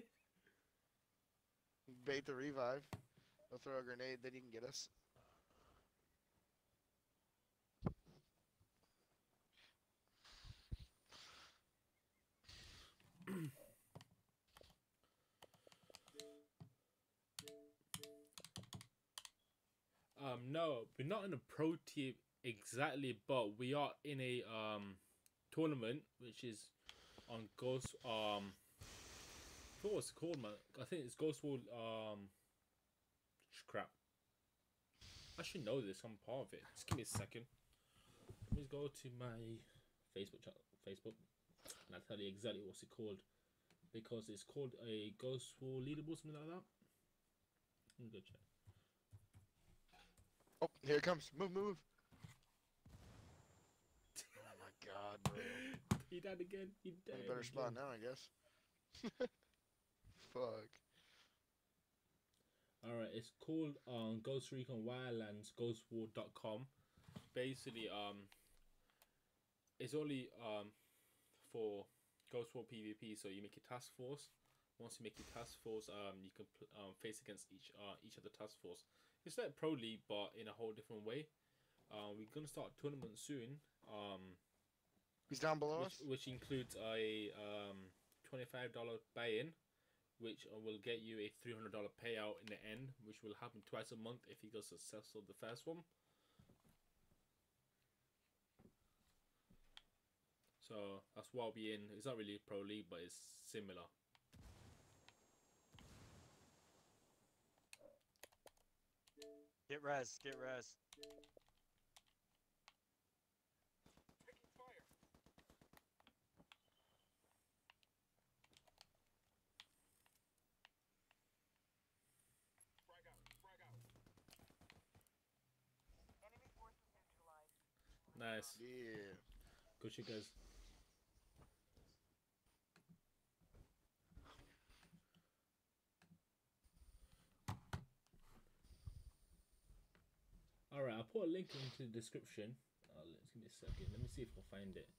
Bait the revive. He'll throw a grenade, then he can get us. No, we're not in a pro team exactly, but we are in a tournament which is on Ghost forgot what it's called, man. I think it's Ghost War. Crap. I should know this. I'm part of it. Just give me a second. Let me go to my Facebook, and I'll tell you exactly what's it called, because it's called a Ghost War leaderboard, something like that. Let me go check. Oh, here it comes. Move, move. Oh my god, bro. He died again. He died. In a better spot now, I guess. Fuck. Alright, it's called Ghost Recon Wildlands GhostWar.com. Basically, it's only for Ghost War PvP. So you make your task force. Once you make your task force, you can face against each other task force. It's like Pro League, but in a whole different way. We're gonna start a tournament soon. He's down below us. Which includes a $25 buy-in, which will get you a $300 payout in the end, which will happen twice a month if you go successful the first one. So that's what I'll be in. It's not really Pro League, but it's similar. Get res, get res. Taking fire. Frag out. Frag out. Enemy forces neutralized. Nice. Yeah. Good shit, guys. Alright, I'll put a link into the description. Let's give me a second. Let me see if I can find it.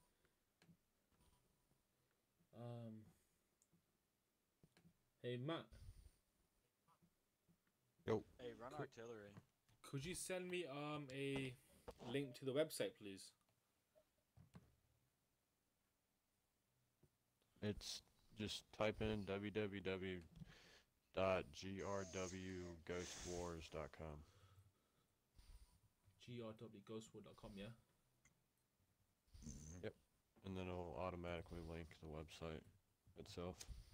Hey Matt, Hey, run artillery. could you send me a link to the website, please? It's just type in www.grwghostwars.com. grwghostwar.com, yeah? Yep. And then it'll automatically link the website itself.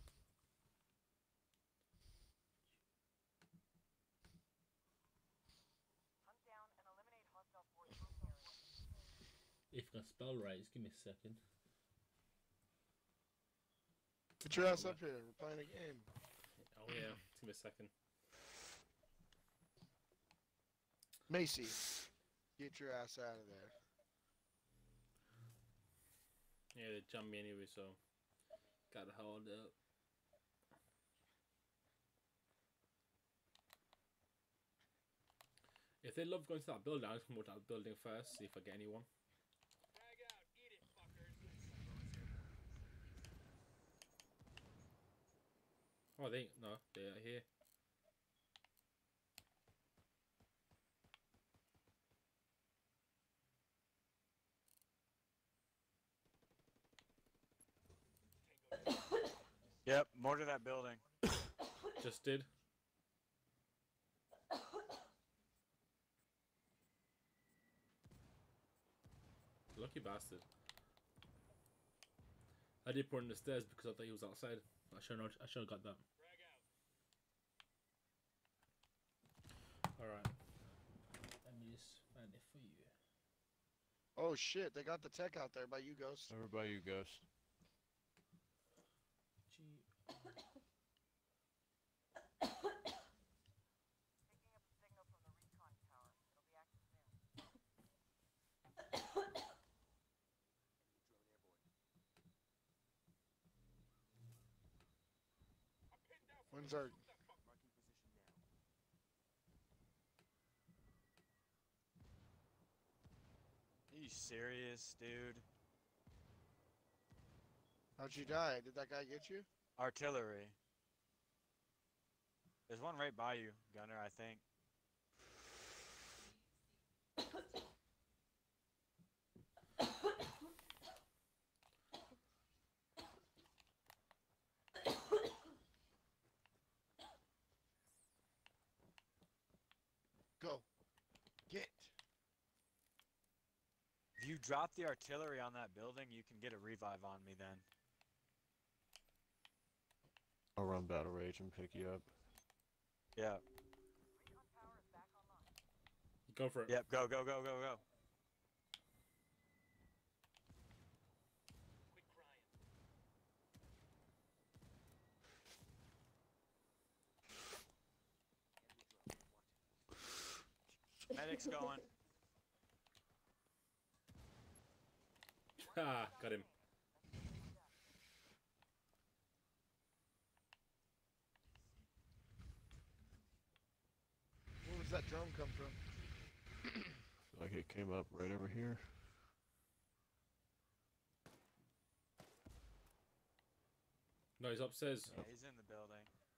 Hunt down and eliminate hostile forces in the area. If I can spell right, just give me a second. Get your ass up here. We're playing a game. Oh yeah, just give me a second. Macy, get your ass out of there. Yeah, they jumped me anyway, so gotta hold up. If they love going to that building, I'll just promote that building first, see if I get anyone. Frag out. Eat it, fuckers. Oh, they're here. Yep, mortar that building. Just did. Lucky bastard. I did put him on the stairs because I thought he was outside. I should have got that. Frag out. Alright. Let me just find it for you. Oh shit, they got the tech out there by you, Ghost. Everybody, you Ghost. Picking up a signal from the recon tower. It'll be active soon. I'm pinned down. When's our... Shoot that fuck. Marking position now. Are you serious, dude? How'd you die? Did that guy get you? Artillery. There's one right by you, Gunner, I think. Go. Get. If you drop the artillery on that building, you can get a revive on me then. I'll run come Battle Rage and pick you up. Yeah. Go for it. Yep. Go, go, go, go, go. Medic's going. Ah, got him. Where was that drone come from? Feel like it came up right over here. No, he's upstairs. Yeah, he's in the building.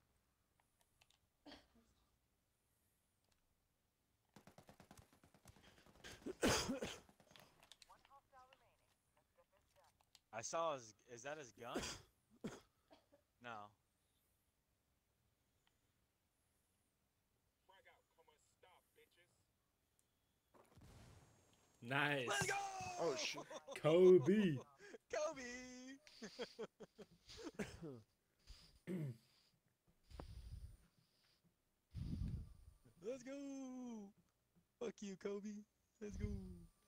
I saw his. Is that his gun? No. Nice. Let's go! Oh shit! Kobe. Kobe! Let's go! Fuck you, Kobe. Let's go.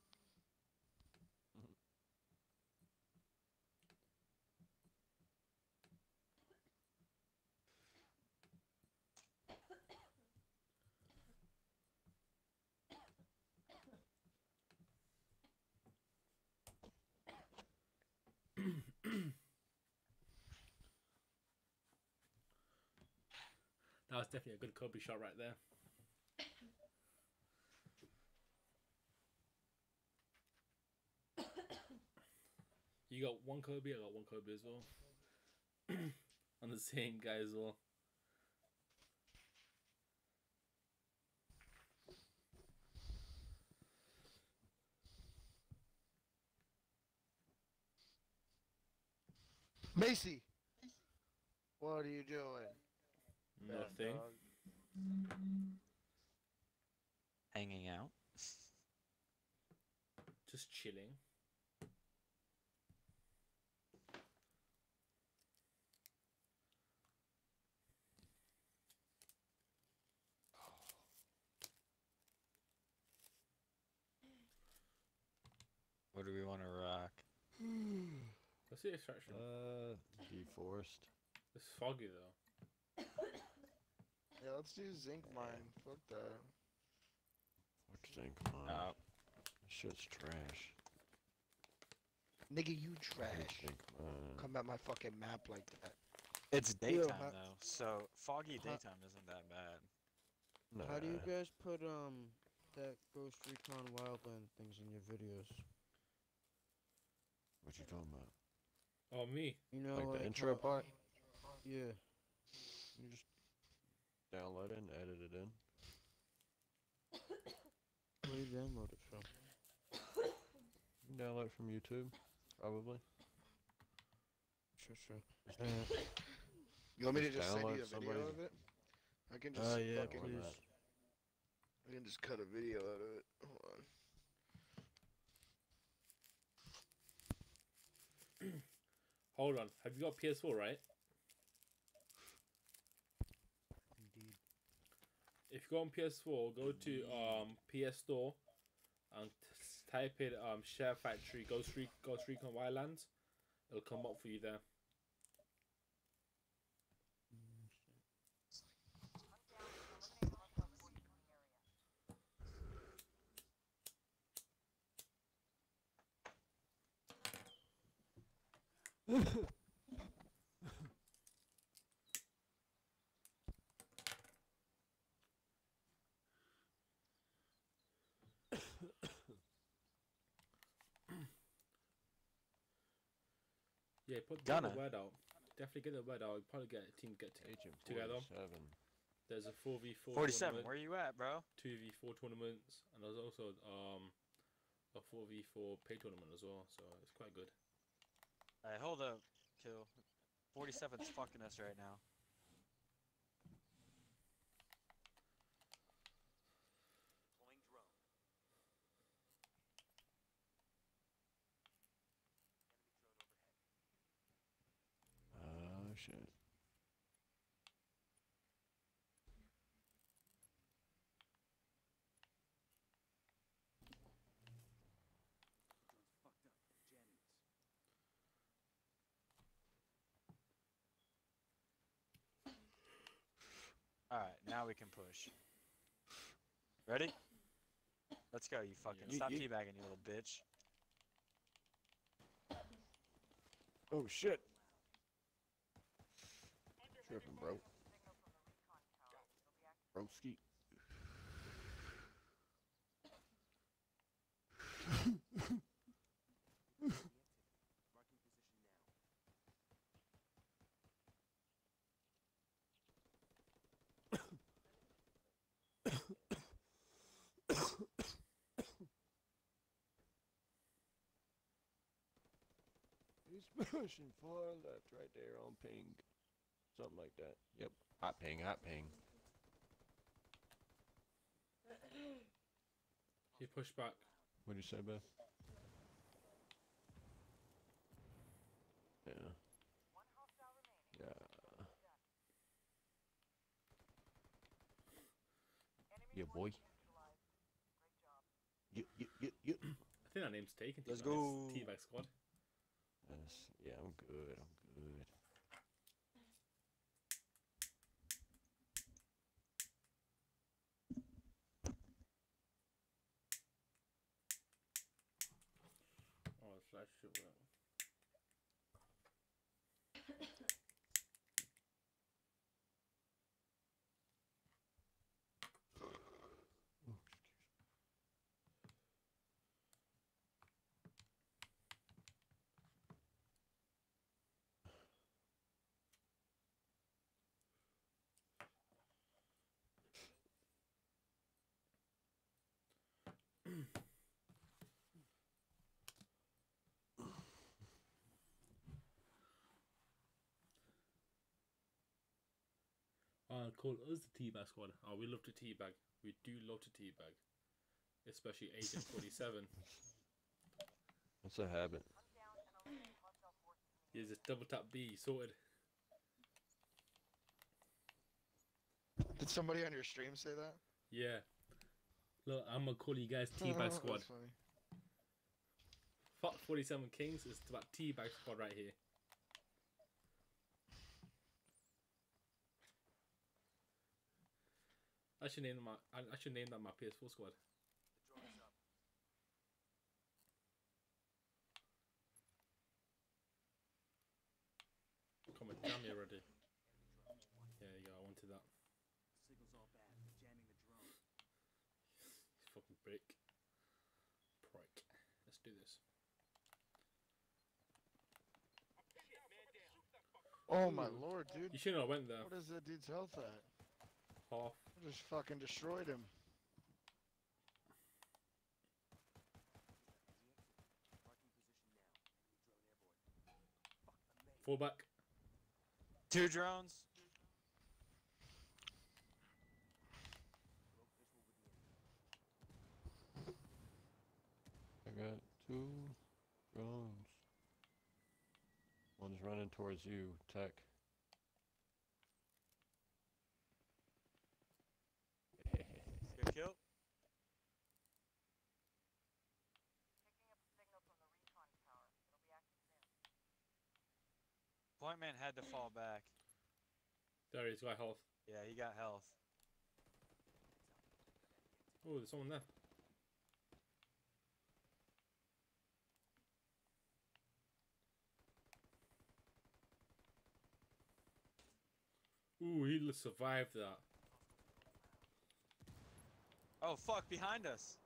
That was definitely a good Kobe shot right there. You got one Kobe, I got one Kobe as well. On the same guy as well. Macy, what are you doing? Nothing. Hanging out. Just chilling. What do we want to rock? Let's see extraction. Deforest. It's foggy though. Yeah, let's do zinc mine. Fuck that. Fuck zinc mine. No. Shit's trash. Nigga, you I hate trash. zinc mine. Come at my fucking map like that. It's daytime how- though, so foggy how- daytime isn't that bad. Nah. How do you guys put that Ghost Recon Wildland things in your videos? What you talking about? Oh, me. You know, Like the intro how- part? Yeah. You just download it and edit it in. Where do you download it from? You can download it from YouTube, probably. Sure. You want me to Just just send you download a video somebody's- of it? I can just yeah, fucking. please. I can just cut a video out of it. Hold on. Hold on. Have you got PS4, right? Indeed. If you go on PS4, go to PS Store and type in Share Factory Ghost Recon Wildlands. It'll come up for you there. Yeah, get Gunna. the word out. Definitely get the word out. Probably get a team to get Agent together. 47. There's a 4v4 47. tournament, Where you at, bro? 2v4 tournaments, and there's also a 4v4 pay tournament as well. So it's quite good. Hey, hold up, Kill. 47's fucking us right now. Oh shit. Alright, now we can push. Ready? Let's go, you fucking. Yeah. Stop Ye- teabagging, you little bitch. Oh shit. Tripping, bro. Broski. He's pushing far left right there on ping. Something like that. Yep. Hot ping, hot ping. He pushed back. What'd you say, Beth? Yeah. Yeah. Yeah, boy. Yeah. I think that name's taken. Let's to be honest. go. Teabag squad. Yes. Yeah, I'm good. I'm good. Oh, that shit work. Call us the Teabag squad. Oh, we love to teabag. We do love to teabag. Especially Agent 47. That's a habit. Here's a double tap B, sorted. Did somebody on your stream say that? Yeah. Look, I'm gonna call you guys Teabag squad. That's funny. Fuck 47 Kings, it's about Teabag squad right here. I should name that my PS4 squad. Come on, jam me already. There you go, I wanted that. Signal's all bad. Jamming the drone. You fucking prick. Let's do this. Oh my lord, dude. You shouldn't have went there. What is that dude's health at? Half. I just fucking destroyed him. Fall back. 2 drones. I got 2 drones. One's running towards you, Tech. Good kill. Point man had to fall back. There he's got health. Yeah, he got health. Oh, there's someone there. Ooh, he survived that. Oh fuck, behind us.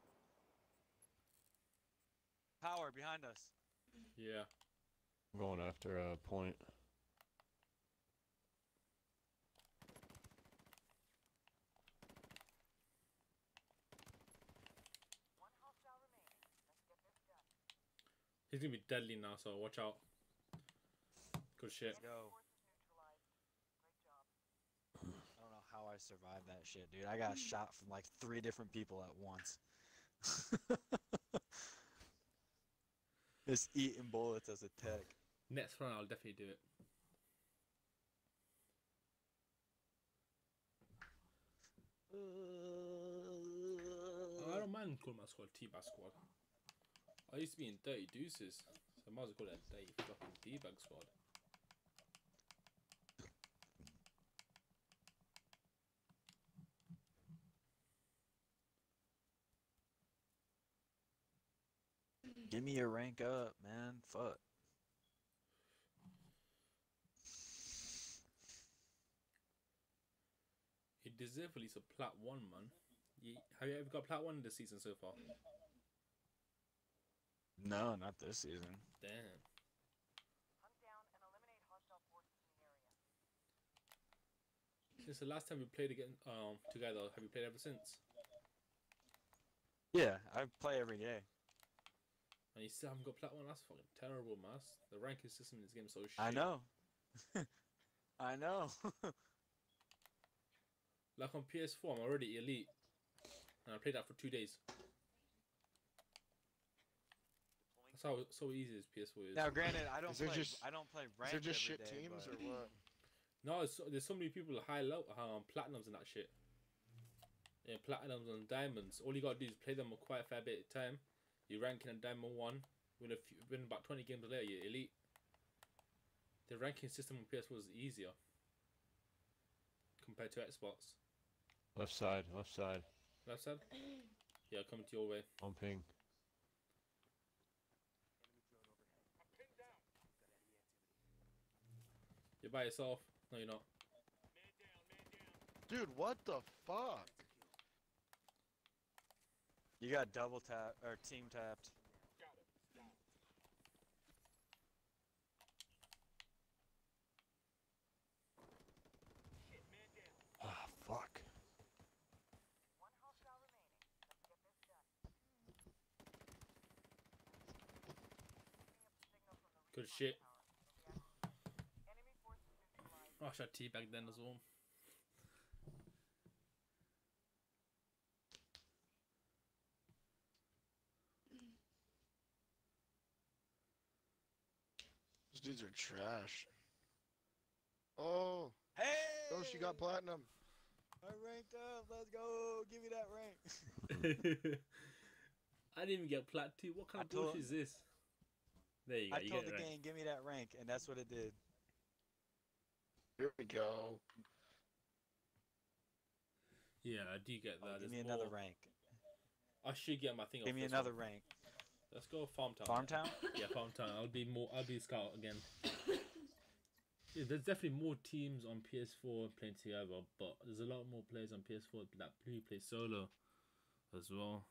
Power behind us. Yeah. I'm going after a point. He's gonna be deadly now, so watch out. Good shit. Let's go. I don't know how I survived that shit, dude. I got shot from like 3 different people at once. Just eating bullets as a tech. Next round, I'll definitely do it. I don't mind calling my squad Teabag squad. I used to be in Dirty Deuces, so I might as well call it a Dirty fucking Teabag squad. Give me a rank up, man. Fuck. You deserve at least a plat 1, man. Have you ever got plat 1 this season so far? No, not this season. Damn. Hunt down and eliminate hostile forces in the area. Since the last time we played again, together, have you played ever since? Yeah, I play every day. And you still haven't got plat 1? That's fucking terrible, man. The ranking system in this game is so shit. I know. I know. Like on PS4, I'm already elite. And I played that for 2 days. That's how so easy this PS4 is. Now, granted, I don't Is there play. just- I don't play Is ranked there just every shit day, teams but- or what? No, there's so many people high low platinums and that shit. Yeah, platinums and diamonds. All you gotta do is play them quite a fair bit of time. You rank in a diamond 1. Win about 20 games later, you're elite. The ranking system on PS4 is easier compared to Xbox. Left side, left side. Left side? Yeah, coming to your way. On ping. You're by yourself. No, you're not. Dude, what the fuck? You got double tap or team tapped. Ah, fuck. One hostile remaining. Let's get this done. Picking up a signal from the Good recon shit. tower. Enemy forces neutralized. Oh, I should teabag then as well. Those dudes are trash. Oh, Hey! oh, she got platinum. I ranked up. Let's go. Give me that rank. I didn't even get plat 2. What kind I of told- bullshit is this? There you go. I You told get the it right. game, give me that rank, and that's what it did. Here we go. Yeah, I do get Oh, that. give There's me another more. rank. I should get my thing. Give off me this another one. rank. Let's go Farm Town. Farm Town? Yeah, Farm Town. I'll be scout again. Yeah, there's definitely more teams on PS4 playing together, but there's a lot more players on PS4 that play solo as well.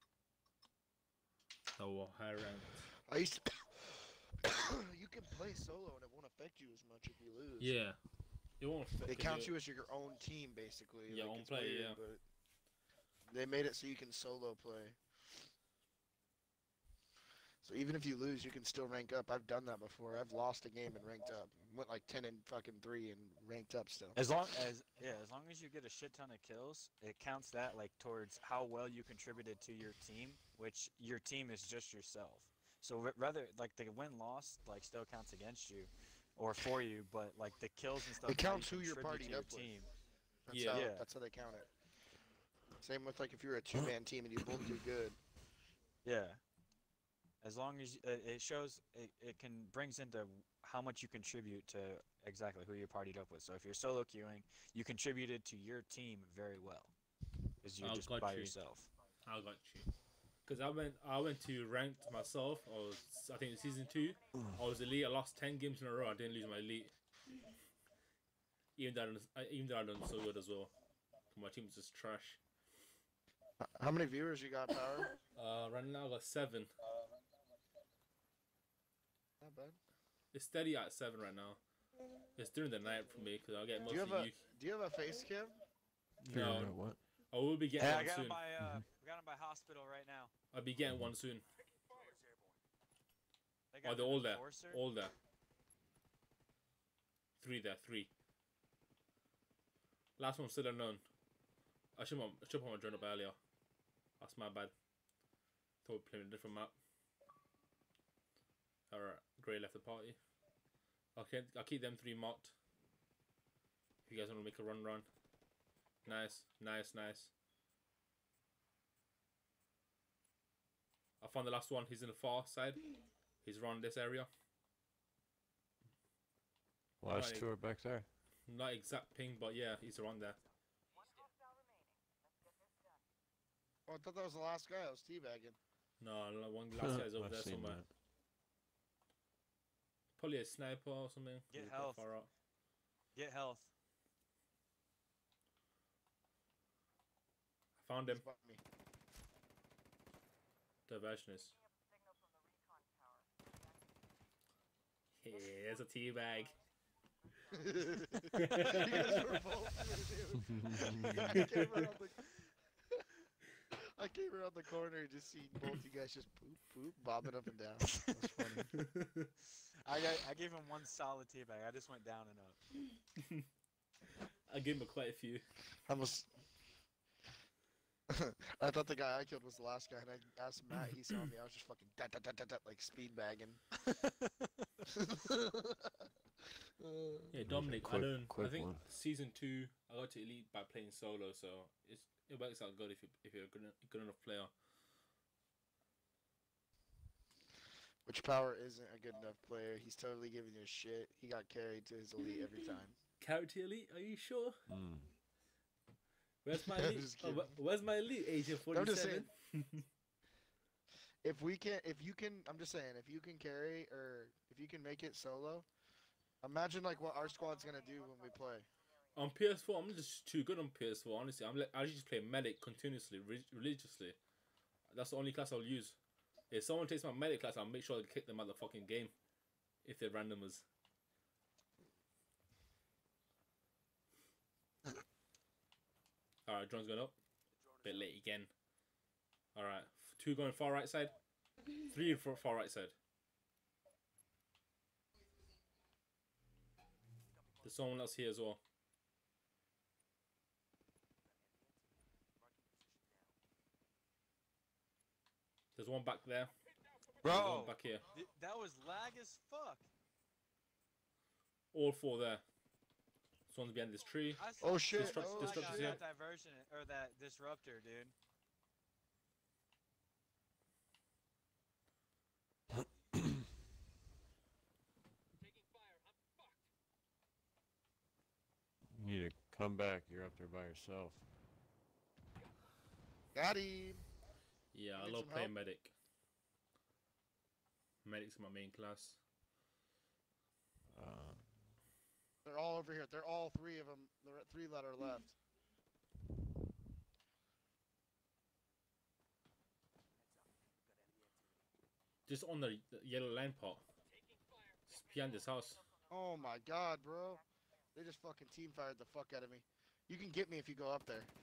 That were high ranked. I used to. You can play solo and it won't affect you as much if you lose. Yeah, it won't. It counts you as your own team, basically. Yeah, own it's player, weird, yeah. But they made it so you can solo play. So even if you lose, you can still rank up. I've done that before. I've lost a game and ranked up. Went like 10 and fucking 3 and ranked up still. As long as you get a shit ton of kills, it counts that like towards how well you contributed to your team, which your team is just yourself. So rather like the win-loss like still counts against you or for you, but like the kills and stuff. It how counts you who you're contribute to partied your up with. team. That's Yeah. how, Yeah. That's how they count it. Same with like if you're a 2-man team and you both do good. Yeah. As long as it shows, it can brings into how much you contribute to exactly who you're partied up with. So if you're solo queuing, you contributed to your team very well, because you're Oh, just got by you. yourself. I got you. Because I went to ranked myself. I think in season 2, I was elite. I lost 10 games in a row. I didn't lose my elite. Even though I done so good as well. My team was just trash. How many viewers you got, Power? Right now I got 7. Not bad. It's steady at 7 right now. It's during the night for me because I get Do you have mostly Do you have a face cam? Figuring No, out what? I will be getting Hey, I one got soon. him by we got him by hospital right now. I'll be getting one soon. They Oh, got they're an all there. enforcer? All there. 3 there. 3. Last one still unknown. I should put my drone up earlier. That's my bad. Thought we'd play a different map. Alright, Grey left the party. Okay, I'll keep them 3 mocked. If you guys want to make a run. Nice. I found the last one. He's in the far side. He's around this area. Last Right. two are back there. Not exact ping, but yeah, he's around there. One hostile remaining. Let's get this done. Oh, I thought that was the last guy. I was teabagging. No, no, one last guy's over I've there seen somewhere. that. Probably a sniper or something. Get He's a bit health. far out. Get health. I found him. Spot me. Diversionist. Signal from the recon tower. Yeah, there's a teabag. You guys were both I came around the corner and just seen both you guys just poop, poop, bobbing up and down. That's funny. I gave him one solid teabag. I just went down and up. I gave him quite a few. I almost. I thought the guy I killed was the last guy, and I asked Matt. He saw me. I was just fucking like speed bagging. Yeah, Dominic, quick- I quick think one. season 2, I got to elite by playing solo, so it works out good if you're a good enough player. Which Power isn't a good enough player. He's totally giving you shit. He got carried to his elite every time. Character elite? Are you sure? Mm. Where's my I'm elite? just Oh, kidding. where's my elite? Agent I'm just 47. If you can, I'm just saying, if you can carry or if you can make it solo, imagine like what our squad's gonna do when we play. On PS4, I'm just too good on PS4. Honestly, I just play medic continuously, religiously. That's the only class I'll use. If someone takes my medic class, I'll make sure I kick them out of the fucking game. If they're randomers. Alright, drone's going up. Bit late again. Alright, 2 going far right side. 3 for far right side. There's someone else here as well. There's one back there. There's one Bro, back here. that was lag as fuck. All 4 there. This one's behind this tree. I Oh, saw shit. so much Oh, lag on Destructor's that here. diversion or that disruptor, dude. You need to come back. You're up there by yourself. Got him. Yeah, I Need love some playing help? medic. Medic's my main class. They're all over here. They're all 3 of them. There are 3 that are left. Just on the yellow line pot. Just behind this house. Oh my god, bro. They just fucking team fired the fuck out of me. You can get me if you go up there.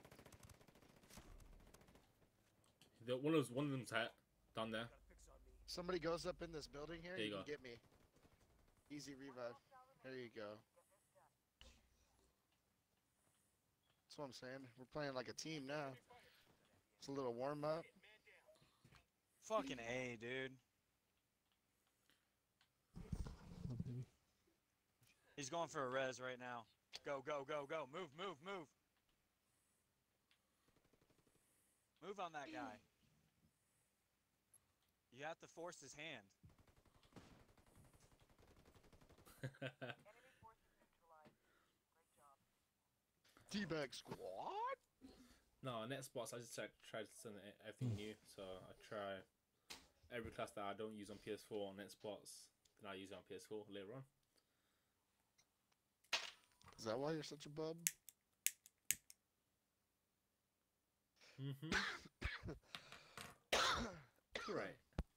One of them's hat down there. Somebody goes up in this building here, There you you can go. get me. Easy revive. There you go. That's what I'm saying. We're playing like a team now. It's a little warm up. Fucking A, dude. He's going for a res right now. Go, go, go, go. Move, move, move. Move on that guy. You have to force his hand. Enemy forces neutralized. Great job. Teabag squad? No, net spots, I just try to send everything new. So I try every class that I don't use on PS4 on net spots, then I use it on PS4 later on. Is that why you're such a bub? Mm-hmm. Right.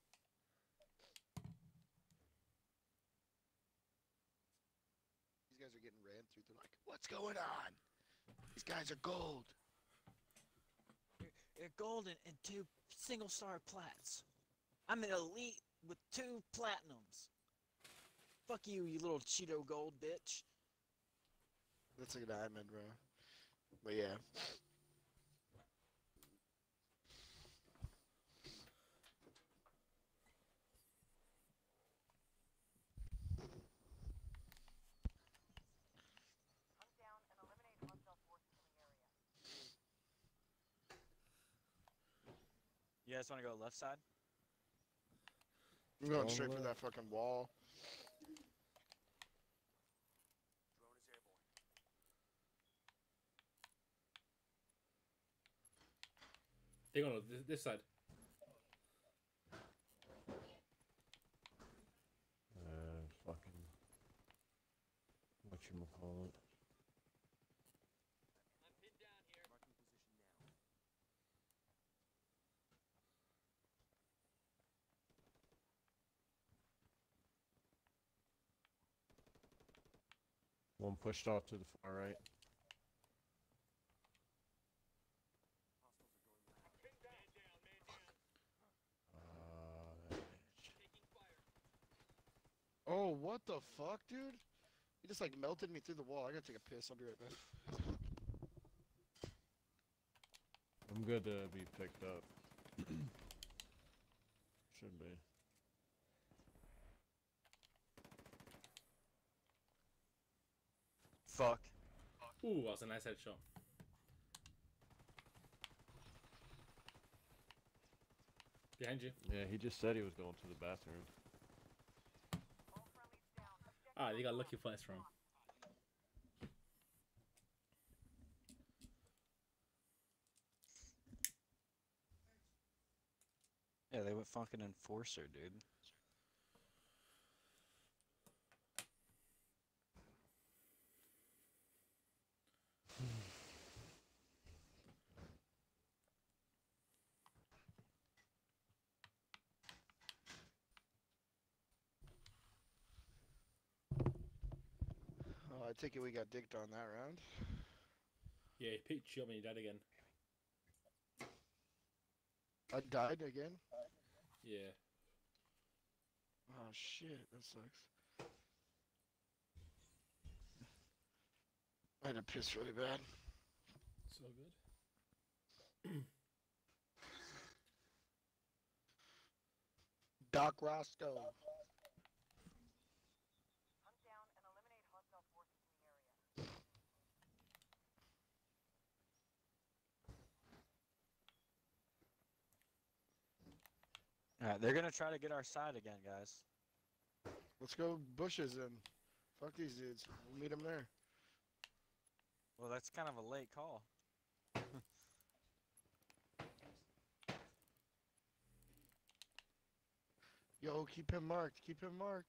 These guys are getting ran through. They're like, what's going on? These guys are gold. You're golden and 2 single-star plats. I'm an elite with 2 platinums. Fuck you, you little Cheeto gold bitch. That's a diamond, bro. But yeah. Hunt down and eliminate hostile forces in the area. You guys want to go left side? I'm going All straight for left. that fucking wall. They're going to this side. whatchamacallit. One pushed off to the far right. Oh, what the fuck, dude? He just like melted me through the wall. I gotta take a piss. I'll be right back. I'm good to be picked up. Should be. Fuck. Ooh, that was a nice headshot. Behind you. Yeah, he just said he was going to the bathroom. Ah, you got lucky first round. Yeah, they went fucking enforcer, dude. Oh, I take it we got dicked on that round. Yeah, he picked you up and you died again. I died again. Yeah. Oh shit, that sucks. I had to piss really bad. So good. Doc Roscoe. Hunt down and eliminate hostile forces in the area. Alright, they're gonna try to get our side again, guys. Let's go bushes and fuck these dudes. We'll meet them there. Well, that's kind of a late call. Yo, keep him marked. Keep him marked.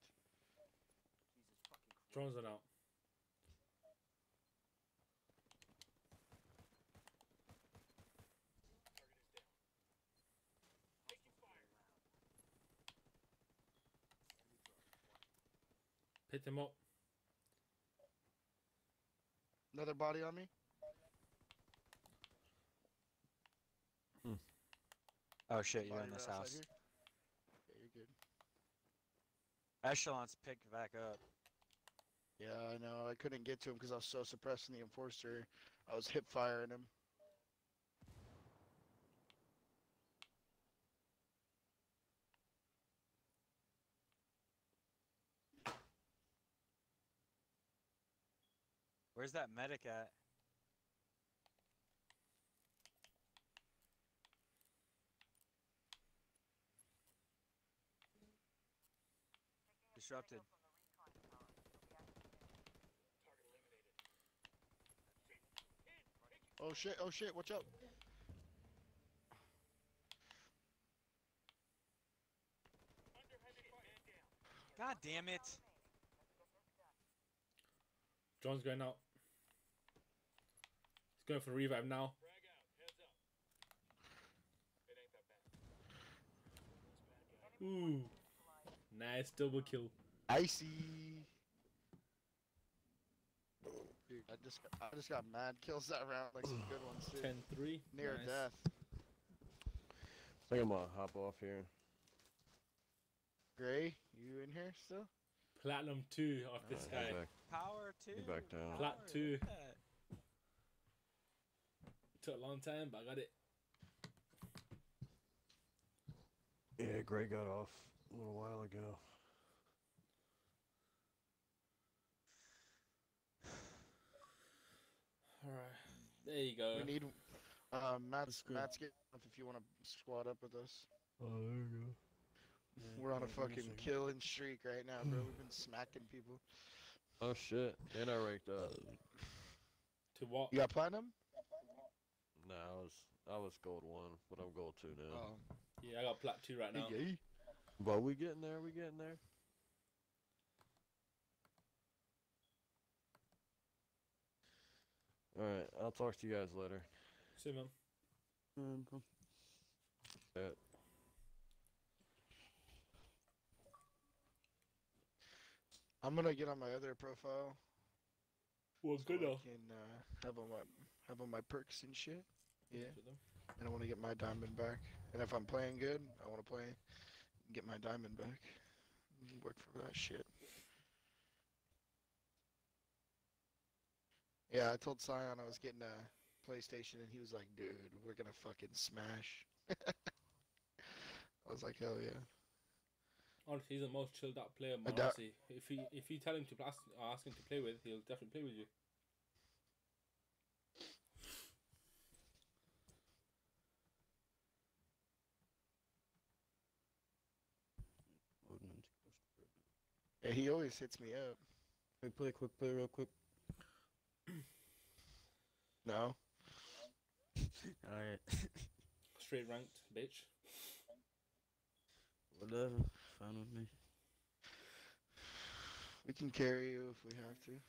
Drones are out. Pick them up. Another body on me. Oh shit, you're Body in this right outside house. here. Yeah, you're good. Echelon's picked back up. Yeah, I know. I couldn't get to him because I was so suppressing the enforcer. I was hip firing him. Where's that medic at? Disrupted. Oh shit, watch out. God damn it! Drone's going out. He's going for revive now. Ooh. Nice double kill. Icy. Dude, I just got mad kills that round, like some good ones too. 10-3. Near Nice. death. I think I'm gonna hop off here. Gray, you in here still? Platinum 2 off this Alright, guy. head back. Power 2. Get back down. Plat Power, 2. look at that. Took a long time, but I got it. Yeah, Gray got off a little while ago. Alright. There you go. We need Matt's good. getting up if you want to squad up with us. Oh, there you go. We're on a fucking killing streak right now, bro. We've been smacking people. Oh shit, and I ranked up. To what? You got platinum? Nah, I was gold 1, but I'm gold 2 now. Oh. Yeah, I got plat 2 right now. Hey, But we getting there, we getting there. Alright, I'll talk to you guys later. See you, man. Bro. Yeah. I'm gonna get on my other profile Well, so good I enough. can have on my perks and shit. Yeah, and I want to get my diamond back. And if I'm playing good, I want to play, get my diamond back. Work for that shit. Yeah, I told Scion I was getting a PlayStation, and he was like, "Dude, we're gonna fucking smash." I was like, "Hell yeah!" Honestly, he's the most chilled out player, I man. doubt- Honestly, if you tell him to ask him to play with, he'll definitely play with you. Loading into Ghost Ribbon. Yeah, he always hits me up. Quick play, real quick. No, Alright. Straight ranked, bitch. Whatever. Fine with me. we can carry you if we have to.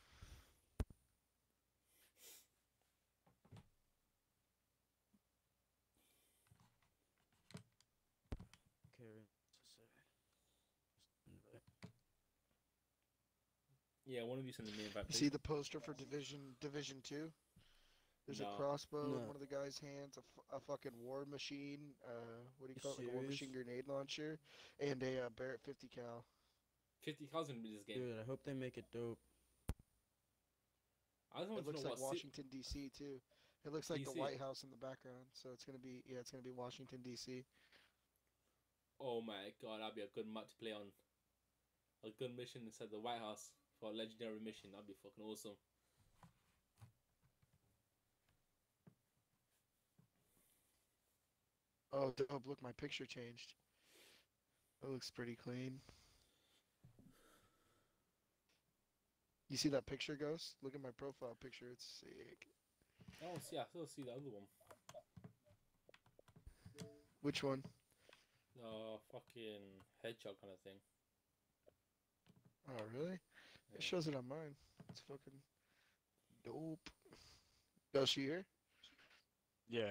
Carry. Necessary. Just invite. Yeah, one of you send me an invite. You please. see the poster for Division 2? There's No. a crossbow in No. one of the guy's hands, a fucking war machine, what do you You call it, like a war serious? machine grenade launcher, and a Barrett 50 cal. 50,000 in this game. Dude, I hope they make it dope. I just want It to looks know like what Washington D.C. too. It looks like the DC? White House in the background, so it's gonna be Washington D.C. Oh my god, that'd be a good map to play on. A good mission inside the White House for a legendary mission. That'd be fucking awesome. Oh, dope! Look, my picture changed. It looks pretty clean. You see that picture, Ghost? Look at my profile picture. It's sick. I still see the other one. Which one? The fucking hedgehog kind of thing. Oh, really? Yeah. It shows it on mine. It's fucking dope. Ghost, you here? Yeah.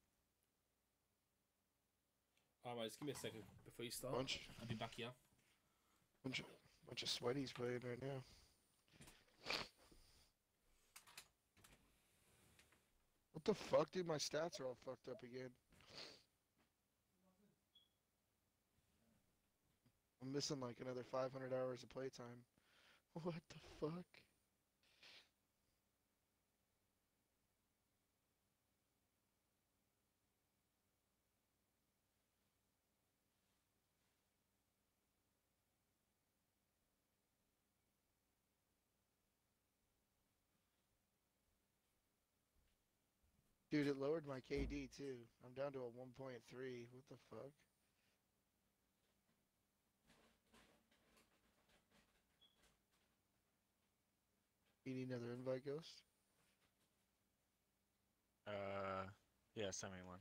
Alright, just give me a second before you start. Bunch, I'll be back here. bunch of sweaties playing right now. What the fuck, dude? My stats are all fucked up again. I'm missing like another 500 hours of playtime. What the fuck? Dude, it lowered my KD too. I'm down to a 1.3. What the fuck? You need another invite, Ghost? Yeah, send me one.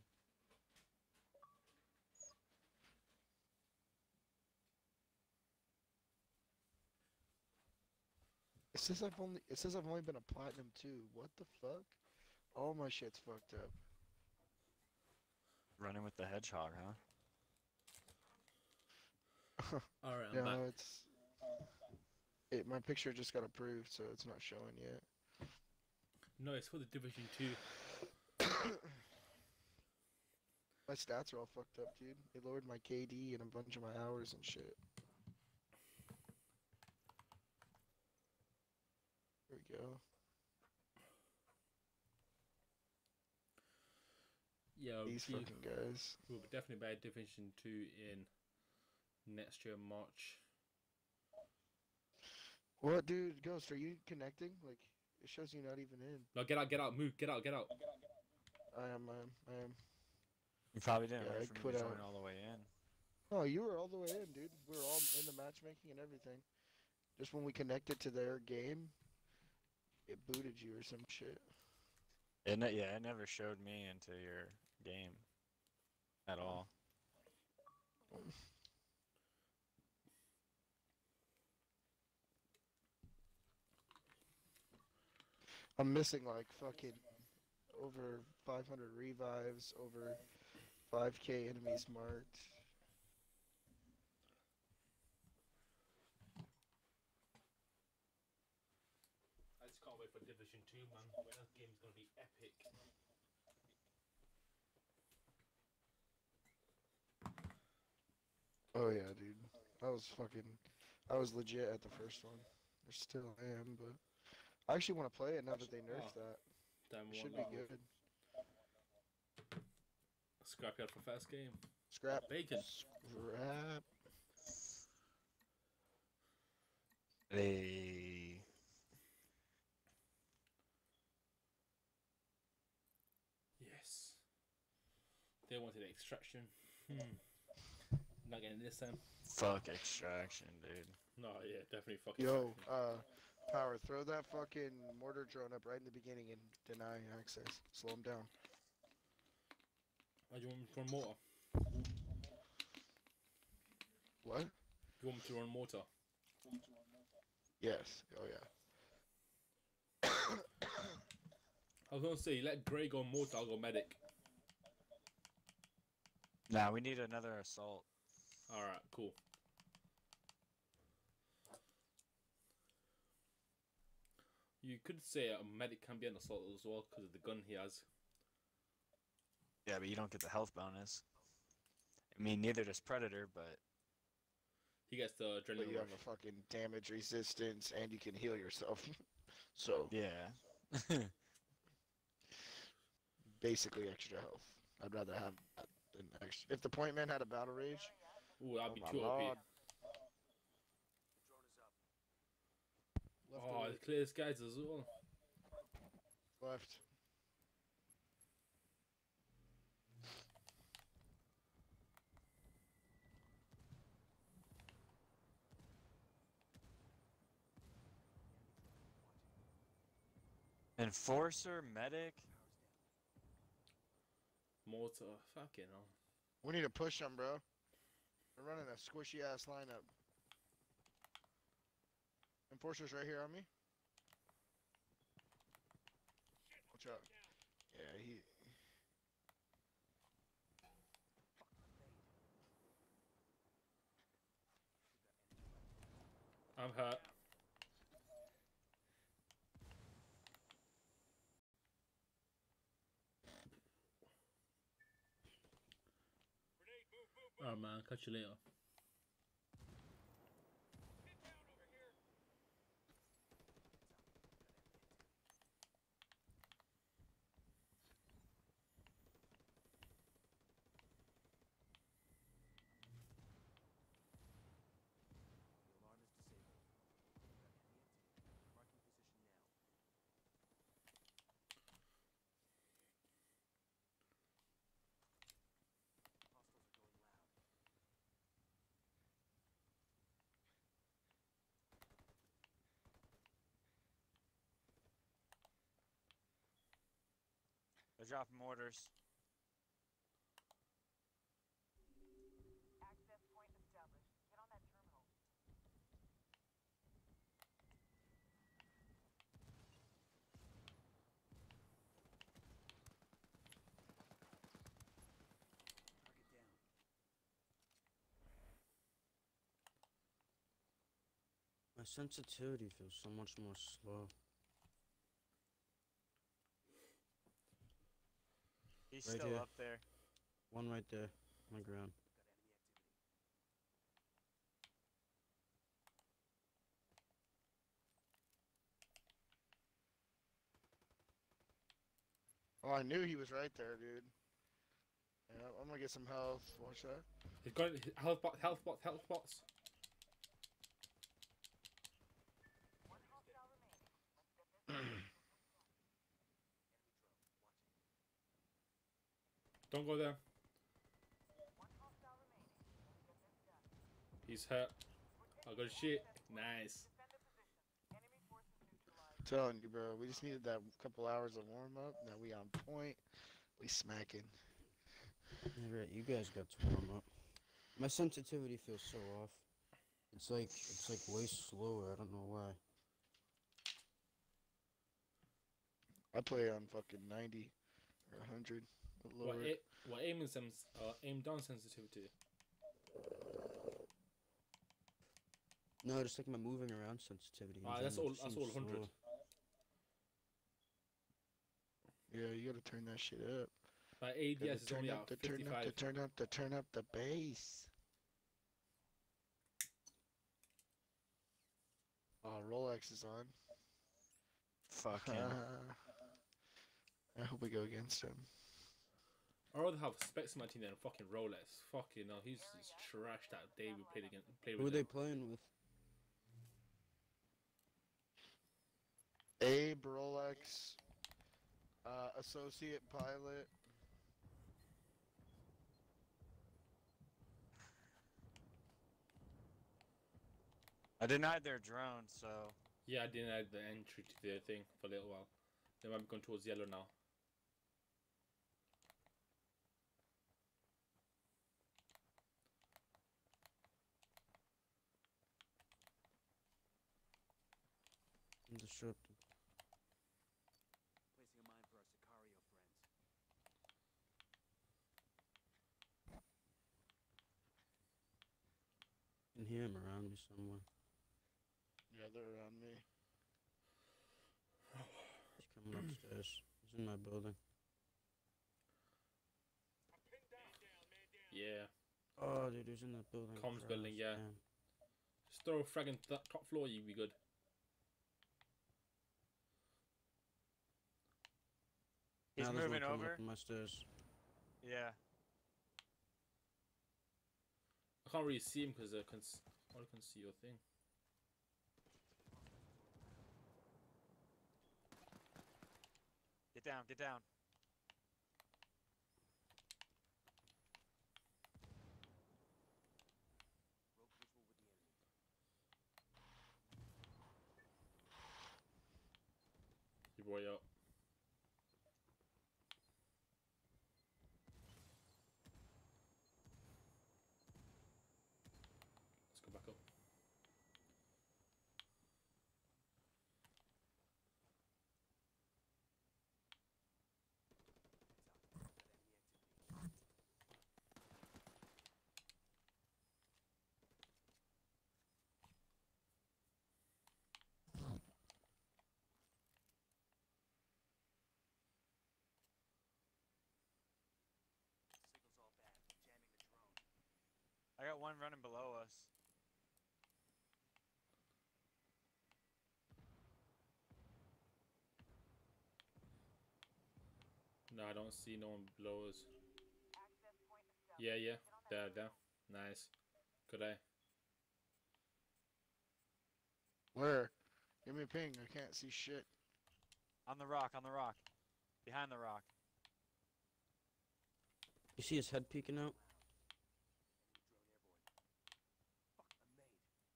It says I've only been a platinum 2. What the fuck? All my shit's fucked up. Running with the hedgehog, huh? Alright, I'm back. No, my picture just got approved, so it's not showing yet. No, it's for the Division 2. My stats are all fucked up, dude. It lowered my KD and a bunch of my hours and shit. There we go. Yeah, These fucking guys. we'll definitely buy Division 2 in next year, March. What, dude? Ghost, are you connecting? Like, it shows you not even in. No, get out, move, get out. I am. You probably didn't Yeah, I wait for me quit to out. join all the way in. Oh, you were all the way in, dude. We were all in the matchmaking and everything. Just when we connected to their game, it booted you or some shit. It never showed me into your game at all. I'm missing like fucking over 500 revives, over 5k enemies marked. I just can't wait for Division 2, man. That game's gonna be epic. Oh yeah, dude. I was legit at the first one. I still am, but I actually want to play it now that they nerfed that. Damn, It should be good. Scrapyard for first game. Scrap. Bacon. Scrap. They. Yes. They wanted extraction. Not getting this time. Fuck extraction, dude. No, yeah, definitely fucking. Yo, Extraction. Power, throw that fucking mortar drone up right in the beginning and deny access. Slow him down. Oh, you want me to run mortar? What? You want me to run mortar? Yes. Oh yeah. I was gonna say, let Grey go mortar, I'll go medic. Nah, we need another assault. Alright, cool. You could say a medic can be an assault as well because of the gun he has. Yeah, but you don't get the health bonus. I mean, neither does Predator, but He gets the But adrenaline you rush. have a fucking damage resistance and you can heal yourself. So yeah. basically extra health. I'd rather have that than extra. If the point man had a battle rage, Ooh, that'd be oh my too lord. OP. Left Oh, or right? it clears guys as well. Left. Enforcer, medic. Mortar, fucking hell. We need to push them, bro. They're running a squishy ass lineup. Enforcer's right here on me. Watch out. Yeah, he. I'm hurt. Alright, man, catch you later. They're dropping mortars. Access point established. Get on that terminal. My sensitivity feels so much more slow. He's Right still here. up there. One right there, on the ground. Oh, I knew he was right there, dude. Yeah, I'm gonna get some health. Watch that. He's got health bots, health bots, health bots. One hostile remaining. Let's get this. Don't go there. One hostile remaining. Let's get this done. He's hurt. We're I got taking shit. access point. Nice. Defend the position. Enemy forces neutralized. Telling you, bro. We just needed that couple hours of warm up. Now we on point. We smacking. Yeah, right, you guys got to warm up. My sensitivity feels so off. It's like way slower. I don't know why. I play on fucking 90 or 100. Lower. What aim down sensitivity? No, just like my moving around sensitivity. in That's general all. just That's seems all 100. slow. Yeah, you gotta turn that shit up. My Gotta ADS is only at 55. turn up the bass. Oh, Rolex is on. Fuck him. I hope we go against him. I'd rather have Specs in my team than fucking Rolex. Fucking no, he's trash that day we played Who are with they him. playing with? Abe, Rolex, associate pilot. I denied their drone, so Yeah, I didn't add the entry to the thing for a little while. They might be going towards yellow now. I'm disrupted. Placing a mine for our Sicario friends. I can hear him around me somewhere. Yeah, they're around me. He's coming upstairs. He's in my building. Yeah. Oh, dude, he's in that building. Comms across, building, yeah. man. Just throw a frag in that top floor, you'd be good. he's Now there's one moving coming over. up on my stairs. Yeah. I can't really see him because I can see your thing. Get down, get down. Broke visual with the enemy. You boy up. Let's go back up. Signal's all bad. Jamming the drone. I got one running below us. No, I don't see no one below us. Access point established. Yeah, Get on that there. Nice. Good eye. Where? Give me a ping. I can't see shit. On the rock, on the rock. Behind the rock. You see his head peeking out? Enemy drone airborne. Fuck, I'm made.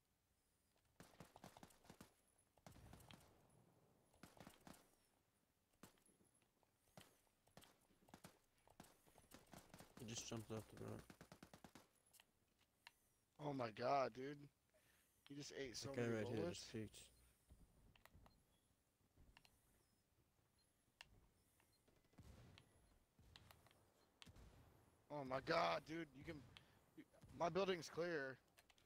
He just jumped off the rock. Oh my god, dude. You just ate so That guy many right here bullets. just peeked. Oh my god, dude. You can. My building's clear.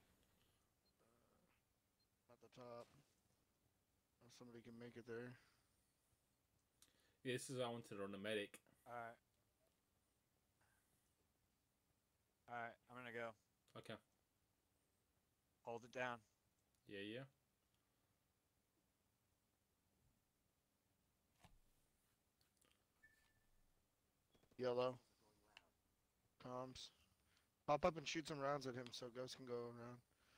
At the top. If somebody can make it there. Yeah, this is I wanted to run a medic. Alright. Alright, I'm gonna go. Okay. Hold it down. Yeah. Yellow. Comms. Pop up and shoot some rounds at him so Ghost can go around.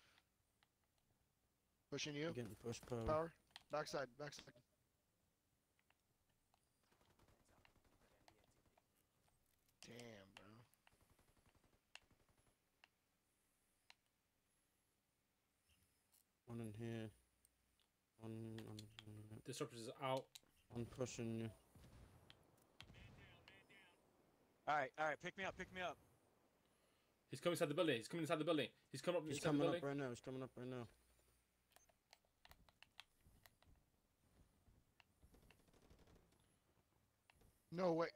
Pushing you. I'm getting push power. Power. Backside. Damn, bro. One in here. One on here. Disruptors is out. One pushing you. Alright, pick me up. He's coming inside the building. He's coming up He's inside the coming building. up right now. He's coming up right now. No way.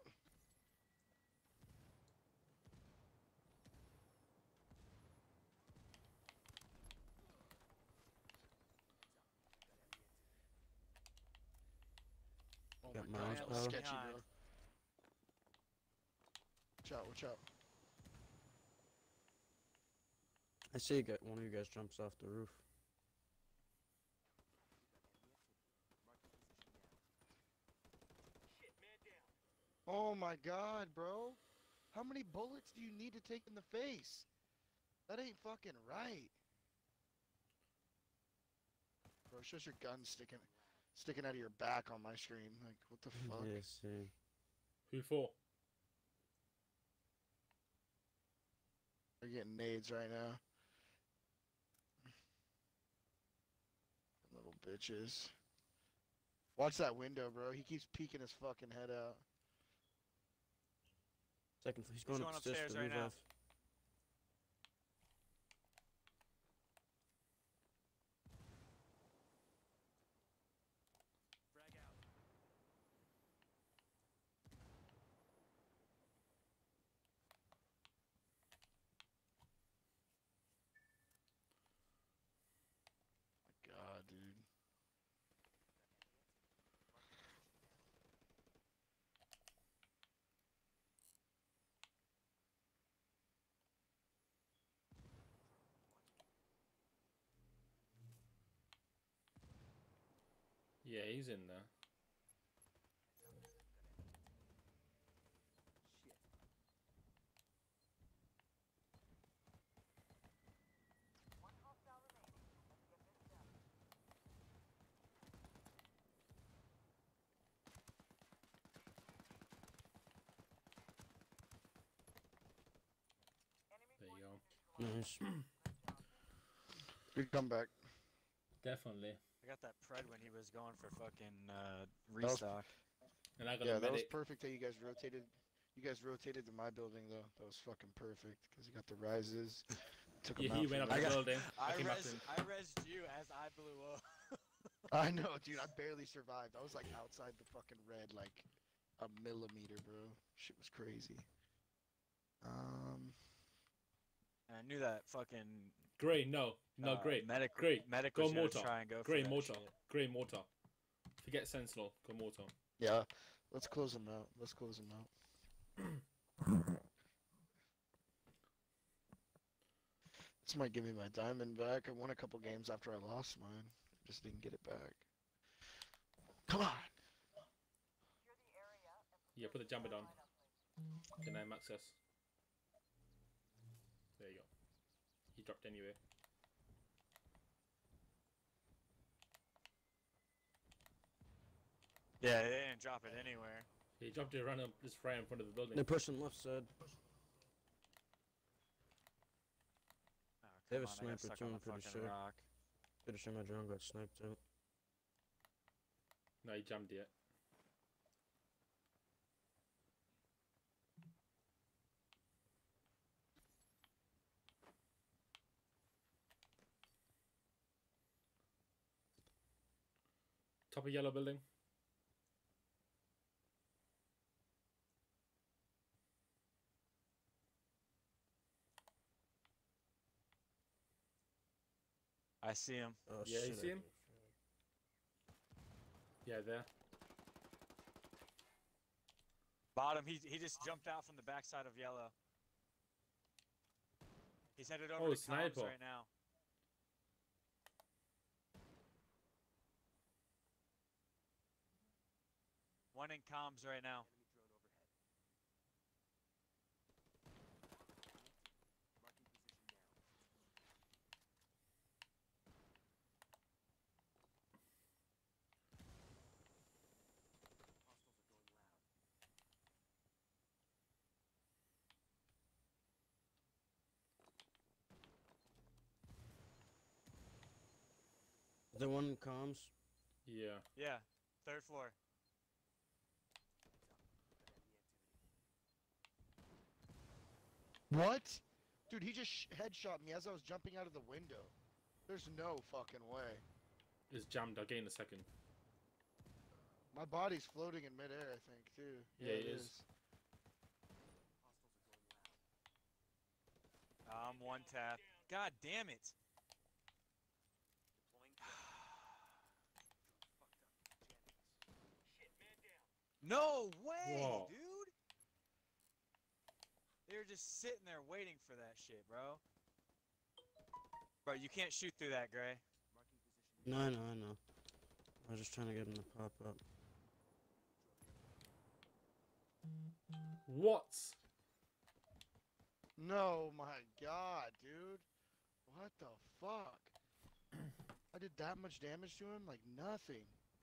Oh Got my mines god, that was power. sketchy, Behind. bro. Watch out, watch out. I see one of you guys jumps off the roof. Oh my god, bro. How many bullets do you need to take in the face? That ain't fucking right. Bro, it's just your gun sticking out of your back on my screen. Like, what the fuck? Yeah, see. Who for? They're getting nades right now. Little bitches. Watch that window, bro. He keeps peeking his fucking head out. Second, he's going, going upstairs upstairs to the right now. revive. God, dude. Yeah, he's in there. One hostile remaining. Let's get this done. Enemy There you go. Nice. Good comeback. Definitely. I got that pred when he was going for fucking was- restock. And I got Yeah, a that was medic. perfect that you guys rotated. You guys rotated to my building though. That was fucking perfect because you got the rises. Took Yeah, them he out went from up the there. building. I came up to him. I rezzed you as I blew up. I know, dude. I barely survived. I was like outside the fucking red, like a millimeter, bro. Shit was crazy. And I knew that fucking Gray, no. No, great. medic Great. medic Go was gonna mortar. try and go Gray for that mortar. shit. Gray mortar. Forget Sentinel. Go mortar. Yeah. Let's close them out. Let's close them out. This might give me my diamond back. I won a couple games after I lost mine. Just didn't get it back. Come on. secure the area and Yeah, put the jumper down. line up, please. Deny him access. There you go. He dropped anyway. Yeah, they didn't drop it anywhere. He dropped it around just right in front of the building. They're pushing left side. Oh, They have a come on, I got sniper stuck too, on I'm the pretty fucking sure. rock. Pretty sure my drone got sniped out. No, he jammed it. Top of yellow building. I see him. Oh, Yeah, you shit, see I him? got- Yeah, there. Bottom. He just jumped out from the backside of yellow. He's headed over Oh, to sniper. comms right now. One in comms right now. Is there one in comms? Yeah. Yeah, third floor. What? Dude, he just headshot me as I was jumping out of the window. There's no fucking way. It's jammed. I'll get in a second. My body's floating in midair, I think, too. Yeah, it is. I'm one tap. God damn it. No way, Whoa. dude. They were just sitting there waiting for that shit, bro. Bro, you can't shoot through that, Gray. No, I know. I was just trying to get him to pop up. What? No, my God, dude. What the fuck? I did that much damage to him? Like nothing.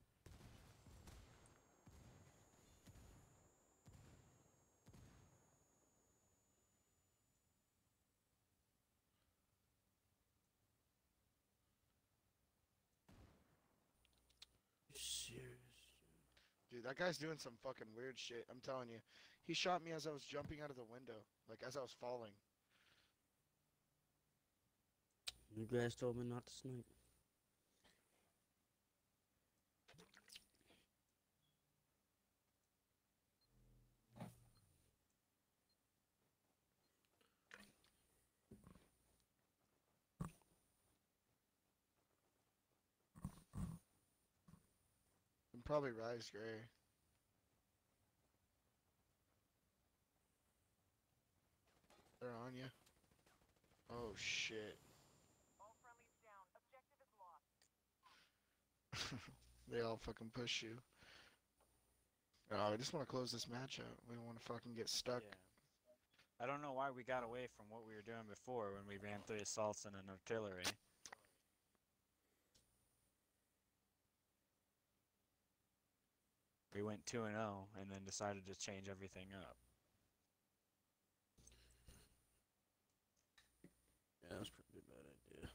You serious? Dude, that guy's doing some fucking weird shit. I'm telling you. He shot me as I was jumping out of the window. Like as I was falling. You guys told me not to snipe. And probably Rise Gray. They're on you. Oh shit. All friendlies down. Objective is lost. They all fucking push you. Oh, I just want to close this match out. We don't want to fucking get stuck. Yeah. I don't know why we got away from what we were doing before when we ran 3 assaults and an artillery. We went 2-0 and then decided to change everything up. Yeah, that's probably a bad idea.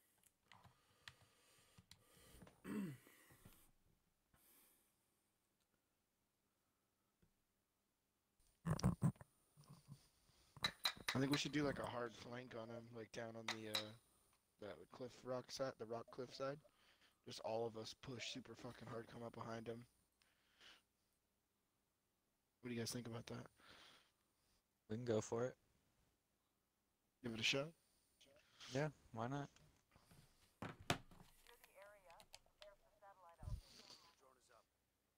I think we should do like a hard flank on him, like down on the that cliff rock side, the rock cliff side. Just all of us push super fucking hard, come up behind him. What do you guys think about that? We can go for it. Give it a shot. Yeah, why not? Secure the area and prepare for satellite out. Drone is up.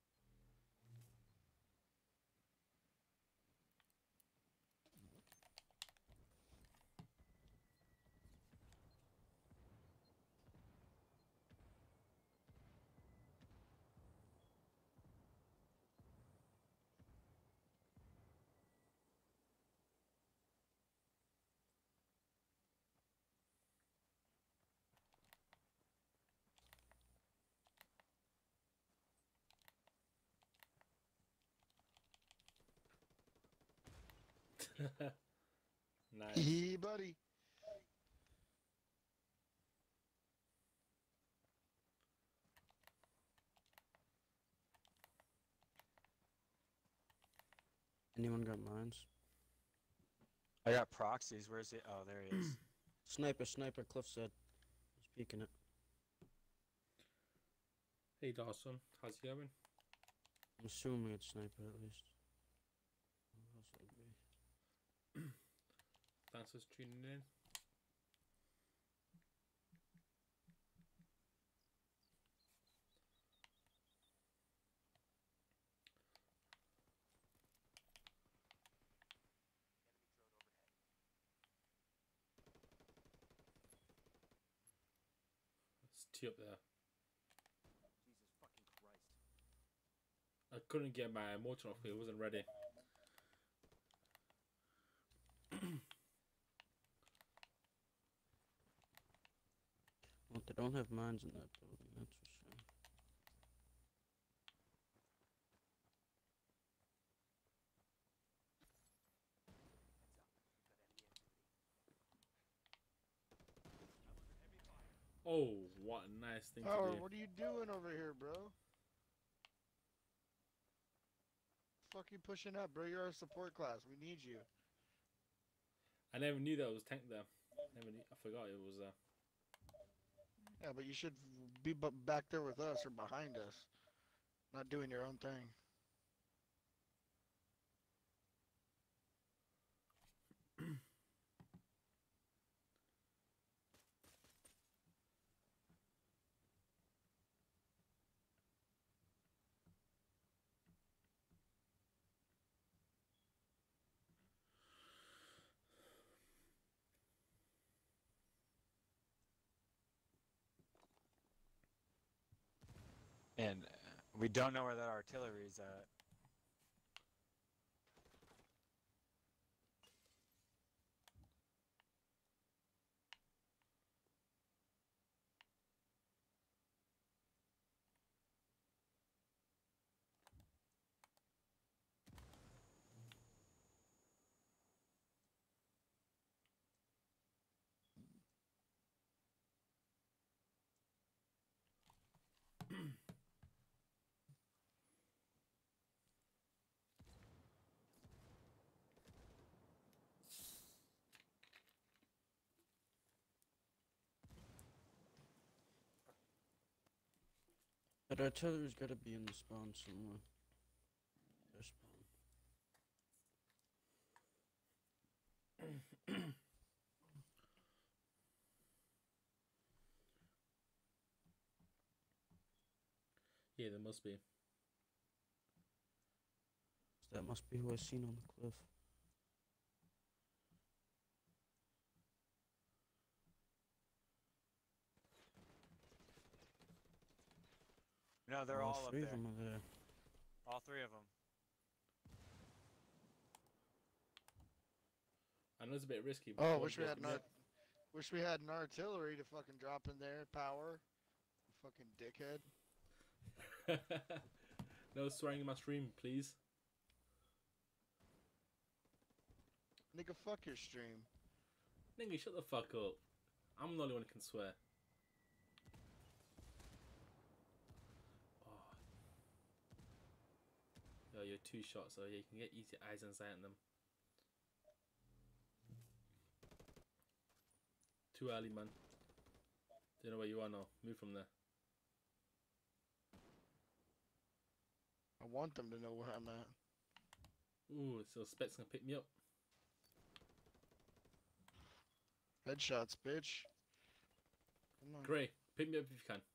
Nice. Hee, buddy. Anyone got mines? I got proxies. Where's it? Oh, there he is. Sniper, cliffside. He's peeking it. Hey Dawson, how's it going? I'm assuming it's sniper at least. What else would it be? Thanks for tuning in. Let's tee up there. Jesus fucking Christ. I couldn't get my emotion off, it wasn't ready. Well, they don't have mines in that building, that's for sure. Oh, what a nice thing Power, to do. what are you doing over here, bro? Fuck you pushing up, bro. You're our support class. We need you. I never knew that was tank there. Never knew, I forgot it was Yeah, but you should be back there with us or behind us. Not doing your own thing. And we don't know where that artillery's at. That artillery's gotta be in the spawn somewhere. Their spawn. Yeah, there must be. That must be who I seen on the cliff. No, they're all up three there. of them are there. All three of them. I know it's a bit risky. But Oh, one wish we goes had to an mid. wish we had an artillery to fucking drop in there. Power. Fucking dickhead. No swearing in my stream, please. Nigga, fuck your stream. Nigga, shut the fuck up. I'm the only one who can swear. Oh. Yo, you're 2 shots, so yeah, you can get easy eyes and sight on them. Too early, man. Don't know where you are now. Move from there. I want them to know where I'm at. Ooh, so Specs gonna pick me up. Headshots, bitch. Come on. Gray, pick me up if you can.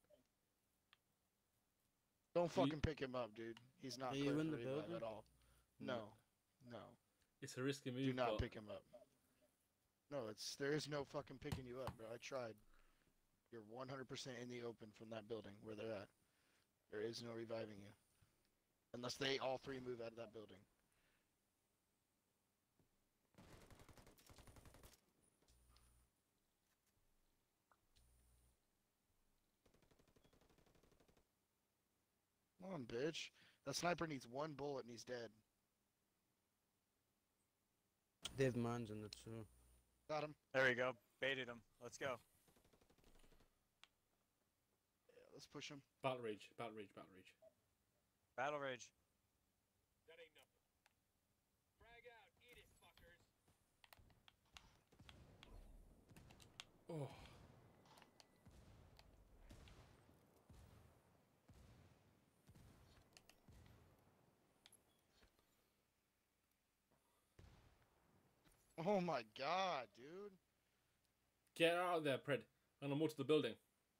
Don't You- fucking pick him up, dude. He's not Are clear you for in the revive building? at all. No. No. It's a risky move. Do not but pick him up. No, there is no fucking picking you up, bro. I tried. You're 100% in the open from that building where they're at. There is no reviving you. Unless they all three move out of that building. Come on, bitch. That sniper needs 1 bullet and he's dead. They have mines in it too. Got him. There we go. Baited him. Let's go. Yeah, let's push him. Battle rage, battle rage, battle rage. Battle rage. That ain't nothing. Frag out, eat it, fuckers. Oh. Oh my god, dude. Get out of there, Pred. I'm gonna move to the building.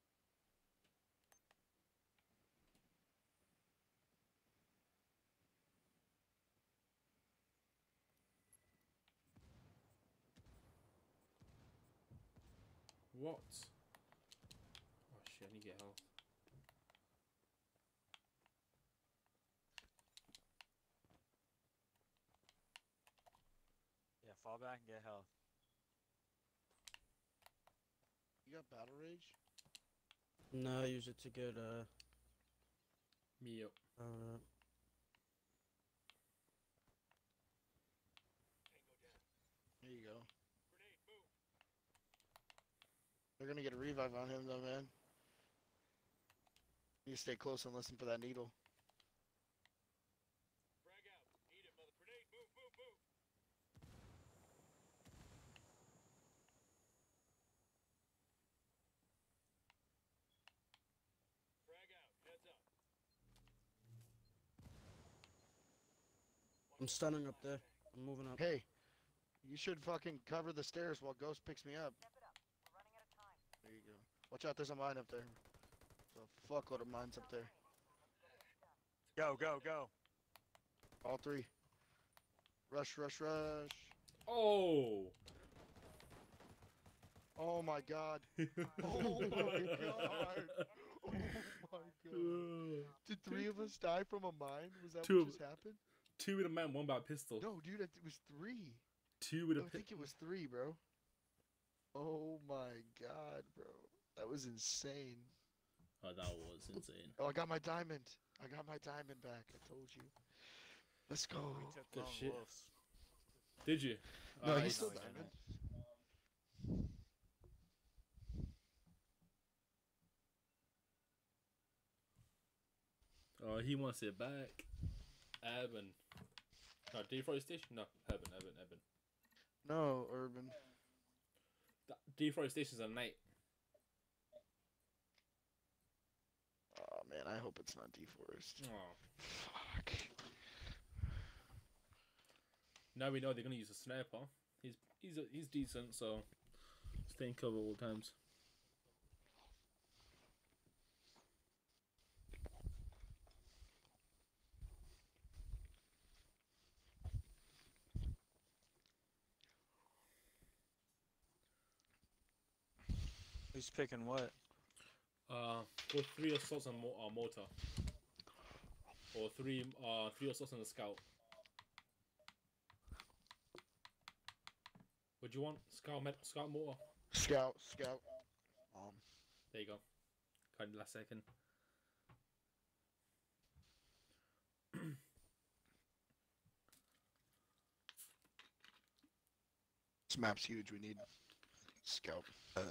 What? Oh shit, I need to get health. Yeah, fall back and get health. You got battle rage? No, I use it to get Me up. There you go. They're gonna get a revive on him though, man. You stay close and listen for that needle. Frag out, eat it, mother. Grenade, move, move, move. Frag out, heads up. I'm stunning up there. I'm moving up. Hey, you should fucking cover the stairs while Ghost picks me up. Step it up. We're running out of time. There you go. Watch out, there's a mine up there. There's a fuckload of mines up there. Go, go, go. All three. Rush, rush, rush. Oh! Oh my god. Oh my god. Oh my god. Did three of us die from a mine? Was that Two what of- just happened? 2 with a man, 1 by a pistol. No, dude, it was three. 2 with a I think pistol. it was three, bro. Oh my god, bro. That was insane. Oh, that was insane. Oh, I got my diamond. I got my diamond back. I told you. Let's go. We took Good lone shit. wolves. Did you? No, I- he's still no, he diamond. Oh, he wants it back. Evan. No, deforestation? No, Evan. No, Urban. Deforestation's a night. Oh man, I hope it's not deforest. Oh. Fuck. Now we know they're gonna use a sniper. He's decent, so stay in cover all times. Who's picking what? Go 3 assaults on mortar, or 3 assaults on the scout. What do you want? Scout mortar. Scout. There you go. Kind of last second. This map's huge. We need scout.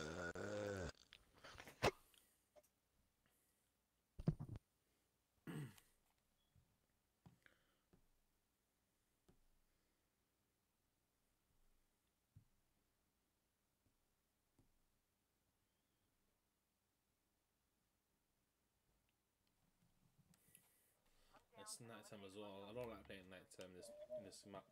It's nighttime as well. I don't like playing nighttime in this map.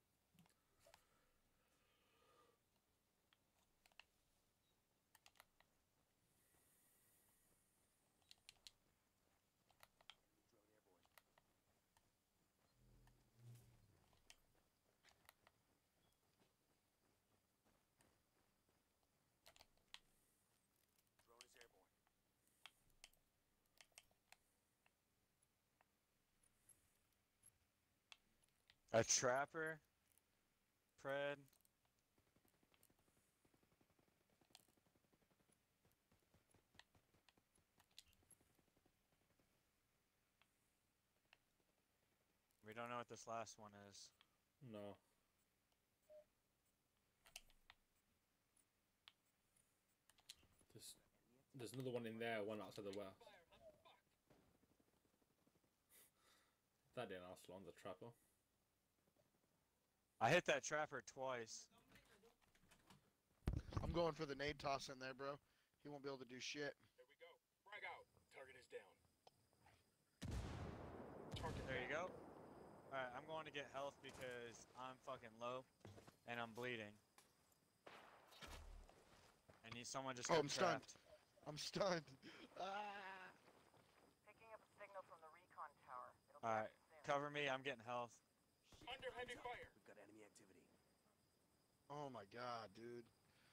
A trapper? Pred? We don't know what this last one is. No. There's another one in there, one outside the warehouse. That didn't last long, the trapper. I hit that trapper twice. I'm going for the nade toss in there, bro. He won't be able to do shit. There we go. Frag out. Target is down. There you go. Alright, I'm going to get health because I'm fucking low and I'm bleeding. I need someone just Oh, got I'm stunned. trapped. I'm stunned. Ah. Picking up a signal from the recon tower. It'll be Alright, active soon. cover me, I'm getting health. Under heavy fire. We've got enemy activity. Oh my god, dude.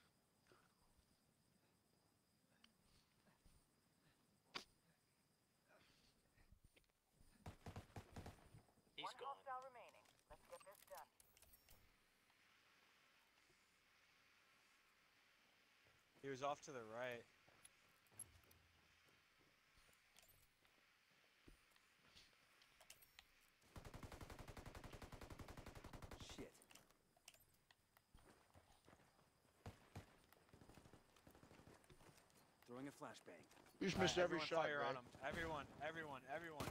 He's One gone. hostile remaining. Let's get this done. He was off to the right. Shit. Throwing a flashbang. You just Alright, missed every everyone shot, fire on Greg. him. Everyone.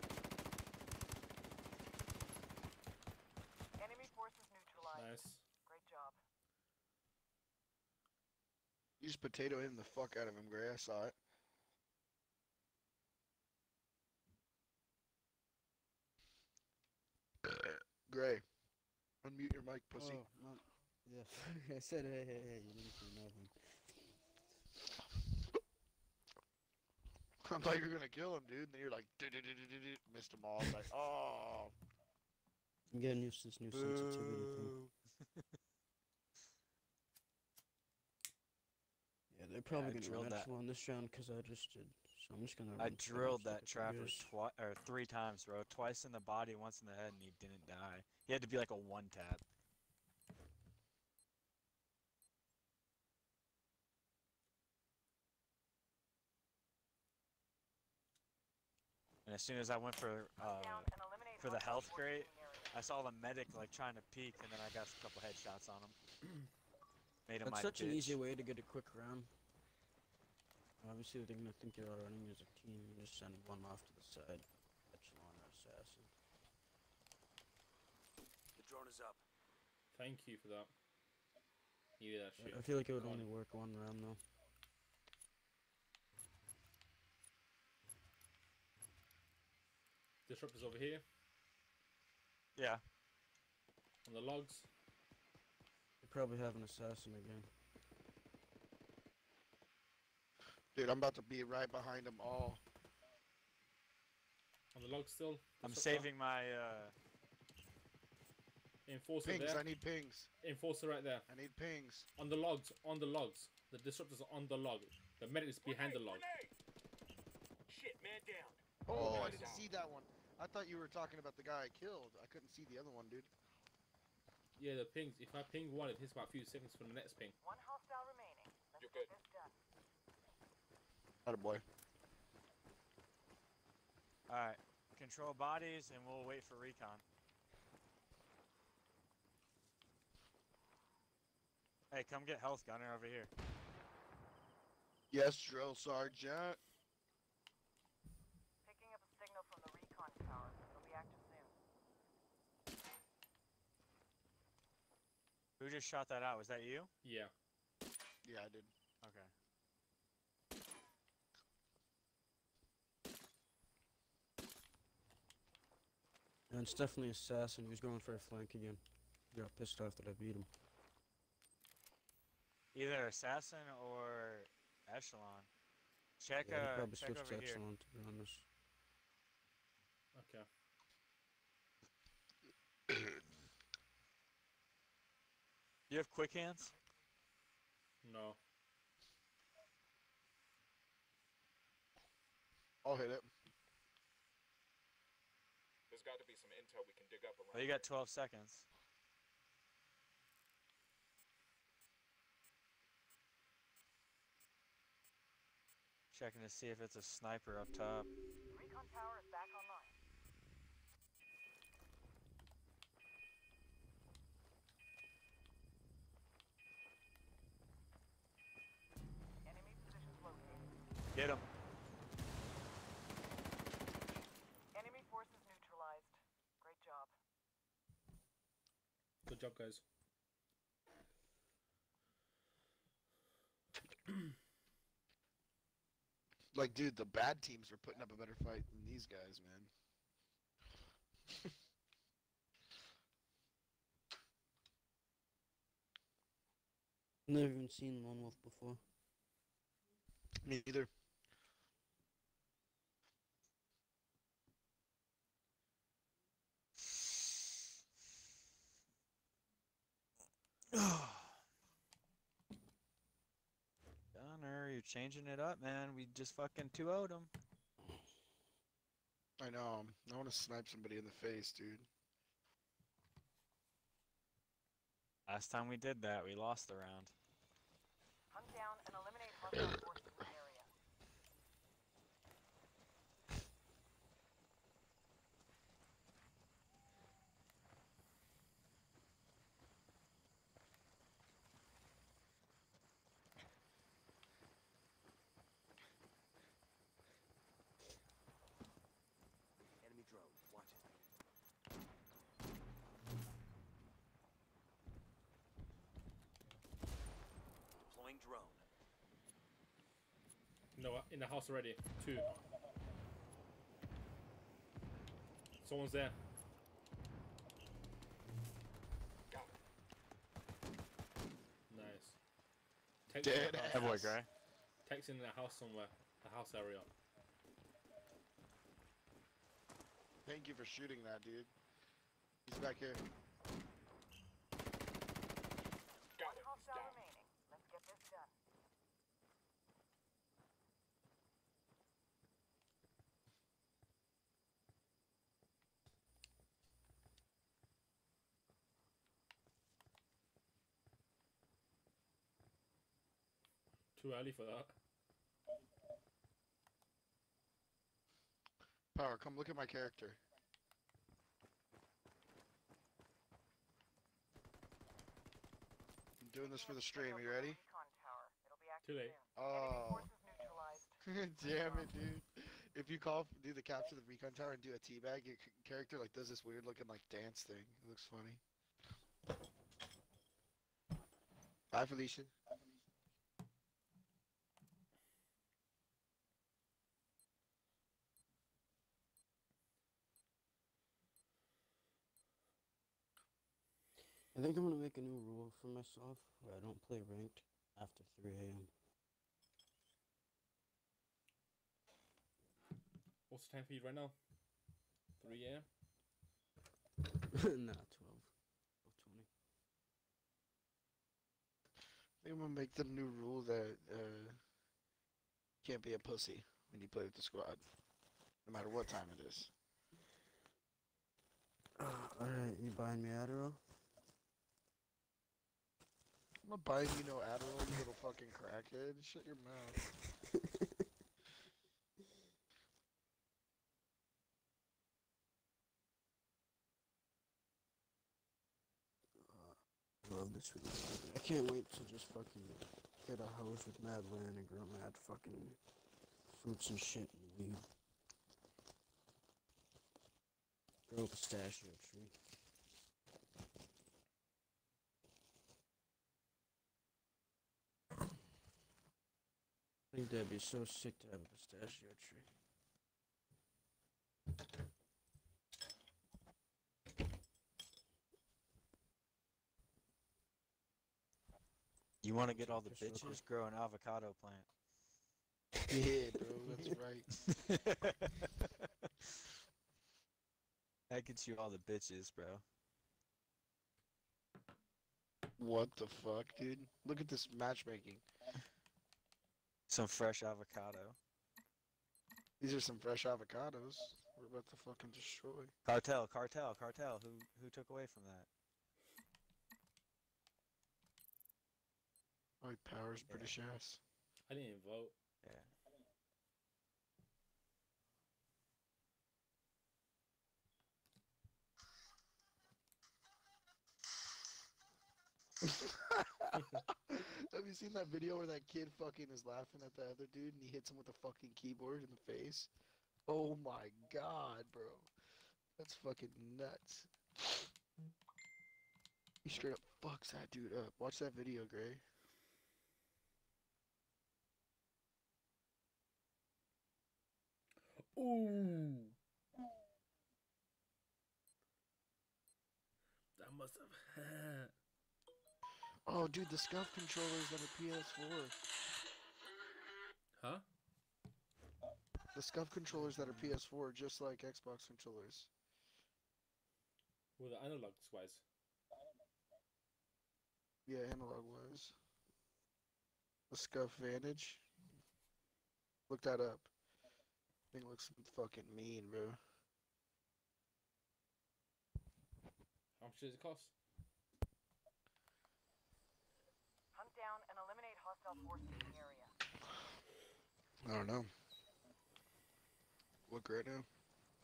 Enemy forces neutralized. Nice. Great job. You just potato him the fuck out of him, Gray. I saw it. Gray. Unmute your mic, pussy. Oh, no. Yeah. I said, hey, you didn't see nothing. I thought you were gonna kill him, dude. And then you're like, missed them all. Like, oh. I'm getting used to this new sensitivity thing. Boo. Yeah, they're probably I gonna drilled run that. echelon this round because I just did. So I'm just gonna. I run drilled flames that trapper like a 3 times, bro. Twice in the body, once in the head, and he didn't die. He had to be like a 1-tap. And as soon as I went for the health crate, I saw the medic like trying to peek, and then I got a couple headshots on him. Made him That's my such an bitch. easy way to get a quick round. Obviously, they're gonna think you're all running as a team. You just send one off to the side. Echelon or assassin. The drone is up. Thank you for that. Needed that shit. I feel like it would Go on. only work one round though. Disruptor's over here Yeah. on the logs. They probably have an assassin again. Dude, I'm about to be right behind them all. On the logs still. I'm Disruptor. saving my Enforcer Pings, there. I need pings. Enforcer right there. I need pings. On the logs. On the logs. The disruptors are on the log. The medic is behind the log. Shit, man down. Oh, I nice. didn't see that one. I thought you were talking about the guy I killed. I couldn't see the other one, dude. Yeah, the pings. If I ping one, it takes about a few seconds for the next ping. One hostile remaining. Let's You're get good. this done. Attaboy. Alright. Control bodies, and we'll wait for recon. Hey, come get health gunner over here. Yes, drill sergeant. Picking up a signal from the recon tower. It'll be active soon. Who just shot that out? Was that you? Yeah. Yeah, I did. Okay. And it's definitely assassin. He was going for a flank again. Got pissed off that I beat him. Either assassin or echelon. Check Yeah, he probably check switched over to here. echelon to be honest. Okay. You have quick hands? No. I'll hit it. There's got to be some intel we can dig up around. Oh, you got 12 seconds. Checking to see if it's a sniper up top. Recon tower is back online. Enemy positions located. Get him. Enemy forces neutralized. Great job. Good job, guys. Like, dude, the bad teams were putting up a better fight than these guys, man. Never even seen Lone Wolf before. Me neither. Gunner, you're changing it up, man. We just fucking 2-0'd him. I know. I want to snipe somebody in the face, dude. Last time we did that, we lost the round. Hunt down and eliminate hostile forces in the area. Enemy drone. Watch it. Deploying drone. No, in the house already. 2. Someone's there. Text in Dead the house. That boy Gray. Text in the house somewhere. The house area. Thank you for shooting that, dude. He's back here. Got him. He's Hostile down. remaining. Let's get this done. Too early for that. Power, come look at my character. I'm doing this for the stream. Are you ready? Recon tower. It'll be active Too late. soon. Enemy Oh, forces neutralized. damn it, dude. If you do the capture the recon tower and do a teabag, your character like does this weird looking like dance thing. It looks funny. Bye, Felicia. I think I'm gonna make a new rule for myself where I don't play ranked after 3 a.m. What's the time for you right now? 3 a.m. Nah, 12. 12:20. I think I'm gonna make the new rule that you can't be a pussy when you play with the squad, no matter what time it is. Alright, you buying me Adderall? I'm not buying you no Adderall, you little fucking crackhead. Shut your mouth. Love this video. I can't wait to just fucking get a house with mad land and grow mad fucking fruits and shit and weed. Grow a pistachio tree. I think that'd be so sick to have a pistachio tree. You want to get all the Just real quick. bitches? Grow an avocado plant. Yeah, bro, that's right. That gets you all the bitches, bro. What the fuck, dude? Look at this matchmaking. Some fresh avocado. These are some fresh avocados. We're about to fucking destroy. Cartel. Who took away from that? White Power's British ass. I didn't even vote. Yeah. Have you seen that video where that kid fucking is laughing at the other dude and he hits him with a fucking keyboard in the face? Oh my god, bro. That's fucking nuts. He straight up fucks that dude up. Watch that video, Gray. Ooh. That must have. Oh, dude, the scuff controllers on the PS4. Huh? The scuff controllers that are PS4 are just like Xbox controllers. Well, the analog wise. Yeah, analog wise. The scuff Vantage. Look that up. Thing looks fucking mean, bro. How much does it cost? Hunt down and eliminate hostile forces in the area. I don't know. Look right now.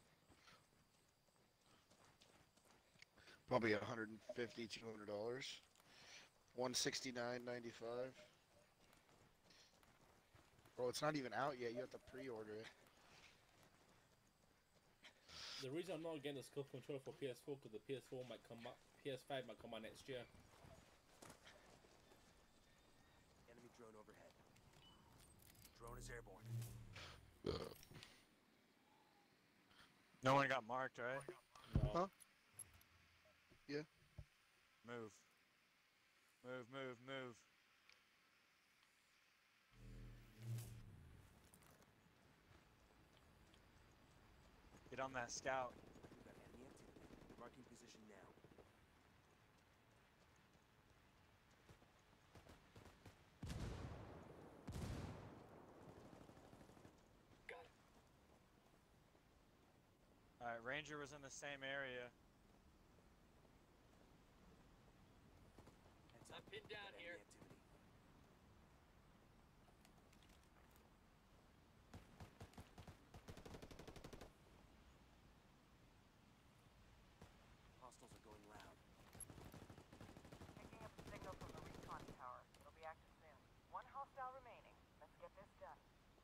Probably $150, $200. $169.95. Bro, it's not even out yet. You have to pre-order it. The reason I'm not getting a scuff controller for PS4 because the PS4 might come up, PS5 might come out next year. Enemy drone overhead. Drone is airborne. No one got marked, right? No. Huh? Yeah. Move. Move. Get on that scout. We've got enemy activity. Marking position now. Got it. Alright, Ranger was in the same area. Heads I'm up. pinned down Got here. enemy activity. Hostiles are going loud. Picking up a signal from the recon tower. It'll be active soon. One hostile remaining. Let's get this done.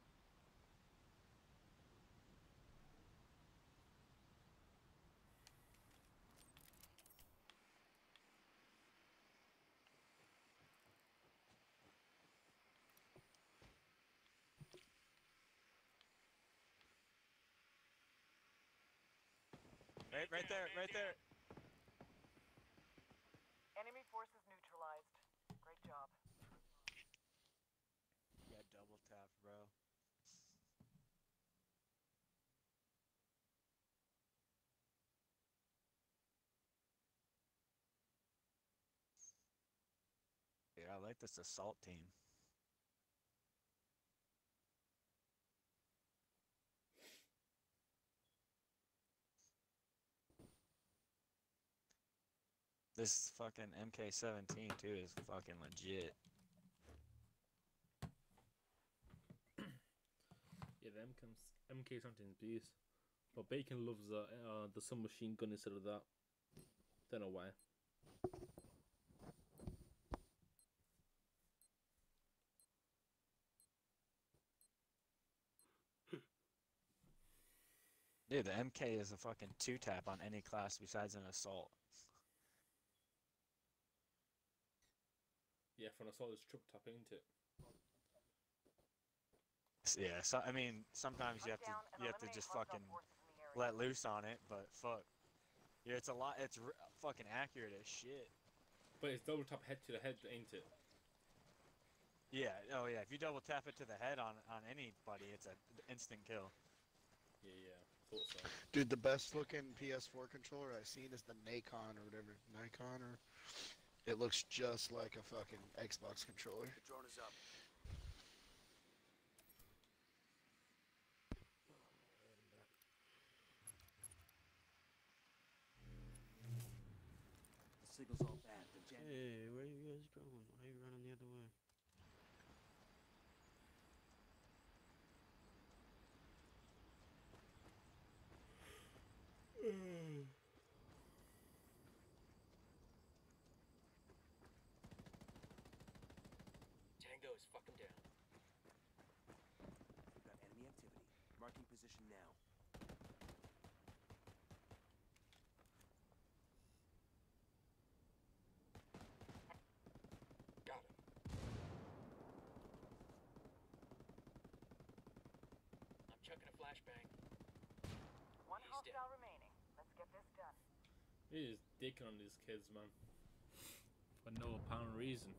Right there, right there. Enemy forces neutralized. Great job. Yeah, double tap, bro. Yeah, I like this assault team. This fucking MK17 too is fucking legit. Yeah, the MK something's beast. But Bacon loves the submachine gun instead of that. Don't know why. Dude, the MK is a fucking two-tap on any class besides an assault. Yeah, for an assault, it's triple tap, ain't it? Yeah, so I mean, sometimes you Hunt down and have to eliminate just hostile fucking forces in the area. let loose on it, but fuck. Yeah, it's a lot. It's fucking accurate as shit. But it's double tap head to the head, ain't it? Yeah. Oh yeah. If you double tap it to the head on anybody, it's an instant kill. Yeah, thought so. Dude, the best looking PS4 controller I've seen is the Nikon or whatever. Nikon or... It looks just like a fucking Xbox controller. The drone is up. The signal's all bad. The gen. Hey, where you guys going? Why are you running the other way? Tango is fucking down. We've got enemy activity. Marking position now. Got it. I'm chucking a flashbang. One He's hostile remaining. Let's get this done. He is dicking on these kids, man. For no apparent reason.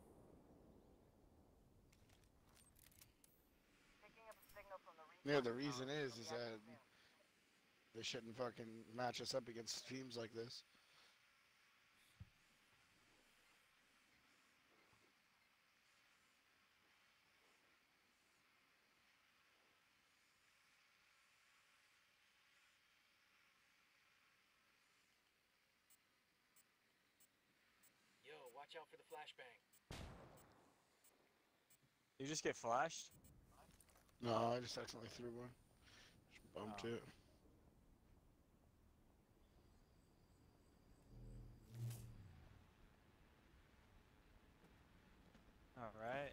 Picking up a signal from the recon Yeah, the tower. reason It'll is be that active soon. they shouldn't fucking match us up against teams like this. Yo, watch out for the flashbang. You just get flashed. No, I just accidentally threw one. Just bumped Oh. it. All right.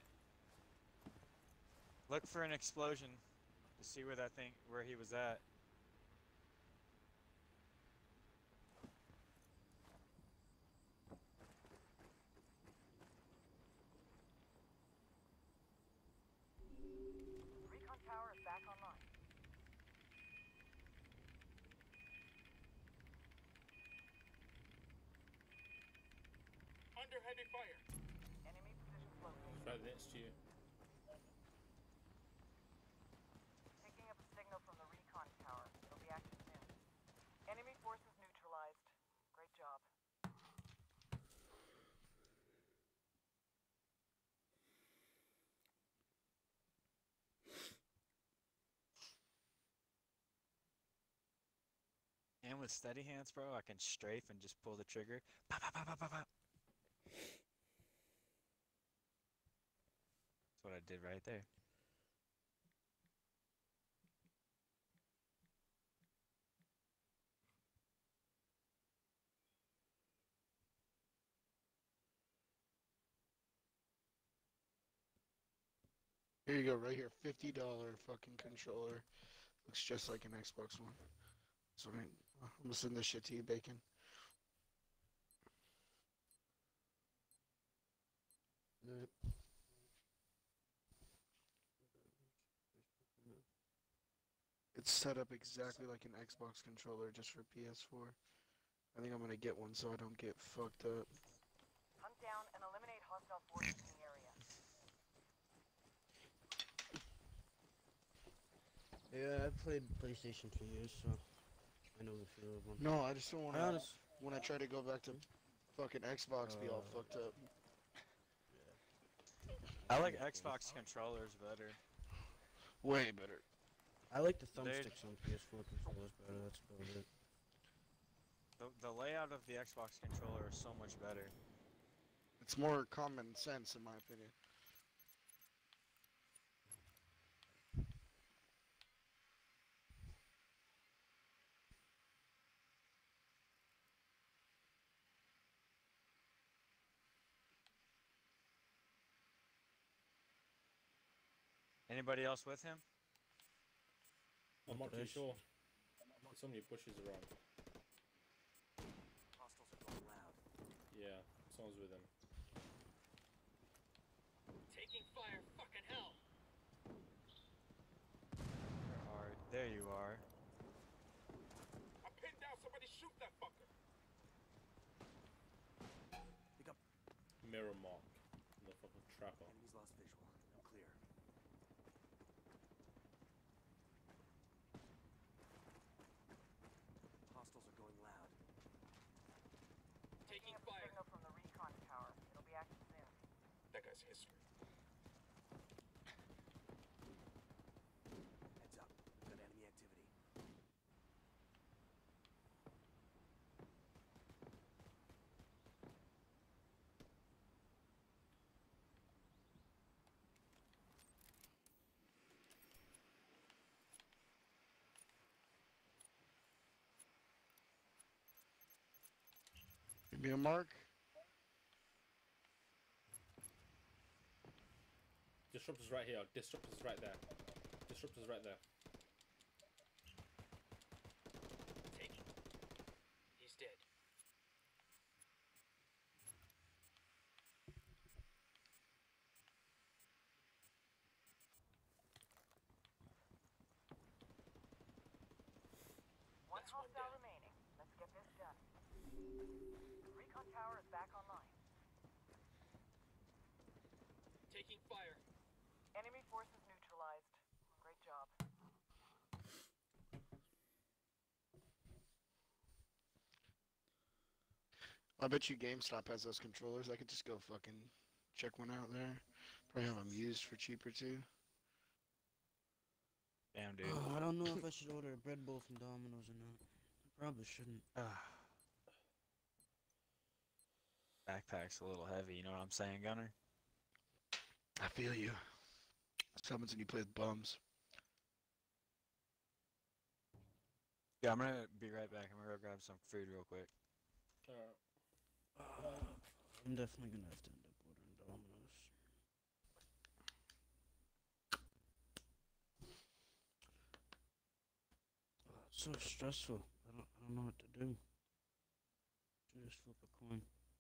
Look for an explosion to see where he was at. Recon tower is back online. Under heavy fire. Enemy positions located. Right next to you. Picking up a signal from the recon tower. It'll be active soon. And with steady hands, bro, I can strafe and just pull the trigger. Pop, pop, pop, pop, pop, pop. That's what I did right there. Here you go, right here, $50 fucking controller. Looks just like an Xbox One. So I'm gonna send this shit to you, Bacon. Yep. It's set up exactly like an Xbox controller, just for PS4. I think I'm gonna get one so I don't get fucked up. Hunt down and eliminate hostile forces in the area. Yeah, I've played PlayStation for years, so I know the feel of them. No, I just don't want to. Honest. When I try to go back to fucking Xbox, be all fucked up. I like Xbox controllers better. Way better. I like the thumbsticks on PS4 controllers better. That's about it. The layout of the Xbox controller is so much better. It's more common sense, in my opinion. Anybody else with him? I'm not too sure. There's so many bushes around. Hostiles are going loud. Yeah, someone's with him. Taking fire, fucking hell! There you are. I pinned down somebody, shoot that fucker! Pick up. Mirror mark. The fucking trapper. Enemies lost visual. I'm clear. Hostiles are going loud. Taking Picking up a fire. signal from the recon tower. It'll be active soon. That guy's history. Heads up. We've got enemy activity. Give me a mark. Disruptor's right here. Disruptor's right there. Disruptor's right there. Take it. He's dead. One That's one hostile down. remaining. Let's get this done. Recon tower is back online. Taking fire. Enemy forces neutralized. Great job. I bet you GameStop has those controllers. I could just go fucking check one out there. Probably have them used for cheaper too. Damn, dude. Oh, I don't know if I should order a bread bowl from Domino's or not. I probably shouldn't. Backpack's a little heavy, you know what I'm saying, Gunner? I feel you. That's what happens when you play with bums. Yeah, I'm gonna be right back. I'm gonna go grab some food real quick. Alright. I'm definitely gonna have to end up ordering Domino's. Oh, it's so stressful. I don't know what to do. Should just flip a coin.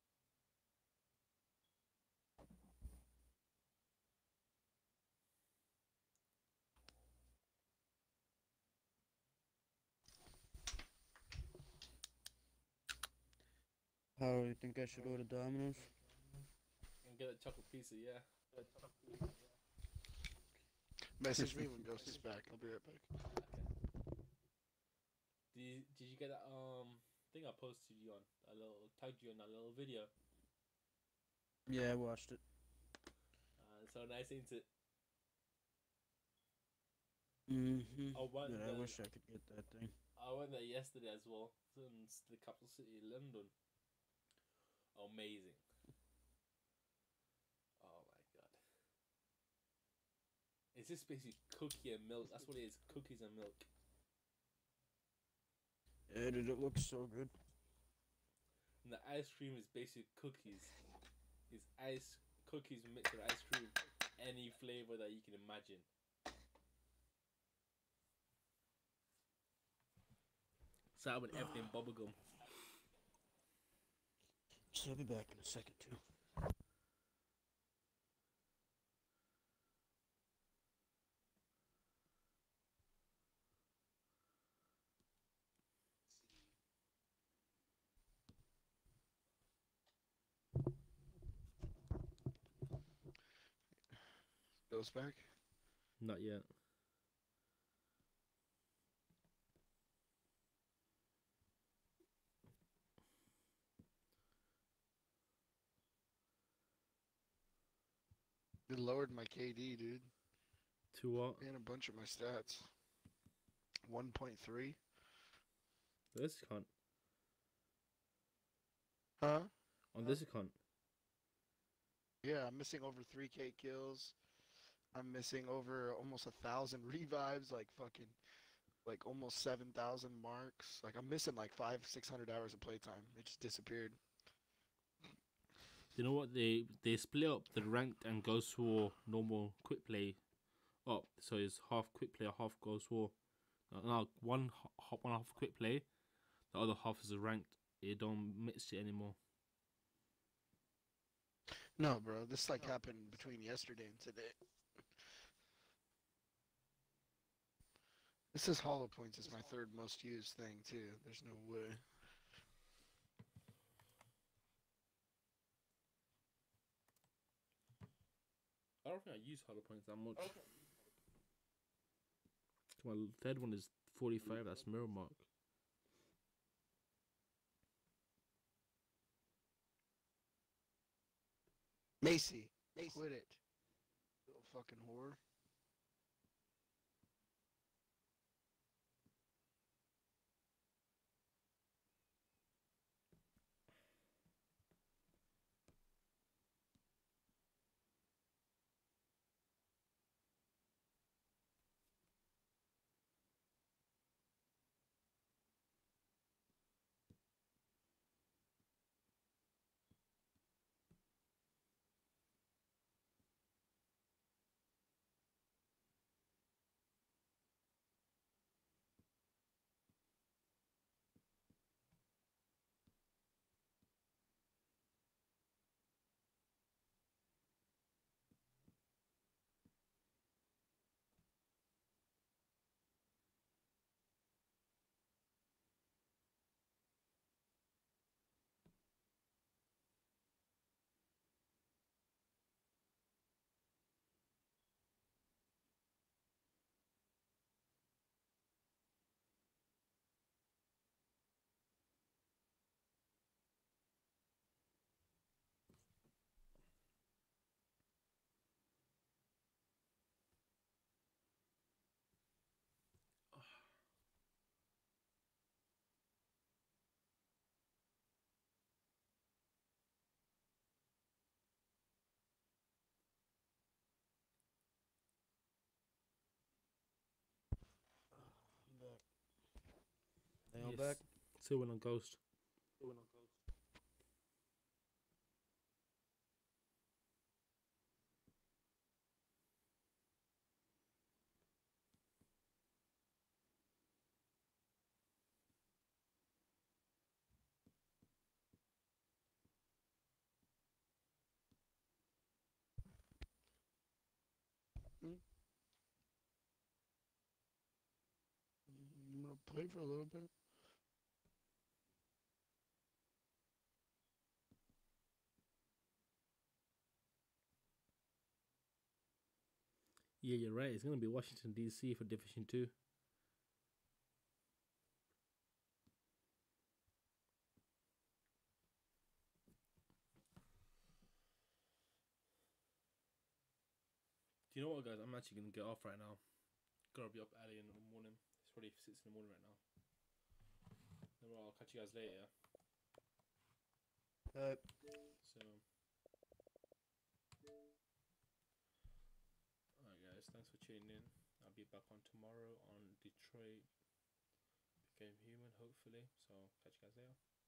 How do you think I should order Domino's? And get a chocolate pizza, yeah. Message me when Ghost is back. I'll be right back. Did you get that thing I posted you on? A little tagged you in that little video. Yeah, I watched it. So nice, ain't it? Mm-hmm. I went I there. wish I could get that thing. I went there yesterday as well. In the capital city, London. Amazing. Oh my god. It's just basically cookie and milk. That's what it is. Cookies and milk. Yeah, dude, it looks so good. And the ice cream is basically cookies. It's cookies mixed with ice cream. Any flavor that you can imagine. Start with everything bubblegum. So I'll be back in a second too. Goes back. Not yet. It lowered my KD, dude. To what? And a bunch of my stats. 1.3. This account. Huh? On this account. Yeah, I'm missing over 3K kills. I'm missing over almost 1,000 revives, like fucking, like almost 7,000 marks. Like I'm missing like 500-600 hours of playtime. It just disappeared. You know what? They split up the ranked and Ghost War normal quick play up. So it's half quick play, half Ghost War. No, one half quick play. The other half is a ranked. You don't mix it anymore. No, bro. This like happened between yesterday and today. This is Hollow Points is my third most used thing too. There's no way. I don't think I use Hollow Points that much. My third one is 45. That's Mirror Mark. Macy, quit it. Little fucking whore. I'm back. They all Yes. back? Still went on Ghost. I'm gonna play for a little bit. Yeah, you're right. It's gonna be Washington DC for Division 2. Do you know what, guys? I'm actually gonna get off right now. Gotta be up early in the morning. It's probably 6 in the morning right now. Well, I'll catch you guys later. So, alright guys, thanks for tuning in. I'll be back on tomorrow on Detroit Became Human, hopefully. So, catch you guys later.